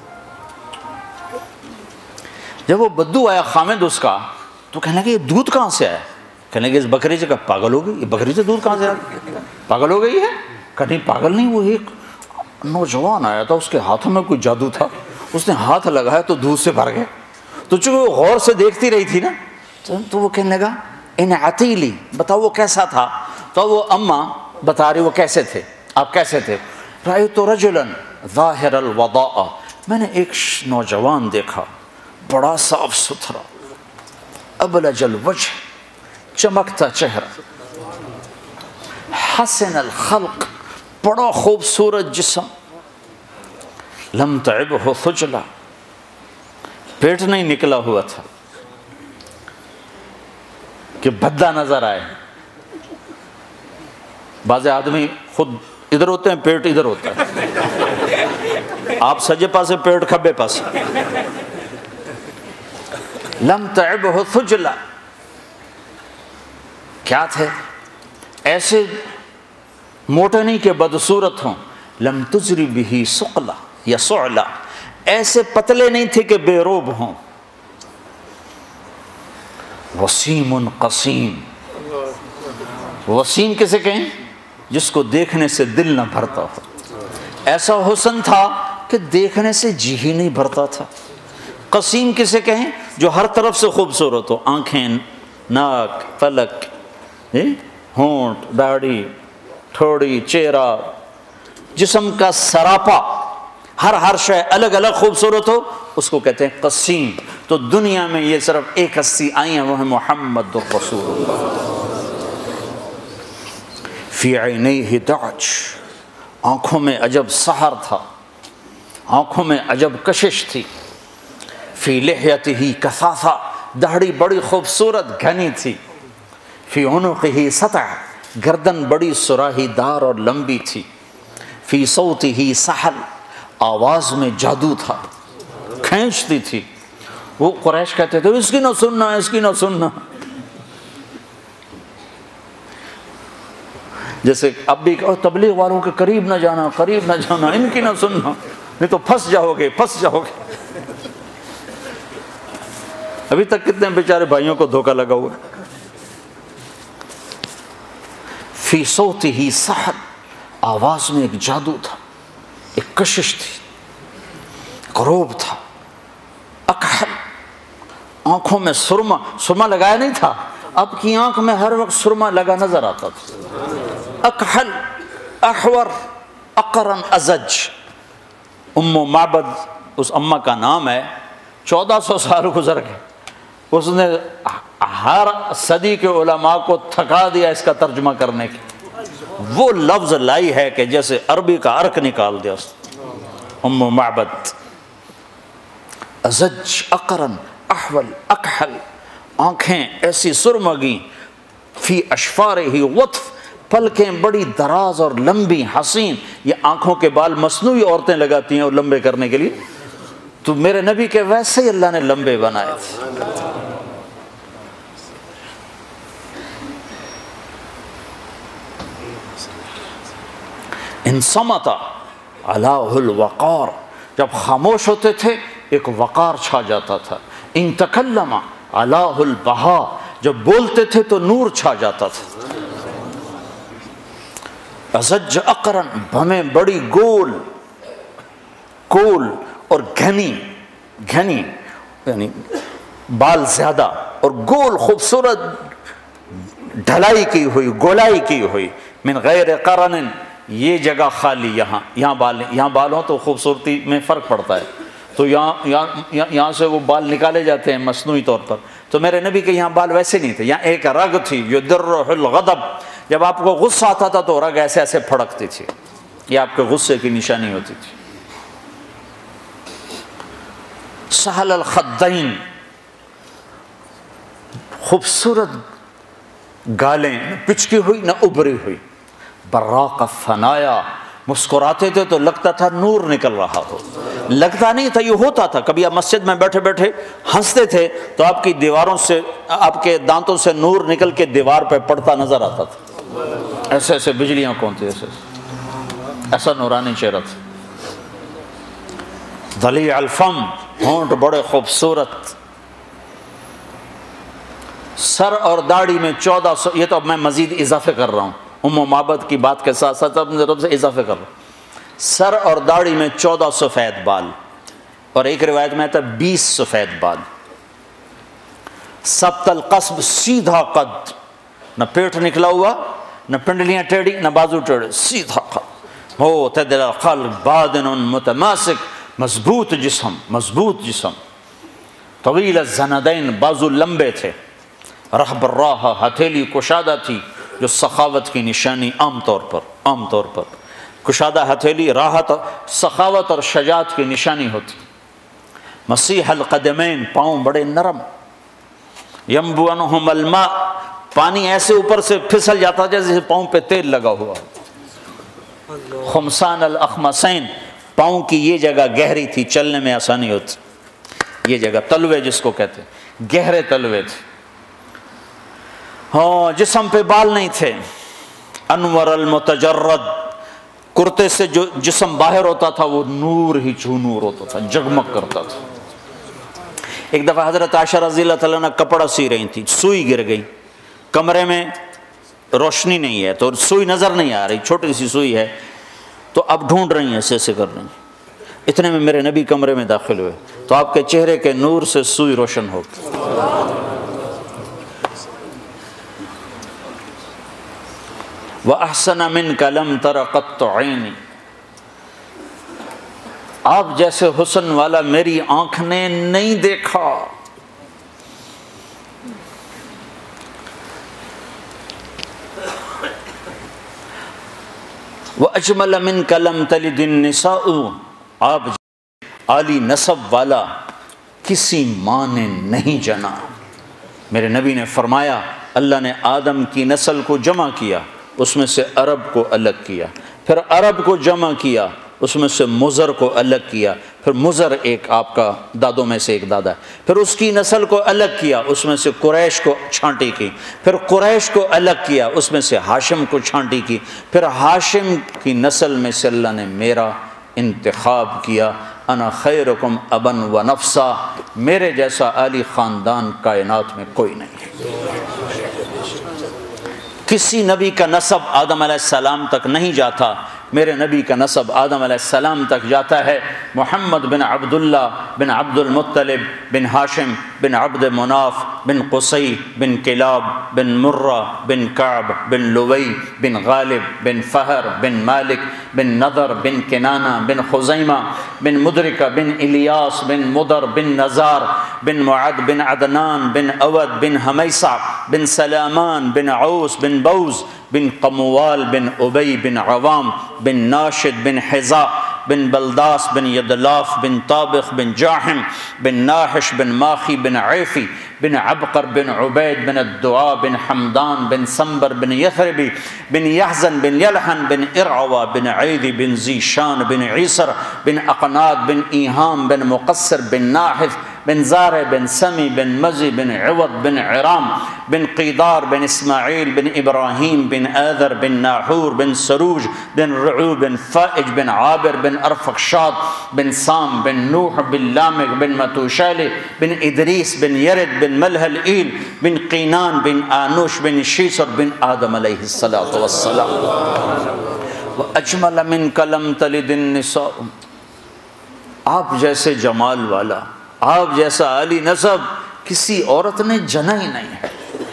جب وہ بدو آیا خامد اس کا تو کہنے لگے یہ دودھ کہاں سے آیا؟ کہنے لگے اس بکری سے۔ کہا پاگل ہو گئی، یہ بکری سے دودھ کہاں سے آیا؟ پاگل ہو گئی ہے؟ کہا نہیں پاگل نہیں، وہ ایک نوجوان آیا تھا، اس کے ہاتھوں میں کوئی جادو تھا، اس نے ہاتھ لگایا تو دودھ سے بھر گیا۔ تو چونکہ وہ غور سے دیکھتی رہی تھی نا تو وہ کہنے لگا ان عتیلی، بتاؤ وہ کیسا تھا؟ تو وہ اماں بتا رہی وہ کیسے تھے، آپ کیسے تھے؟ رأیت رجلا ظاہر الوضاء، میں نے ایک نوجوان دیکھا بڑا صاف ستھرا، ابلج الوجہ، چمکتا چہرہ، حسن الخلق، بڑا خوبصورت جسم، لم تعبہ خجلہ، پیٹ نہیں نکلا ہوا تھا کہ بھدا نظر آئے۔ بعض آدمی خود ادھر ہوتے ہیں، پیٹ ادھر ہوتا ہے، آپ سجے پاسے پیٹ کھبے پاسے۔ لم تعبہ خجلہ، کیا تھے؟ ایسے موٹے نہیں کہ بدصورت ہوں، لم تجری بہ ثقلہ یا صعلہ، ایسے پتلے نہیں تھے کہ بے روب ہوں، وسیم قسیم، وسیم کسے کہیں؟ جس کو دیکھنے سے دل نہ بھرتا ہو، ایسا حسن تھا کہ دیکھنے سے جی ہی نہیں بھرتا تھا۔ قسیم کسے کہیں؟ جو ہر طرف سے خوبصورت ہو، آنکھیں، ناک، پلک، ہونٹ، داڑھی، ٹھوڑی، چہرہ، جسم کا سراپا، ہر ہر شے الگ الگ خوبصورت ہو، اس کو کہتے ہیں قسیم۔ تو دنیا میں یہ صرف ایک ہستی آئی ہیں، وہ ہے محمد رسول اللہ۔ فی عینیہ دعج، آنکھوں میں عجب سحر تھا، آنکھوں میں عجب کشش تھی۔ فی لحیتہ کثافہ، داڑھی بڑی خوبصورت گھنی تھی۔ فی عنقہ سطع، گردن بڑی سراہی دار اور لمبی تھی۔ فی صوتہ سحل، آواز میں جادو تھا، کھینچتی تھی۔ وہ قریش کہتے تھے اس کی نہ سننا، اس کی نہ سننا۔ جیسے اب بھی تبلیغ والوں کے قریب نہ جانا، قریب نہ جانا، ان کی نہ سننا، نہیں تو پھنس جاؤ گے، پھنس جاؤ گے۔ ابھی تک کتنے بیچارے بھائیوں کو دھوکہ لگا ہوا۔ فی صوتہ سحل، آواز میں ایک جادو تھا، ایک کشش تھی، غروب تھا۔ اکحل، آنکھوں میں سرما، سرما لگایا نہیں تھا، اب کی آنکھ میں ہر وقت سرما لگا نظر آتا تھا۔ اکحل، احور، اقرن، ازج۔ ام معبد اس اماں کا نام ہے، چودہ سو سال گزر گئے، اس نے ہر صدی کے علماء کو تھکا دیا اس کا ترجمہ کرنے کی۔ وہ لفظ لائی ہے کہ جیسے عربی کا ارک نکال دیا اس نے۔ ام معبد، ازج، اقرن، احول، اکحل، آنکھیں ایسی سرمگی، فی اشفارہ وطف، پلکیں بڑی دراز اور لمبی، حسین۔ یہ آنکھوں کے بال مصنوعی عورتیں لگاتی ہیں اور لمبے کرنے کے لیے، تو میرے نبی کے ویسے ہی اللہ نے لمبے بنائے تھے۔ ان صمت علیہ الوقار، جب خاموش ہوتے تھے ایک وقار چھا جاتا تھا۔ ان تکلم علیہ البہا، جب بولتے تھے تو نور چھا جاتا تھا۔ ازج اقرن، بھمیں بڑی گول گول اور گھنی گھنی، یعنی بال زیادہ اور گول خوبصورت ڈھلائی کی ہوئی، گولائی کی ہوئی، من غیر قرن، یہ جگہ خالی، یہاں یہاں بال یہاں بال ہوں تو خوبصورتی میں فرق پڑتا ہے، تو یہاں یہاں یہاں سے وہ بال نکالے جاتے ہیں مصنوعی طور پر، تو میرے نبی کے یہاں بال ویسے نہیں تھے، یہاں ایک رگ تھی یدرہ الغضب، جب آپ کو غصہ آتا تھا تو رگ ایسے ایسے پھڑکتی تھی، یہ آپ کے غصے کی نشانی ہوتی تھی۔ سہل الخدین، خوبصورت گالیں، نہ پچکی ہوئی نہ ابری ہوئی، براق الثنایا، مسکراتے تھے تو لگتا تھا نور نکل رہا ہو، لگتا نہیں تھا، یہ ہوتا تھا۔ کبھی آپ مسجد میں بیٹھے بیٹھے ہنستے تھے تو آپ کی دیواروں سے، آپ کے دانتوں سے نور نکل کے دیوار پہ پڑتا نظر آتا تھا، ایسے ایسے بجلیاں کونتی، ایسے ایسا نورانی چہرہ تھا۔ ضلیع الفم، ہونٹ بڑے خوبصورت، سر اور داڑھی میں چودہ سو، یہ تو اب میں مزید اضافے کر رہا ہوں، ام و معبد کی بات کے ساتھ ساتھ اپنی طرف سے اضافے کر رہا ہوں۔ سر اور داڑھی میں چودہ سفید بال، اور ایک روایت میں آتا ہے بیس سفید بال۔ سبط القصب، سیدھا قد، نہ پیٹ نکلا ہوا، نہ پنڈلیاں ٹیڑھی، نہ بازو ٹیڑھے، سیدھا قد، معتدل الخلق، بادن متماسک، مضبوط جسم، مضبوط جسم، طویل الزندین، بازو لمبے تھے، رحب الراہ، ہتھیلی کشادہ تھی، جو سخاوت کی نشانی عام طور پر عام طور پر کشادہ ہتھیلی راحت، سخاوت اور شجاعت کی نشانی ہوتی۔ مسیح القدمین، پاؤں بڑے نرم، ینبو عنہم الماء، پانی ایسے اوپر سے پھسل جاتا جیسے پاؤں پہ تیل لگا ہوا۔ خمسان الاخمسین، پاؤں کی یہ جگہ گہری تھی، چلنے میں آسانی ہوتی، یہ جگہ تلوے جس کو کہتے ہیں، گہرے تلوے تھے۔ ہاں، جسم پہ بال نہیں تھے۔ انور المتجرد، کرتے سے جو جسم باہر ہوتا تھا وہ نور ہی چو نور ہوتا تھا، جگمگ کرتا تھا۔ ایک دفعہ حضرت عائشہ رضی اللہ تعالیٰ عنہ کپڑا سی رہی تھی، سوئی گر گئی، کمرے میں روشنی نہیں ہے تو سوئی نظر نہیں آ رہی، چھوٹی سی سوئی ہے، تو اب ڈھونڈ رہی ہیں، ایسے ایسے کر رہی ہیں۔ اتنے میں میرے نبی کمرے میں داخل ہوئے تو آپ کے چہرے کے نور سے سوئی روشن ہو گئی۔ وَأَحْسَنَ مِنْكَ لَمْ تَرَ قَطُّ عَيْنِي، آپ جیسے حسن والا میری آنکھ نے نہیں دیکھا۔ وَأَجْمَلَ مِنْكَ لَمْ تَلِدِ النِّسَاءُ، آپ عالی نسب والا کسی ماں نے نہیں جنا۔ میرے نبی نے فرمایا اللہ نے آدم کی نسل کو جمع کیا، اس میں سے عرب کو الگ کیا، پھر عرب کو جمع کیا، اس میں سے مضر کو الگ کیا، پھر مضر ایک آپ کا دادوں میں سے ایک دادا ہے، پھر اس کی نسل کو الگ کیا، اس میں سے قریش کو چھانٹی کی، پھر قریش کو الگ کیا، اس میں سے ہاشم کو چھانٹی کی، پھر ہاشم کی نسل میں سے اللہ نے میرا انتخاب کیا۔ انا خیرکم ابن و نفسا، میرے جیسا عالی خاندان کائنات میں کوئی نہیں ہے۔ کسی نبی کا نسب آدم علیہ السلام تک نہیں جاتا، میرے نبی کا نسب آدم علیہ السلام تک جاتا ہے۔ محمد بن عبداللہ بن عبد المطلب بن ہاشم بن عبد مناف بن قصی بن کلاب بن مرہ بن کعب بن لوی بن غالب بن فہر بن مالک بن نضر بن کنانہ بن خزیمہ بن مدرکہ بن الیاس بن مدر بن نزار بن معد بن عدنان بن اود بن حمیصہ بن سلامان بن عوس بن بوز بن قموال بن ابی بن عوام بن ناشد بن حذاء بن بلداس بن یدلاف بن طابخ بن جاحم بن ناحش بن ماخی بن عیفی بن عبقر بن عبید بن الدعاء بن حمدان بن سنبر بن یثربی بن یحزن بن یلحن بن ارعوا بن عیدی بن زیشان بن عیسر بن اقناد بن ایہام بن مقصر بن ناحف بن زارع بن سمی بن مزی بن عوض بن عرام بن قیدار بن اسماعیل بن ابراہیم بن آذر بن ناحور بن سروج بن رعو بن فائج بن عابر بن ارفقشاد بن سام بن نوح بن لامق بن متوشالہ بن ادریس بن یرد بن ملہل ایل بن قینان بن آنوش بن شیسر بن آدم علیہ السلام۔ وَأَجْمَلَ مِنْكَ لَمْ تَلِدِ النِّسَاءُ، آپ جیسے جمال والا، آپ جیسا عالی نسب کسی عورت نے جنا ہی نہیں ہے۔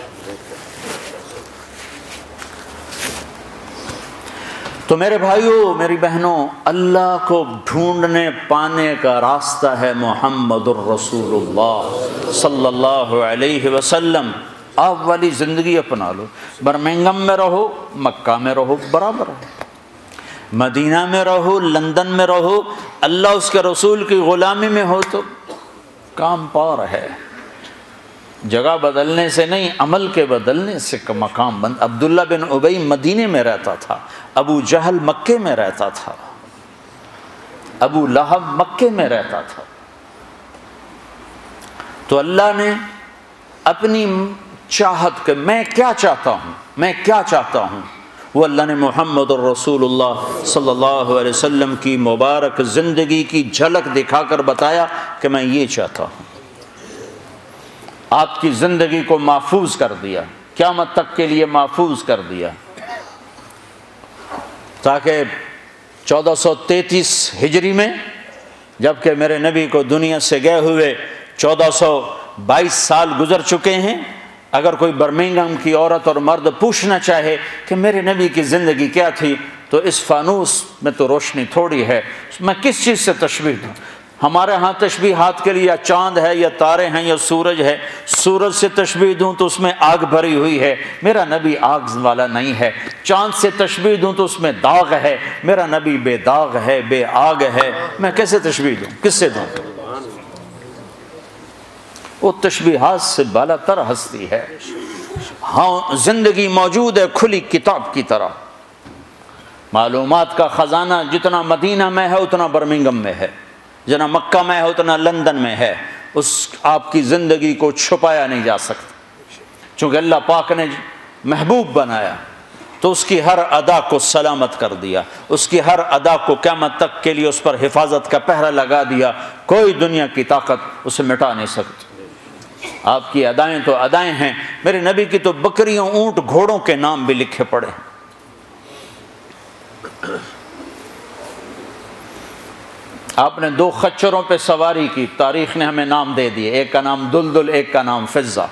تو میرے بھائیوں، میری بہنوں، اللہ کو ڈھونڈنے پانے کا راستہ ہے محمد الرسول اللہ صلی اللہ علیہ وسلم۔ آپ والی زندگی اپنا لو، برمنگم میں رہو، مکہ میں رہو، برابر ہے، مدینہ میں رہو، لندن میں رہو، اللہ اس کے رسول کی غلامی میں ہو تو کام پار ہے۔ جگہ بدلنے سے نہیں، عمل کے بدلنے سے مقام بند۔ عبداللہ بن ابی مدینے میں رہتا تھا، ابو جہل مکے میں رہتا تھا، ابو لہب مکے میں رہتا تھا۔ تو اللہ نے اپنی چاہت کہ میں کیا چاہتا ہوں، میں کیا چاہتا ہوں، وہ اللہ نے محمد الرسول اللہ صلی اللہ علیہ وسلم کی مبارک زندگی کی جھلک دکھا کر بتایا کہ میں یہ چاہتا ہوں۔ آپ کی زندگی کو محفوظ کر دیا، قیامت تک کے لیے محفوظ کر دیا، تاکہ چودہ سو تینتیس ہجری میں جبکہ میرے نبی کو دنیا سے گئے ہوئے چودہ سو بائیس سال گزر چکے ہیں، اگر کوئی برمنگم کی عورت اور مرد پوچھنا چاہے کہ میرے نبی کی زندگی کیا تھی تو اس فانوس میں تو روشنی تھوڑی ہے، میں کس چیز سے تشبیہ دوں؟ ہمارے ہاں تشبیہات کے لیے یا چاند ہے یا تارے ہیں یا سورج ہے، سورج سے تشبیہ دوں تو اس میں آگ بھری ہوئی ہے، میرا نبی آگ والا نہیں ہے۔ چاند سے تشبیہ دوں تو اس میں داغ ہے، میرا نبی بے داغ ہے، بے آگ ہے، میں کیسے تشبیہ دوں، کس سے دوں؟ وہ تشبیہات سے بالا تر ہستی ہے۔ ہاں زندگی موجود ہے کھلی کتاب کی طرح، معلومات کا خزانہ جتنا مدینہ میں ہے اتنا برمنگم میں ہے، جتنا مکہ میں ہے اتنا لندن میں ہے، اس آپ کی زندگی کو چھپایا نہیں جا سکتا، چونکہ اللہ پاک نے محبوب بنایا تو اس کی ہر ادا کو سلامت کر دیا، اس کی ہر ادا کو قیامت تک کے لیے اس پر حفاظت کا پہرا لگا دیا، کوئی دنیا کی طاقت اسے مٹا نہیں سکتی۔ آپ کی ادائیں تو ادائیں ہیں، میرے نبی کی تو بکریوں، اونٹ، گھوڑوں کے نام بھی لکھے پڑے ہیں۔ آپ نے دو خچروں پہ سواری کی، تاریخ نے ہمیں نام دے دیے، ایک کا نام دلدل، ایک کا نام فضہ۔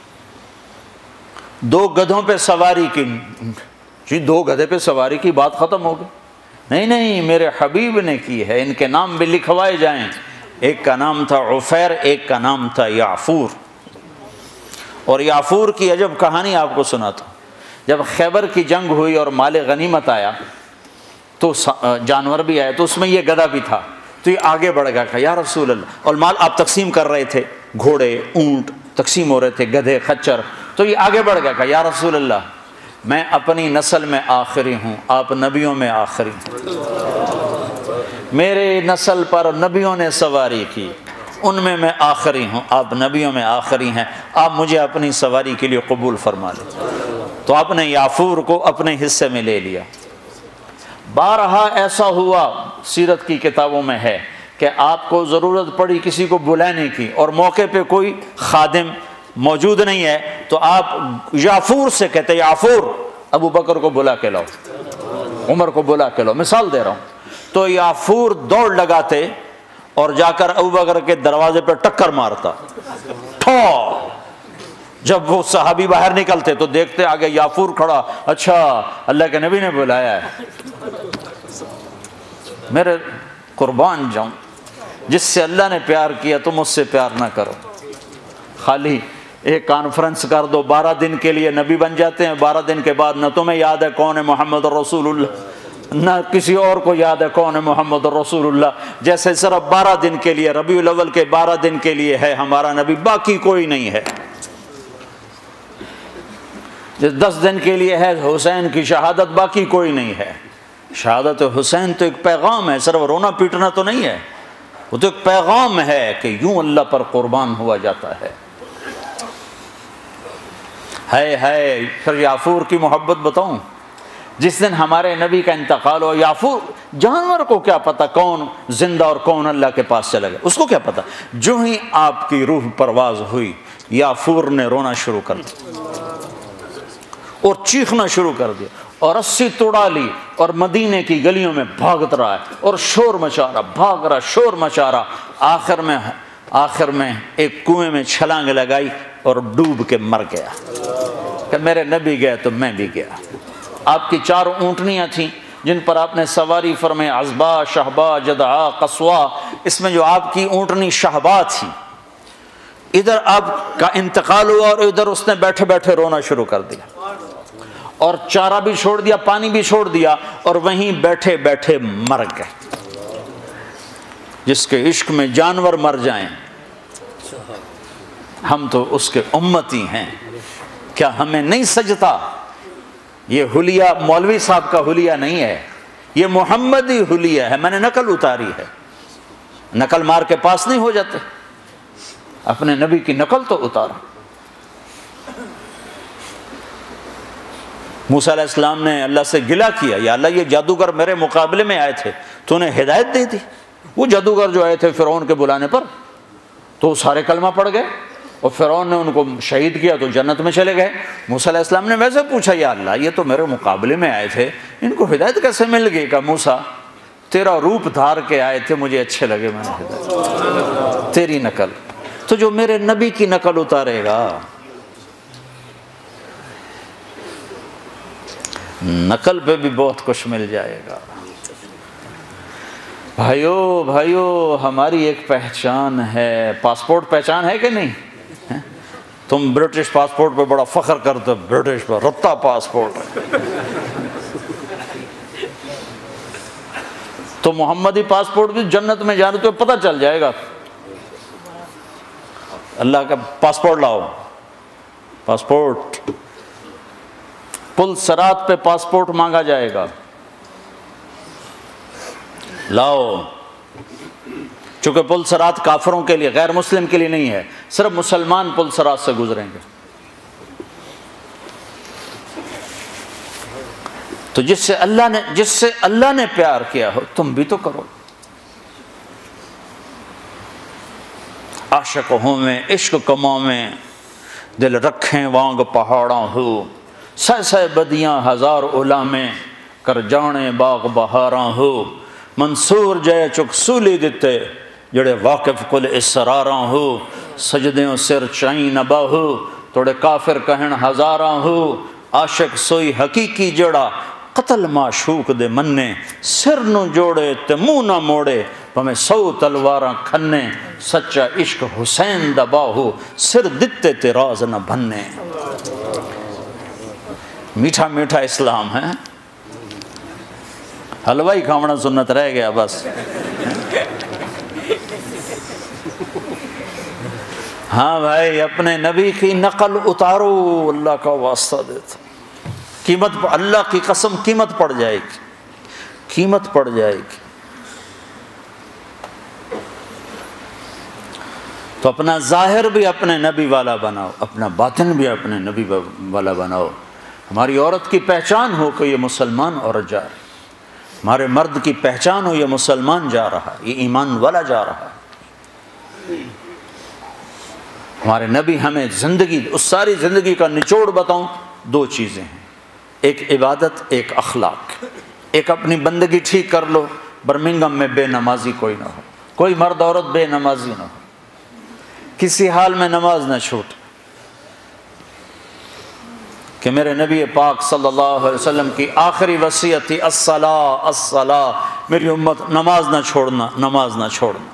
دو گدھوں پہ سواری کی، جی دو گدھے پہ سواری کی بات ختم ہو گئی؟ نہیں نہیں، میرے حبیب نے کی ہے، ان کے نام بھی لکھوائے جائیں۔ ایک کا نام تھا عفیر، ایک کا نام تھا یعفور۔ اور یعفور کی عجب کہانی آپ کو سناتا ہوں۔ جب خیبر کی جنگ ہوئی اور مال غنیمت آیا تو جانور بھی آئے، تو اس میں یہ گدھا بھی تھا، تو یہ آگے بڑھ گیا کہ یا رسول اللہ، اور مال آپ تقسیم کر رہے تھے، گھوڑے، اونٹ تقسیم ہو رہے تھے، گدھے، خچر، تو یہ آگے بڑھ گیا کہ یا رسول اللہ، میں اپنی نسل میں آخری ہوں، آپ نبیوں میں آخری ہیں، میرے نسل پر نبیوں نے سواری کی، ان میں میں آخری ہوں، آپ نبیوں میں آخری ہیں، آپ مجھے اپنی سواری کے لیے قبول فرما لیں۔ تو آپ نے یعفور کو اپنے حصے میں لے لیا۔ بارہا ایسا ہوا، سیرت کی کتابوں میں ہے کہ آپ کو ضرورت پڑی کسی کو بلانے کی اور موقع پہ کوئی خادم موجود نہیں ہے، تو آپ یعفور سے کہتے یعفور ابو بکر کو بلا کے لاؤ، عمر کو بلا کے لاؤ، مثال دے رہا ہوں۔ تو یعفور دوڑ لگاتے اور جا کر ابو بکر کے دروازے پہ ٹکر مارتا، ٹھو۔ جب وہ صحابی باہر نکلتے تو دیکھتے آگے یعفور کھڑا، اچھا اللہ کے نبی نے بلایا ہے۔ میرے قربان جاؤں، جس سے اللہ نے پیار کیا تم اس سے پیار نہ کرو، خالی ایک کانفرنس کر دو، بارہ دن کے لیے نبی بن جاتے ہیں، بارہ دن کے بعد نہ تمہیں یاد ہے کون ہے محمد الرسول اللہ، نہ کسی اور کو یاد ہے کون ہے محمد الرسول اللہ، جیسے صرف بارہ دن کے لیے، ربیع الاول کے بارہ دن کے لیے ہے ہمارا نبی، باقی کوئی نہیں ہے۔ جس دس دن کے لیے ہے حسین کی شہادت، باقی کوئی نہیں ہے۔ شہادت حسین تو ایک پیغام ہے، صرف رونا پیٹنا تو نہیں ہے، وہ تو ایک پیغام ہے کہ یوں اللہ پر قربان ہوا جاتا ہے۔ ہے ہے پھر یعفور کی محبت بتاؤں، جس دن ہمارے نبی کا انتقال ہو، یعفور جانور کو کیا پتا کون زندہ اور کون اللہ کے پاس چلا گیا، اس کو کیا پتا، جو ہی آپ کی روح پرواز ہوئی یعفور نے رونا شروع کر دیا اور چیخنا شروع کر دیا اور رسی توڑا لی اور مدینے کی گلیوں میں بھاگت رہا ہے اور شور مچا رہا، بھاگ رہا، شور مچا رہا۔ آخر میں آخر میں ایک کنویں میں چھلانگ لگائی اور ڈوب کے مر گیا کہ میرے نبی گئے تو میں بھی گیا۔ آپ کی چار اونٹنیاں تھیں جن پر آپ نے سواری فرمائی، عزبا، شہبا، جدعا، قصوا۔ اس میں جو آپ کی اونٹنی شہبا تھی، ادھر آپ کا انتقال ہوا اور ادھر اس نے بیٹھے بیٹھے رونا شروع کر دیا اور چارہ بھی چھوڑ دیا، پانی بھی چھوڑ دیا اور وہیں بیٹھے بیٹھے مر گئے۔ جس کے عشق میں جانور مر جائیں، ہم تو اس کے امتی ہیں، کیا ہمیں نہیں سجتا؟ یہ حلیہ مولوی صاحب کا حلیہ نہیں ہے، یہ محمدی حلیہ ہے۔ میں نے نقل اتاری ہے، نقل مار کے پاس نہیں ہو جاتے، اپنے نبی کی نقل تو اتارا۔ موسیٰ علیہ السلام نے اللہ سے گلہ کیا، یا اللہ یہ جادوگر میرے مقابلے میں آئے تھے تو انہیں ہدایت دے دی۔ وہ جادوگر جو آئے تھے فرعون کے بلانے پر تو سارے کلمہ پڑھ گئے اور فرعون نے ان کو شہید کیا تو جنت میں چلے گئے۔ موسیٰ علیہ السلام نے ویسے پوچھا، یا اللہ یہ تو میرے مقابلے میں آئے تھے، ان کو ہدایت کیسے مل گئی؟ کہ موسیٰ تیرا روپ دھار کے آئے تھے، مجھے اچھے لگے، میں نے ہدایت تیری نقل۔ تو جو میرے نبی کی نقل اتارے گا، نقل پہ بھی بہت کچھ مل جائے گا۔ بھائیو بھائیو ہماری ایک پہچان ہے، پاسپورٹ پہچان ہے کہ نہیں؟ تم برٹش پاسپورٹ پہ بڑا فخر کرتے ہو، برٹش پہ رتا پاسپورٹ ہے، تو محمدی پاسپورٹ بھی جنت میں جانے تو پتہ چل جائے گا۔ اللہ کا پاسپورٹ لاؤ، پاسپورٹ پل صراط پہ پاسپورٹ مانگا جائے گا، لاؤ۔ چونکہ پل صراط کافروں کے لیے، غیر مسلم کے لیے نہیں ہے، صرف مسلمان پل صراط سے گزریں گے۔ تو جس سے اللہ نے جس سے اللہ نے پیار کیا ہو تم بھی تو کرو۔ عاشق ہوں میں عشق کماں میں، دل رکھیں وانگ پہاڑاں ہو، سہ سہ بدیاں ہزار اولا میں، کر جانے باغ بہاراں ہو، منصور جے چک سولی دتے، جڑے واقف کل اسراراں ہو، سجدیوں سر چائیں نبا ہو، توڑے کافر کہن ہزاراں ہو، عاشق سوئی حقیقی جڑا، قتل معشوق دے مننے، سر نو جوڑے تے منہ نہ موڑے، پمیں سو تلواراں کھنے، سچا عشق حسین دا باہو، سر دتے تے راز نہ بھنے۔ میٹھا میٹھا اسلام ہے، حلوائی کھاونا سنت رہ گیا بس۔ ہاں بھائی اپنے نبی کی نقل اتارو، اللہ کا واسطہ دیتا، قیمت اللہ کی قسم قیمت پڑ جائے گی، قیمت پڑ جائے گی۔ تو اپنا ظاہر بھی اپنے نبی والا بناؤ، اپنا باطن بھی اپنے نبی والا بناؤ۔ ہماری عورت کی پہچان ہو کہ یہ مسلمان عورت جا رہی، ہمارے مرد کی پہچان ہو یہ مسلمان جا رہا، یہ ایمان والا جا رہا۔ ہمارے نبی ہمیں زندگی، اس ساری زندگی کا نچوڑ بتاؤں، دو چیزیں ہیں، ایک عبادت، ایک اخلاق۔ ایک اپنی بندگی ٹھیک کر لو، برمنگم میں بے نمازی کوئی نہ ہو، کوئی مرد عورت بے نمازی نہ ہو، کسی حال میں نماز نہ چھوٹ۔ کہ میرے نبی پاک صلی اللہ علیہ وسلم کی آخری وصیت تھی، الصلاۃ الصلاۃ، میری امت نماز نہ چھوڑنا، نماز نہ چھوڑنا۔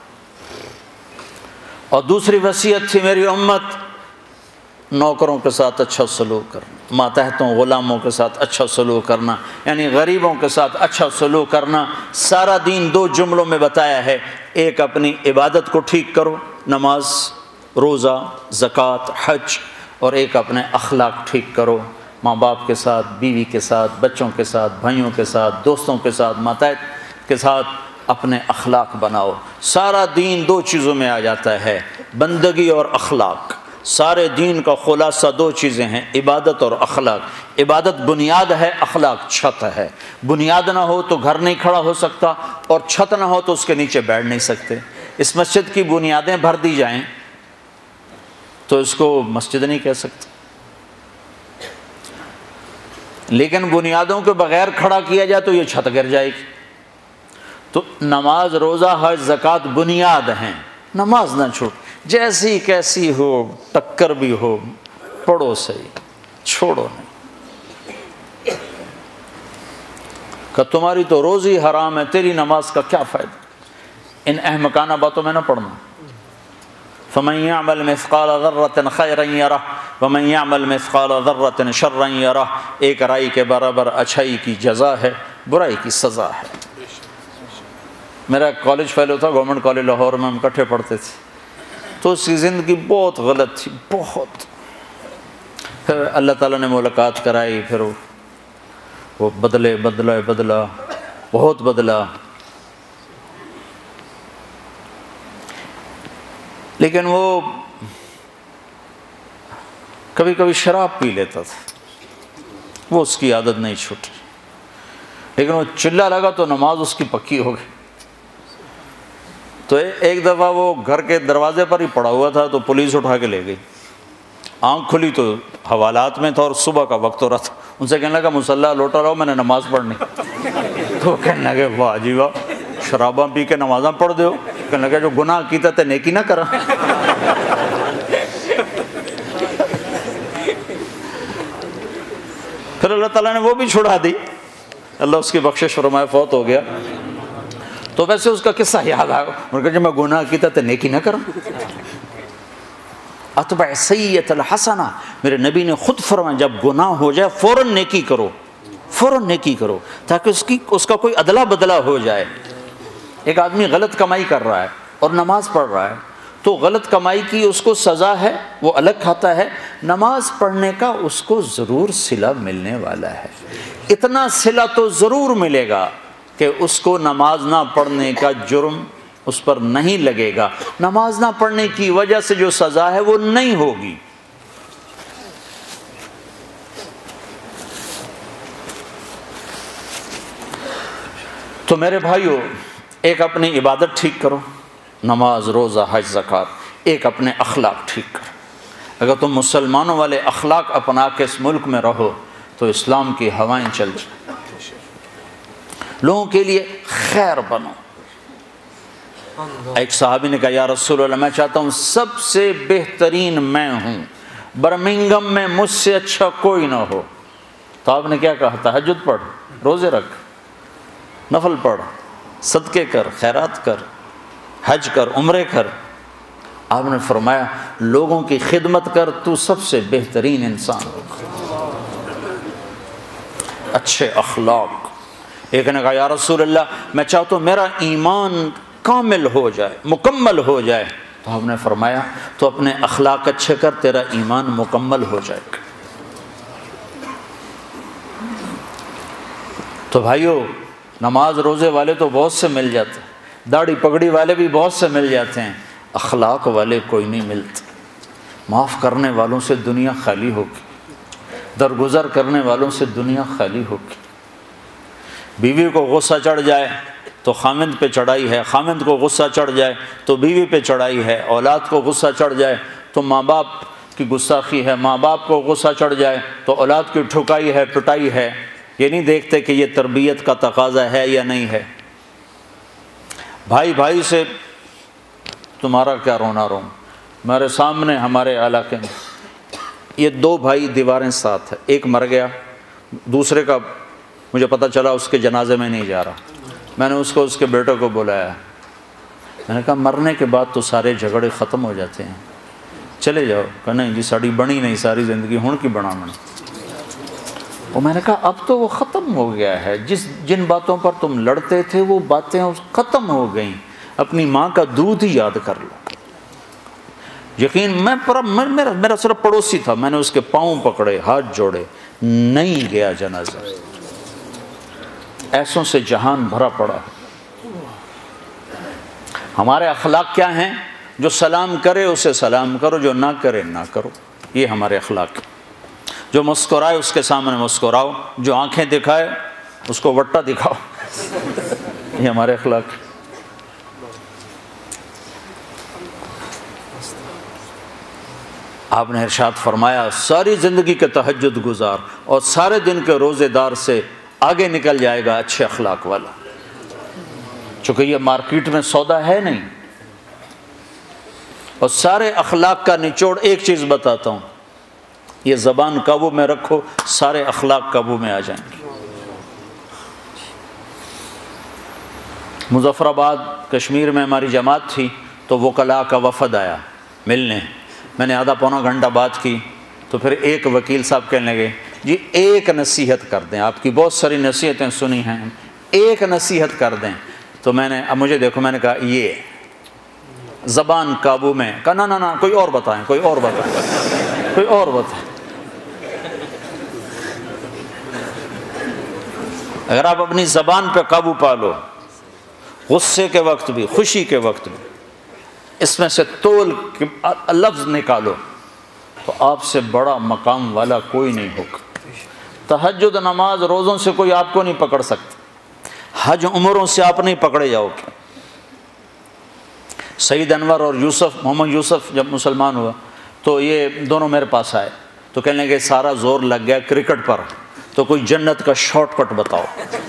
اور دوسری وصیت تھی میری امت نوکروں کے ساتھ اچھا سلوک کرنا، ماتحتوں غلاموں کے ساتھ اچھا سلوک کرنا، یعنی غریبوں کے ساتھ اچھا سلوک کرنا۔ سارا دین دو جملوں میں بتایا ہے، ایک اپنی عبادت کو ٹھیک کرو، نماز، روزہ، زکوٰۃ، حج، اور ایک اپنے اخلاق ٹھیک کرو، ماں باپ کے ساتھ، بیوی کے ساتھ، بچوں کے ساتھ، بھائیوں کے ساتھ، دوستوں کے ساتھ، ماتحت کے ساتھ اپنے اخلاق بناؤ۔ سارا دین دو چیزوں میں آ جاتا ہے، بندگی اور اخلاق۔ سارے دین کا خلاصہ دو چیزیں ہیں، عبادت اور اخلاق۔ عبادت بنیاد ہے، اخلاق چھت ہے۔ بنیاد نہ ہو تو گھر نہیں کھڑا ہو سکتا، اور چھت نہ ہو تو اس کے نیچے بیٹھ نہیں سکتے۔ اس مسجد کی بنیادیں بھر دی جائیں تو اس کو مسجد نہیں کہہ سکتے، لیکن بنیادوں کے بغیر کھڑا کیا جائے تو یہ چھت گر جائے گی۔ تو نماز، روزہ، حج، زکوٰۃ بنیاد ہیں، نماز نہ چھوٹ۔ جیسی کیسی ہو، ٹکر بھی ہو، پڑھو صحیح، چھوڑو نہیں۔ کہ تمہاری تو روزی حرام ہے، تیری نماز کا کیا فائدہ؟ ان احمقانہ باتوں میں نہ پڑھنا۔ فَمَن يَعْمَلْ مِثْقَالَ ذَرَّةٍ خَيْرًا يَرَهُ وَمَن يَعْمَلْ مِثْقَالَ ذَرَّةٍ شَرًّا يَرَهُ۔ ایک رائی کے برابر اچھائی کی جزا ہے، برائی کی سزا ہے۔ میرا ایک کالج فیلو تھا، گورنمنٹ کالج لاہور میں، ہم اکٹھے پڑھتے تھے، تو اس کی زندگی بہت غلط تھی، بہت۔ پھر اللہ تعالیٰ نے ملاقات کرائی، پھر وہ بدلے بدلا بدلا بہت بدلا، لیکن وہ کبھی کبھی شراب پی لیتا تھا، وہ اس کی عادت نہیں چھوٹی، لیکن وہ چلا لگا تو نماز اس کی پکی ہو گئی۔ تو ایک دفعہ وہ گھر کے دروازے پر ہی پڑا ہوا تھا، تو پولیس اٹھا کے لے گئی۔ آنکھ کھلی تو حوالات میں تھا اور صبح کا وقت ہو رہا تھا، ان سے کہنے لگا مصلی لوٹا رہو، میں نے نماز پڑھنی۔ تو کہنے لگے واہ جی واہ، شراباں پی کے نمازاں پڑھ دو۔ کہنے لگا جو گناہ کیتا تے نیکی نہ کرا۔ پھر اللہ تعالیٰ نے وہ بھی چھڑا دی، اللہ اس کی بخشش فرمائے، فوت ہو گیا۔ تو ویسے اس کا قصہ یاد آیا، انہوں نے کہا جب میں گناہ کیتا تے نیکی نہ کرا۔ اتبع سیئۃ الحسنہ، میرے نبی نے خود فرمایا جب گناہ ہو جائے فوراً نیکی کرو، فوراً نیکی کرو، تاکہ اس کی اس کا کوئی ادلا بدلا ہو جائے۔ ایک آدمی غلط کمائی کر رہا ہے اور نماز پڑھ رہا ہے، تو غلط کمائی کی اس کو سزا ہے، وہ الگ کھاتا ہے، نماز پڑھنے کا اس کو ضرور صلہ ملنے والا ہے۔ اتنا صلہ تو ضرور ملے گا کہ اس کو نماز نہ پڑھنے کا جرم اس پر نہیں لگے گا، نماز نہ پڑھنے کی وجہ سے جو سزا ہے وہ نہیں ہوگی۔ تو میرے بھائیو، ایک اپنی عبادت ٹھیک کرو، نماز، روزہ، حج، زکوٰۃ، ایک اپنے اخلاق ٹھیک کرو۔ اگر تم مسلمانوں والے اخلاق اپنا کے اس ملک میں رہو تو اسلام کی ہوائیں چل جائیں، لوگوں کے لیے خیر بنو۔ ایک صحابی نے کہا یا رسول اللہ، میں چاہتا ہوں سب سے بہترین میں ہوں، برمنگم میں مجھ سے اچھا کوئی نہ ہو۔ تو آپ نے کیا کہا؟ تہجد پڑھ، روزے رکھ، نفل پڑھ، صدقے کر، خیرات کر، حج کر، عمرے کر۔ آپ نے فرمایا لوگوں کی خدمت کر، تو سب سے بہترین انسان ہو۔ اچھے اخلاق۔ ایک نے کہا یا رسول اللہ، میں چاہتا ہوں میرا ایمان کامل ہو جائے، مکمل ہو جائے۔ تو آپ نے فرمایا تو اپنے اخلاق اچھے کر، تیرا ایمان مکمل ہو جائے گا۔ تو بھائیو، نماز روزے والے تو بہت سے مل جاتے ہیں، داڑھی پگڑی والے بھی بہت سے مل جاتے ہیں، اخلاق والے کوئی نہیں ملتے۔ معاف کرنے والوں سے دنیا خالی ہوگی، درگزر کرنے والوں سے دنیا خالی ہوگی۔ بیوی کو غصہ چڑھ جائے تو خامند پہ چڑھائی ہے، خامند کو غصہ چڑھ جائے تو بیوی پہ چڑھائی ہے، اولاد کو غصہ چڑھ جائے تو ماں باپ کی گستاخی ہے، ماں باپ کو غصہ چڑھ جائے تو اولاد کی ٹھکائی ہے، پٹائی ہے۔ یہ نہیں دیکھتے کہ یہ تربیت کا تقاضا ہے یا نہیں ہے۔ بھائی بھائی سے تمہارا کیا رونا رو۔ میرے سامنے ہمارے علاقے میں یہ دو بھائی دیواریں ساتھ ہیں، ایک مر گیا، دوسرے کا مجھے پتہ چلا اس کے جنازے میں نہیں جا رہا۔ میں نے اس کو اس کے بیٹے کو بلایا، میں نے کہا مرنے کے بعد تو سارے جھگڑے ختم ہو جاتے ہیں، چلے جاؤ۔ کہ نہیں جی ساڑی بنی نہیں ساری زندگی، ہون کی بنا من۔ اور میں نے کہا اب تو وہ ختم ہو گیا ہے، جس جن باتوں پر تم لڑتے تھے وہ باتیں ختم ہو گئیں، اپنی ماں کا دودھ ہی یاد کر لو۔ یقین میں پر میرا میرا صرف پڑوسی تھا، میں نے اس کے پاؤں پکڑے، ہاتھ جوڑے، نہیں گیا جنازہ۔ ایسوں سے جہان بھرا پڑا ہے۔ ہمارے اخلاق کیا ہیں؟ جو سلام کرے اسے سلام کرو، جو نہ کرے نہ کرو، یہ ہمارے اخلاق ہیں۔ جو مسکرائے اس کے سامنے مسکراؤ، جو آنکھیں دکھائے اس کو وٹا دکھاؤ، یہ ہمارے اخلاق ہیں۔ آپ نے ارشاد فرمایا ساری زندگی کے تہجد گزار اور سارے دن کے روزے دار سے آگے نکل جائے گا اچھے اخلاق والا، چونکہ یہ مارکیٹ میں سودا ہے نہیں۔ اور سارے اخلاق کا نچوڑ ایک چیز بتاتا ہوں، یہ زبان قابو میں رکھو، سارے اخلاق قابو میں آ جائیں گے۔ مظفر آباد کشمیر میں ہماری جماعت تھی تو وکلاء کا وفد آیا ملنے، میں نے آدھا پونا گھنٹہ بات کی تو پھر ایک وکیل صاحب کہنے لگے جی ایک نصیحت کر دیں، آپ کی بہت ساری نصیحتیں سنی ہیں، ایک نصیحت کر دیں۔ تو میں نے اب مجھے دیکھو، میں نے کہا یہ زبان قابو میں، کہا نا نا نا کوئی اور بتائیں، کوئی اور بتائیں، کوئی اور بتائیں۔ اگر آپ اپنی زبان پہ قابو پا لو، غصے کے وقت بھی، خوشی کے وقت بھی، اس میں سے تول کے لفظ نکالو تو آپ سے بڑا مقام والا کوئی نہیں ہوگا۔ تہجد نماز روزوں سے کوئی آپ کو نہیں پکڑ سکتا، حج عمروں سے آپ نہیں پکڑے جاؤ گے۔ سعید انور اور یوسف محمد یوسف جب مسلمان ہوا تو یہ دونوں میرے پاس آئے تو کہنے لگے سارا زور لگ گیا کرکٹ پر، تو کوئی جنت کا شارٹ کٹ بتاؤ،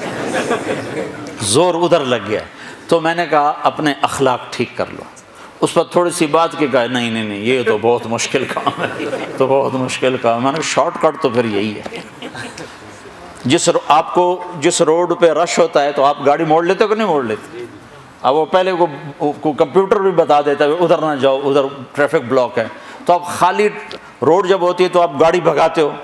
زور ادھر لگ گیا۔ تو میں نے کہا اپنے اخلاق ٹھیک کر لو، اس پر تھوڑی سی بات کی، کہا نہیں نہیں نہیں یہ تو بہت مشکل کام ہے، تو بہت مشکل کام ہے۔ میں نے شارٹ کٹ تو پھر یہی ہے، جس آپ کو جس روڈ پہ رش ہوتا ہے تو آپ گاڑی موڑ لیتے ہو کہ نہیں موڑ لیتے؟ اب وہ پہلے کو کمپیوٹر بھی بتا دیتا ہے ادھر نہ جاؤ، ادھر ٹریفک بلاک ہے، تو اب خالی روڈ جب ہوتی ہے تو آپ گاڑی بھگاتے ہو،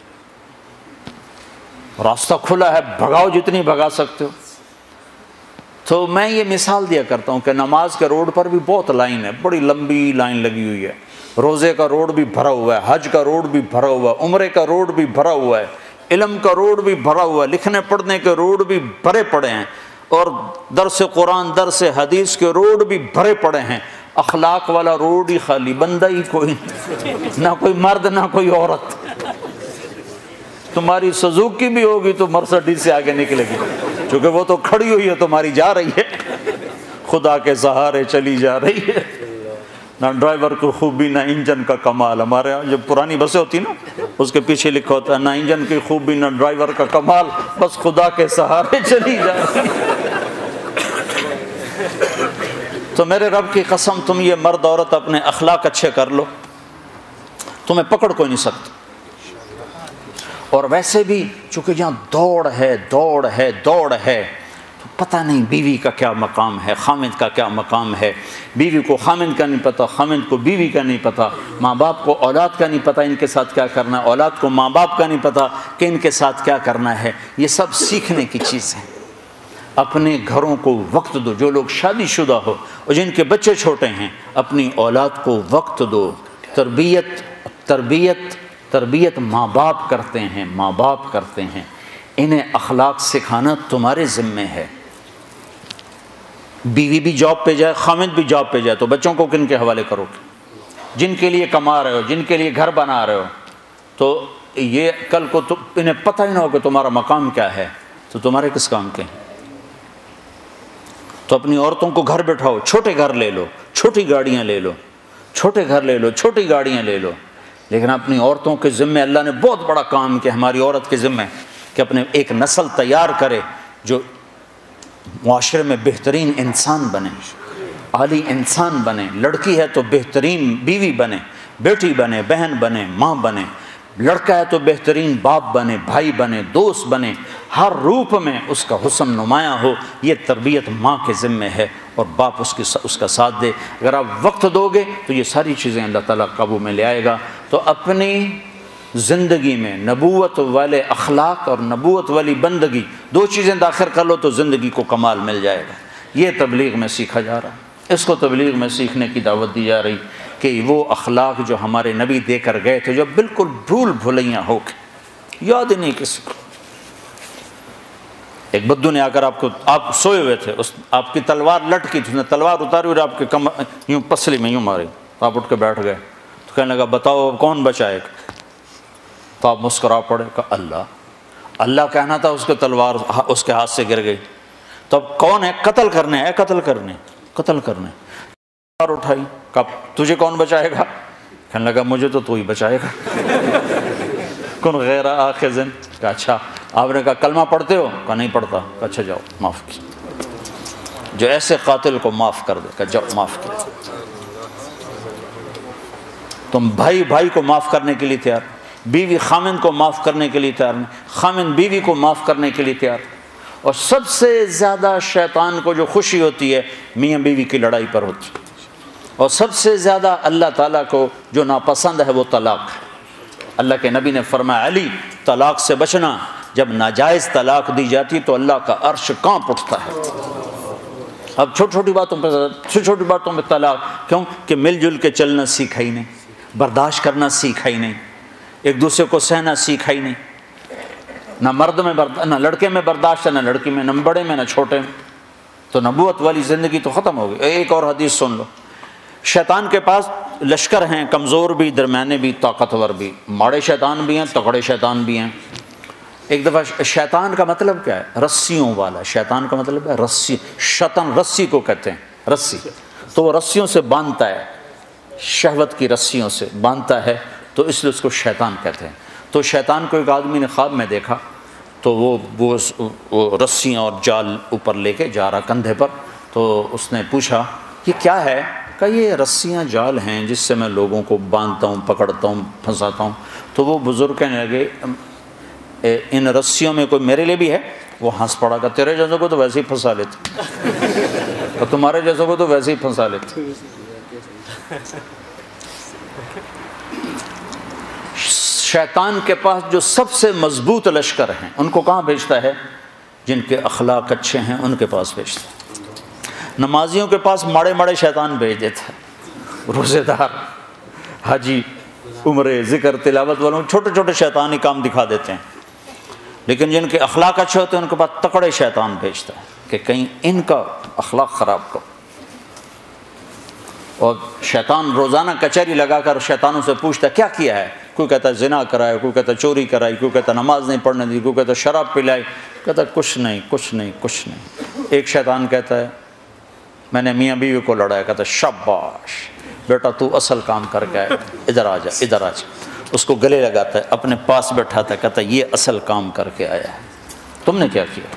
راستہ کھلا ہے بھگاؤ جتنی بھگا سکتے ہو۔ تو میں یہ مثال دیا کرتا ہوں کہ نماز کے روڈ پر بھی بہت لائن ہے، بڑی لمبی لائن لگی ہوئی ہے، روزے کا روڈ بھی بھرا ہوا ہے، حج کا روڈ بھی بھرا ہوا ہے، عمرے کا روڈ بھی بھرا ہوا ہے، علم کا روڈ بھی بھرا ہوا ہے، لکھنے پڑھنے کے روڈ بھی بھرے پڑے ہیں، اور درس قرآن درس حدیث کے روڈ بھی بھرے پڑے ہیں۔ اخلاق والا روڈ ہی خالی، بندہ ہی کوئی، نہ کوئی مرد نہ کوئی عورت۔ تمہاری سزوکی بھی ہوگی تو مرسڈیز سے آگے نکلے گی، چونکہ وہ تو کھڑی ہوئی ہے، تمہاری جا رہی ہے، خدا کے سہارے چلی جا رہی ہے۔ نہ ڈرائیور کو خوبی نہ انجن کا کمال، ہمارے یہاں جب پرانی بسیں ہوتی نا اس کے پیچھے لکھا ہوتا ہے نہ انجن کی خوبی نہ ڈرائیور کا کمال، بس خدا کے سہارے چلی جا رہی ہے۔ تو میرے رب کی قسم، تم یہ مرد عورت اپنے اخلاق اچھے کر لو، تمہیں پکڑ کوئی نہیں سکتا۔ اور ویسے بھی چونکہ جہاں دوڑ ہے دوڑ ہے دوڑ ہے، تو پتہ نہیں بیوی کا کیا مقام ہے، خامد کا کیا مقام ہے، بیوی کو خامد کا نہیں پتہ، خامد کو بیوی کا نہیں پتہ، ماں باپ کو اولاد کا نہیں پتہ ان کے ساتھ کیا کرنا ہے، اولاد کو ماں باپ کا نہیں پتہ کہ ان کے ساتھ کیا کرنا ہے۔ یہ سب سیکھنے کی چیز ہے۔ اپنے گھروں کو وقت دو، جو لوگ شادی شدہ ہو اور جن کے بچے چھوٹے ہیں، اپنی اولاد کو وقت دو۔ تربیت تربیت تربیت ماں باپ کرتے ہیں، ماں باپ کرتے ہیں، انہیں اخلاق سکھانا تمہارے ذمے ہے۔ بیوی بھی جاب پہ جائے، خامد بھی جاب پہ جائے، تو بچوں کو کن کے حوالے کرو گے؟ جن کے لیے کما رہے ہو، جن کے لیے گھر بنا رہے ہو، تو یہ کل کو تو انہیں پتہ ہی نہ ہو کہ تمہارا مقام کیا ہے، تو تمہارے کس کام کے ہیں؟ تو اپنی عورتوں کو گھر بٹھاؤ، چھوٹے گھر لے لو، چھوٹی گاڑیاں لے لو، چھوٹے گھر لے لو، چھوٹی گاڑیاں لے لو، لیکن اپنی عورتوں کے ذمے اللہ نے بہت بڑا کام کیا ہماری عورت کے ذمے، کہ اپنے ایک نسل تیار کرے جو معاشرے میں بہترین انسان بنے، عالی انسان بنے۔ لڑکی ہے تو بہترین بیوی بنے، بیٹی بنے، بہن بنے، ماں بنے۔ لڑکا ہے تو بہترین باپ بنے، بھائی بنے، دوست بنے، ہر روپ میں اس کا حسن نمایاں ہو۔ یہ تربیت ماں کے ذمے ہے اور باپ اس کی اس کا ساتھ دے۔ اگر آپ وقت دو گے تو یہ ساری چیزیں اللہ تعالیٰ قابو میں لے آئے گا۔ تو اپنی زندگی میں نبوت والے اخلاق اور نبوت والی بندگی، دو چیزیں داخل کر لو تو زندگی کو کمال مل جائے گا۔ یہ تبلیغ میں سیکھا جا رہا ہے، اس کو تبلیغ میں سیکھنے کی دعوت دی جا رہی کہ وہ اخلاق جو ہمارے نبی دے کر گئے تھے، جو بالکل بھول بھلیاں ہو کے یاد ہی نہیں کسی کو۔ ایک بدو نے آ کر آپ کو، آپ سوئے ہوئے تھے، اس آپ کی تلوار لٹکی تھی، اس نے تلوار اتاری اور آپ کے کم یوں پسلی میں یوں ماری، تو آپ اٹھ کے بیٹھ گئے۔ تو کہنے لگا بتاؤ اب کون بچائے گا؟ تو آپ مسکرا پڑے، کہا اللہ۔ اللہ کہنا تھا، اس کے تلوار اس کے ہاتھ سے گر گئی۔ تو اب کون ہے؟ قتل کرنے ہے، قتل کرنے قتل کرنے تلوار اٹھائی، کہا تجھے کون بچائے گا؟ کہنے لگا مجھے تو تو ہی بچائے گا۔ کن غیر آخذن، کہا اچھا۔ آپ نے کہا کلمہ پڑھتے ہو؟ کہا نہیں پڑھتا۔ کہا اچھا جاؤ معاف کیا، جو ایسے قاتل کو معاف کر دے، کہا جاؤ معاف کیا۔ تم بھائی بھائی کو معاف کرنے کے لیے تیار، بیوی خامند کو معاف کرنے کے لیے تیار نہیں، خامند بیوی کو معاف کرنے کے لیے تیار۔ اور سب سے زیادہ شیطان کو جو خوشی ہوتی ہے میاں بیوی کی لڑائی پر ہوتی ہے، اور سب سے زیادہ اللہ تعالیٰ کو جو ناپسند ہے وہ طلاق ہے۔ اللہ کے نبی نے فرمایا علی طلاق سے بچنا، جب ناجائز طلاق دی جاتی تو اللہ کا عرش کانپ اٹھتا ہے۔ اب چھوٹی چھوٹی باتوں پہ چھوٹی چھوٹی باتوں پہ طلاق کیوں؟ کہ مل جل کے چلنا سیکھا ہی نہیں، برداشت کرنا سیکھا ہی نہیں، ایک دوسرے کو سہنا سیکھا ہی نہیں، نہ مرد میں برداشت، نہ لڑکے میں برداشت ہے، نہ لڑکی میں، نہ بڑے میں نہ چھوٹے میں، تو نبوت والی زندگی تو ختم ہو گئی۔ ایک اور حدیث سن لو، شیطان کے پاس لشکر ہیں، کمزور بھی، درمیانے بھی، طاقتور بھی، ماڑے شیطان بھی ہیں، تگڑے شیطان بھی ہیں۔ ایک دفعہ شیطان کا مطلب کیا ہے؟ رسیوں والا۔ شیطان کا مطلب ہے رسی، شیطان رسی کو کہتے ہیں، رسی، تو وہ رسیوں سے باندھتا ہے، شہوت کی رسیوں سے باندھتا ہے، تو اس لیے اس کو شیطان کہتے ہیں۔ تو شیطان کو ایک آدمی نے خواب میں دیکھا، تو وہ وہ وہ رسیاں اور جال اوپر لے کے جا رہا کندھے پر، تو اس نے پوچھا یہ کیا ہے؟ کہ یہ رسیاں جال ہیں جس سے میں لوگوں کو باندھتا ہوں، پکڑتا ہوں، پھنساتا ہوں۔ تو وہ بزرگ کہنے لگے ان رسیوں میں کوئی میرے لیے بھی ہے؟ وہ ہنس پڑا کہ تیرے جیسوں کو تو ویسے ہی پھنسا لیتے، اور تمہارے جیسوں کو تو ویسے ہی پھنسا لیتے۔ شیطان کے پاس جو سب سے مضبوط لشکر ہیں ان کو کہاں بھیجتا ہے؟ جن کے اخلاق اچھے ہیں ان کے پاس بھیجتا ہے۔ نمازیوں کے پاس ماڑے ماڑے شیطان بھیج دیتا ہے، روزے دار، حاجی، عمرے، ذکر، تلاوت والوں چھوٹے چھوٹے شیطانی کام دکھا دیتے ہیں، لیکن جن کے اخلاق اچھے ہوتے ہیں ان کے پاس تکڑے شیطان بھیجتا ہے کہ کہیں ان کا اخلاق خراب کرو۔ اور شیطان روزانہ کچہری لگا کر شیطانوں سے پوچھتا ہے کیا کیا ہے؟ کوئی کہتا ہے زنا کرایا، کوئی کہتا ہے چوری کرائی، کوئی کہتا ہے نماز نہیں پڑھنے دی، کوئی کہتا ہے شراب پلائی، کہتا ہے کچھ نہیں کچھ نہیں کچھ نہیں۔ ایک شیطان کہتا ہے میں نے میاں بیوی کو لڑایا، کہتا ہے شاباش بیٹا تو اصل کام کر کے آیا، ادھر آ جا ادھر آ جا، اس کو گلے لگاتا ہے، اپنے پاس بٹھاتا ہے، کہتا ہے یہ اصل کام کر کے آیا ہے، تم نے کیا کیا؟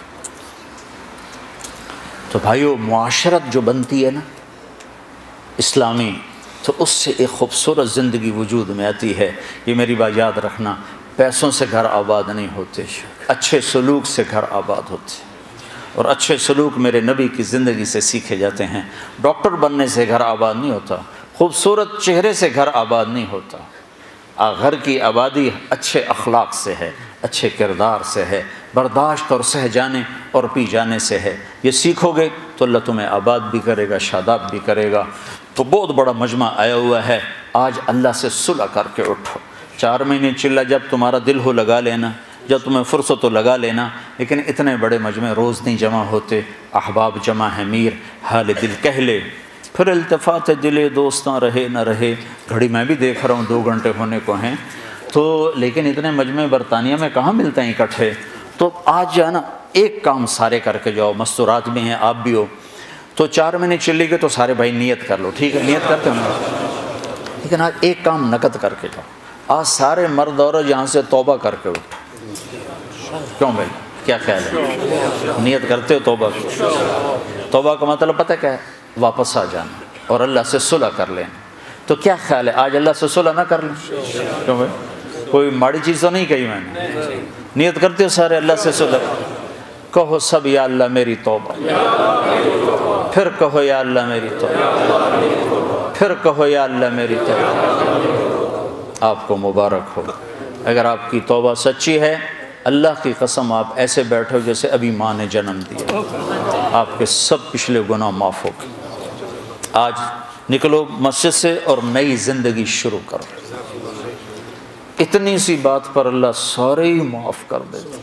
تو بھائیو معاشرت جو بنتی ہے نا اسلامی، تو اس سے ایک خوبصورت زندگی وجود میں آتی ہے۔ یہ میری بات یاد رکھنا، پیسوں سے گھر آباد نہیں ہوتے، اچھے سلوک سے گھر آباد ہوتے، اور اچھے سلوک میرے نبی کی زندگی سے سیکھے جاتے ہیں۔ ڈاکٹر بننے سے گھر آباد نہیں ہوتا، خوبصورت چہرے سے گھر آباد نہیں ہوتا، گھر کی آبادی اچھے اخلاق سے ہے، اچھے کردار سے ہے، برداشت اور سہ جانے اور پی جانے سے ہے۔ یہ سیکھو گے تو اللہ تمہیں آباد بھی کرے گا، شاداب بھی کرے گا۔ تو بہت بڑا مجمع آیا ہوا ہے، آج اللہ سے صلح کر کے اٹھو۔ چار مہینے چلا جب تمہارا دل ہو لگا لینا، جب تمہیں فرصت ہو لگا لینا، لیکن اتنے بڑے مجمع روز نہیں جمع ہوتے۔ احباب جمع ہے میر، حال دل کہہ لے، پھر التفات دلے دوستاں رہے نہ رہے۔ گھڑی میں بھی دیکھ رہا ہوں دو گھنٹے ہونے کو ہیں، تو لیکن اتنے مجمع برطانیہ میں کہاں ملتے ہیں اکٹھے۔ تو آج جو ہے نا ایک کام سارے کر کے جاؤ، مستورات بھی ہیں آپ بھی ہو، تو چار مہینے چلے گئے تو سارے بھائی نیت کر لو، ٹھیک ہے نیت کرتے ہو نا، لیکن آج ایک کام نقد کر کے جاؤ۔ آج سارے مرد عورت یہاں سے توبہ کر کے اٹھو۔ کیوں بھائی کیا خیال ہے؟ نیت کرتے ہو توبہ کی؟ توبہ کا مطلب پتہ کیا ہے؟ واپس آ جانا اور اللہ سے صلح کر لینا۔ تو کیا خیال ہے آج اللہ سے صلح نہ کر لیں؟ کیوں بھائی کوئی ماڑی چیز تو نہیں کہی میں نے؟ نیت کرتے ہو سارے اللہ سے صلح؟ کہو سب یا اللہ میری توبہ، پھر کہو یا اللہ میری توبہ، پھر کہو یا اللہ میری توبہ۔ آپ کو مبارک ہو، اگر آپ کی توبہ سچی ہے، اللہ کی قسم آپ ایسے بیٹھو جیسے ابھی ماں نے جنم دیا، آپ کے سب پچھلے گناہ معاف ہو گئے۔ آج نکلو مسجد سے اور نئی زندگی شروع کرو۔ اتنی سی بات پر اللہ سارے ہی معاف کر دیتا۔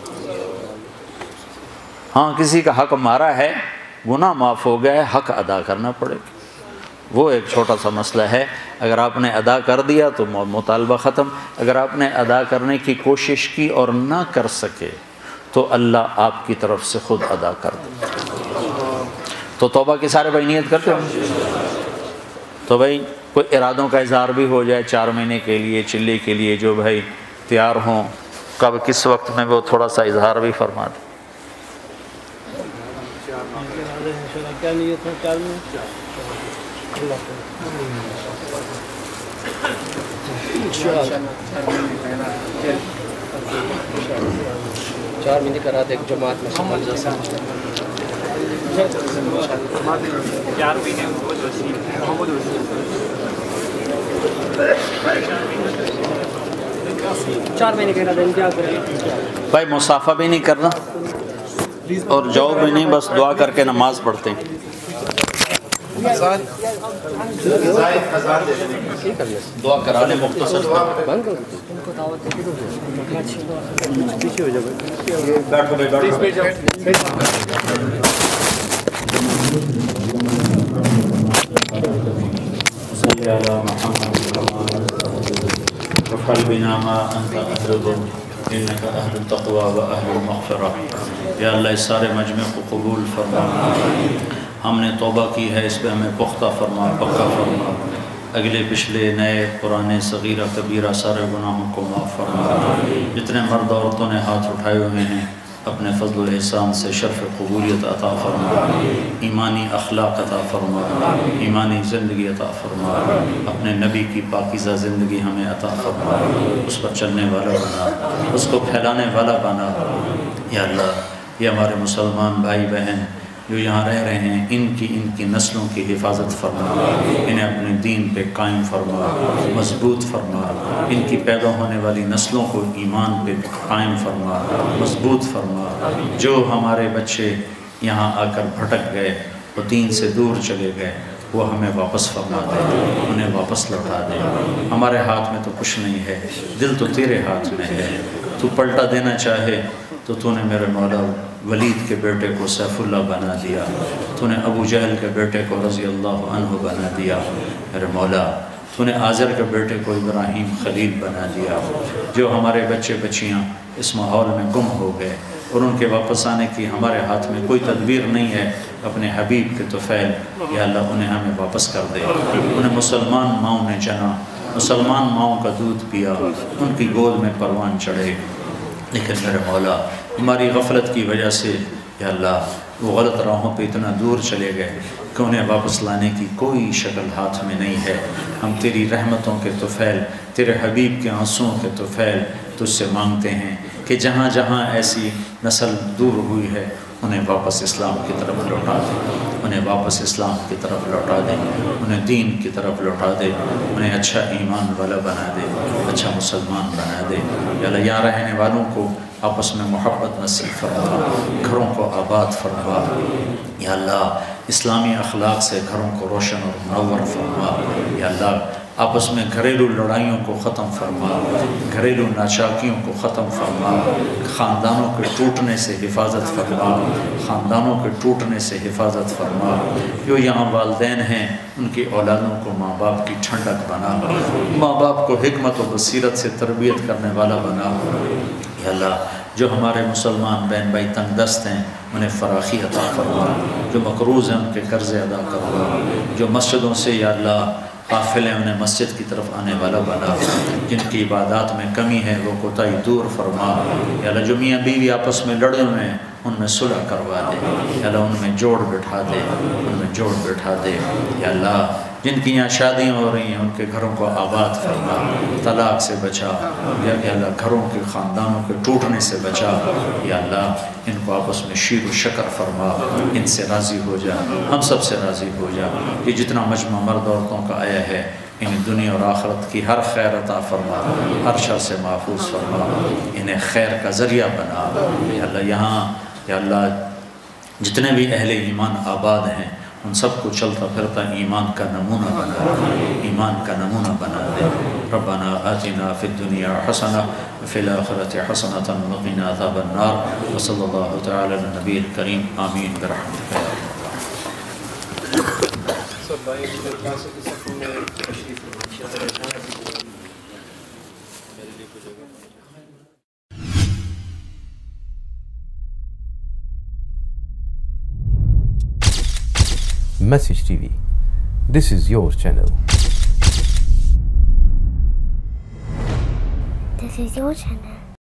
ہاں کسی کا حق مارا ہے، گناہ معاف ہو گیا ہے، حق ادا کرنا پڑے گا، وہ ایک چھوٹا سا مسئلہ ہے۔ اگر آپ نے ادا کر دیا تو مطالبہ ختم، اگر آپ نے ادا کرنے کی کوشش کی اور نہ کر سکے تو اللہ آپ کی طرف سے خود ادا کر دے۔ تو توبہ کی سارے بھائی نیت کرتے ہو؟ تو بھائی کوئی ارادوں کا اظہار بھی ہو جائے چار مہینے کے لیے، چلے کے لیے، جو بھائی تیار ہوں، کب کس وقت میں وہ تھوڑا سا اظہار بھی فرما دیں۔ کیا نیت ہے؟ چار میں چار مہینے کرا دے جماعت میں سمجھ جا سکتے چار مہینے محمد وسیم محمد وسیم چار مہینے کہنا دیں کیا کریں بھائی مصافحہ بھی نہیں کرنا اور جاؤ بھی نہیں، بس دعا کر کے نماز پڑھتے ہیں. دعا کرا لیں مختصر. بیٹھو بھائی بیٹھو. صلی علی محمد وفعل بنا ما انت اهله انك اهل التقوى واهل المغفرة. یا اللہ اس سارے مجمع کو قبول فرما. ہم نے توبہ کی ہے، اس پہ ہمیں پختہ فرما، پکا فرما. اگلے پچھلے نئے پرانے صغیرہ کبیرہ سارے گناہوں کو معاف فرما. جتنے مرد عورتوں نے ہاتھ اٹھائے ہوئے ہیں اپنے فضل و احسان سے شرف قبولیت عطا فرما، ایمانی اخلاق عطا فرما، ایمانی زندگی عطا فرما. اپنے نبی کی پاکیزہ زندگی ہمیں عطا فرما، اس پر چلنے والا بنا، اس کو پھیلانے والا بنا. یا اللہ یہ ہمارے مسلمان بھائی بہن جو یہاں رہ رہے ہیں ان کی ان کی نسلوں کی حفاظت فرما، انہیں اپنے دین پہ قائم فرما، مضبوط فرما. ان کی پیدا ہونے والی نسلوں کو ایمان پہ قائم فرما، مضبوط فرما. جو ہمارے بچے یہاں آ کر بھٹک گئے، وہ دین سے دور چلے گئے، وہ ہمیں واپس فرما دے، انہیں واپس لوٹا دے. ہمارے ہاتھ میں تو کچھ نہیں ہے، دل تو تیرے ہاتھ میں ہے. تو پلٹا دینا چاہے تو تو نے میرے مولا ولید کے بیٹے کو سیف اللہ بنا دیا، تو نے ابو جہل کے بیٹے کو رضی اللہ عنہ بنا دیا. میرے مولا تو نے آزر کے بیٹے کو ابراہیم خلیل بنا دیا. جو ہمارے بچے بچیاں اس ماحول میں گم ہو گئے اور ان کے واپس آنے کی ہمارے ہاتھ میں کوئی تدبیر نہیں ہے، اپنے حبیب کے طفیل یا اللہ انہیں ہمیں واپس کر دے. انہیں مسلمان ماؤں نے جنا، مسلمان ماؤں کا دودھ پیا، ان کی گود میں پروان چڑھے. لیکن میرے مولا ہماری غفلت کی وجہ سے یا اللہ وہ غلط راہوں پہ اتنا دور چلے گئے کہ انہیں واپس لانے کی کوئی شکل ہاتھ میں نہیں ہے. ہم تیری رحمتوں کے طفیل، تیرے حبیب کے آنسوؤں کے طفیل تجھ سے مانگتے ہیں کہ جہاں جہاں ایسی نسل دور ہوئی ہے انہیں واپس اسلام کی طرف لوٹا دے، انہیں واپس اسلام کی طرف لوٹا دے، انہیں دین کی طرف لوٹا دے، انہیں اچھا ایمان والا بنا دے، اچھا مسلمان بنا دے. یا اللہ یہاں رہنے والوں کو آپس میں محبت نصیب فرما، گھروں کو آباد فرما. یا اللہ اسلامی اخلاق سے گھروں کو روشن اور منور فرما. یا اللہ آپس میں گھریلو لڑائیوں کو ختم فرما، گھریلو ناچاکیوں کو ختم فرما، خاندانوں کے ٹوٹنے سے حفاظت فرما، خاندانوں کے ٹوٹنے سے حفاظت فرما. جو یہاں والدین ہیں ان کی اولادوں کو ماں باپ کی ٹھنڈک بنا، ماں باپ کو حکمت و بصیرت سے تربیت کرنے والا بنا. یا اللہ جو ہمارے مسلمان بہن بھائی تنگ دست ہیں انہیں فراخی عطا فرما، جو مقروض ہیں ان کے قرض ادا کروا، جو مسجدوں سے یا اللہ قافل ہیں انہیں مسجد کی طرف آنے والا بنا. جن کی عبادات میں کمی ہے وہ کوتاہی دور فرما. یا اللہ جو میاں بیوی آپس میں لڑے ہوئے ہیں ان میں صلح کروا دے. یا اللہ ان میں جوڑ بٹھا دے، ان میں جوڑ بٹھا دے. یا اللہ جن کی یہاں شادیاں ہو رہی ہیں ان کے گھروں کو آباد فرما، طلاق سے بچا. یا اللہ گھروں کے خاندانوں کے ٹوٹنے سے بچا. یا اللہ ان کو آپس میں شیر و شکر فرما، ان سے راضی ہو جا، ہم سب سے راضی ہو جا. یہ جتنا مجمع مرد عورتوں کا آیا ہے انہیں دنیا اور آخرت کی ہر خیر عطا فرما، ہر شر سے محفوظ فرما، انہیں خیر کا ذریعہ بنا. یا اللہ یہاں یا اللہ جتنے بھی اہل ایمان آباد ہیں ان سب کو چلتا پھرتا ایمان کا نمونہ بنا، ایمان کا نمونہ بنا دے. ربنا آتنا فی الدنیا حسنہ وفی الآخرۃ حسنۃ وقنا عذاب النار. وصلی اللہ تعالی علی النبی الکریم. آمین برحمتک یا رب. Message T V. This is your channel. This is your channel.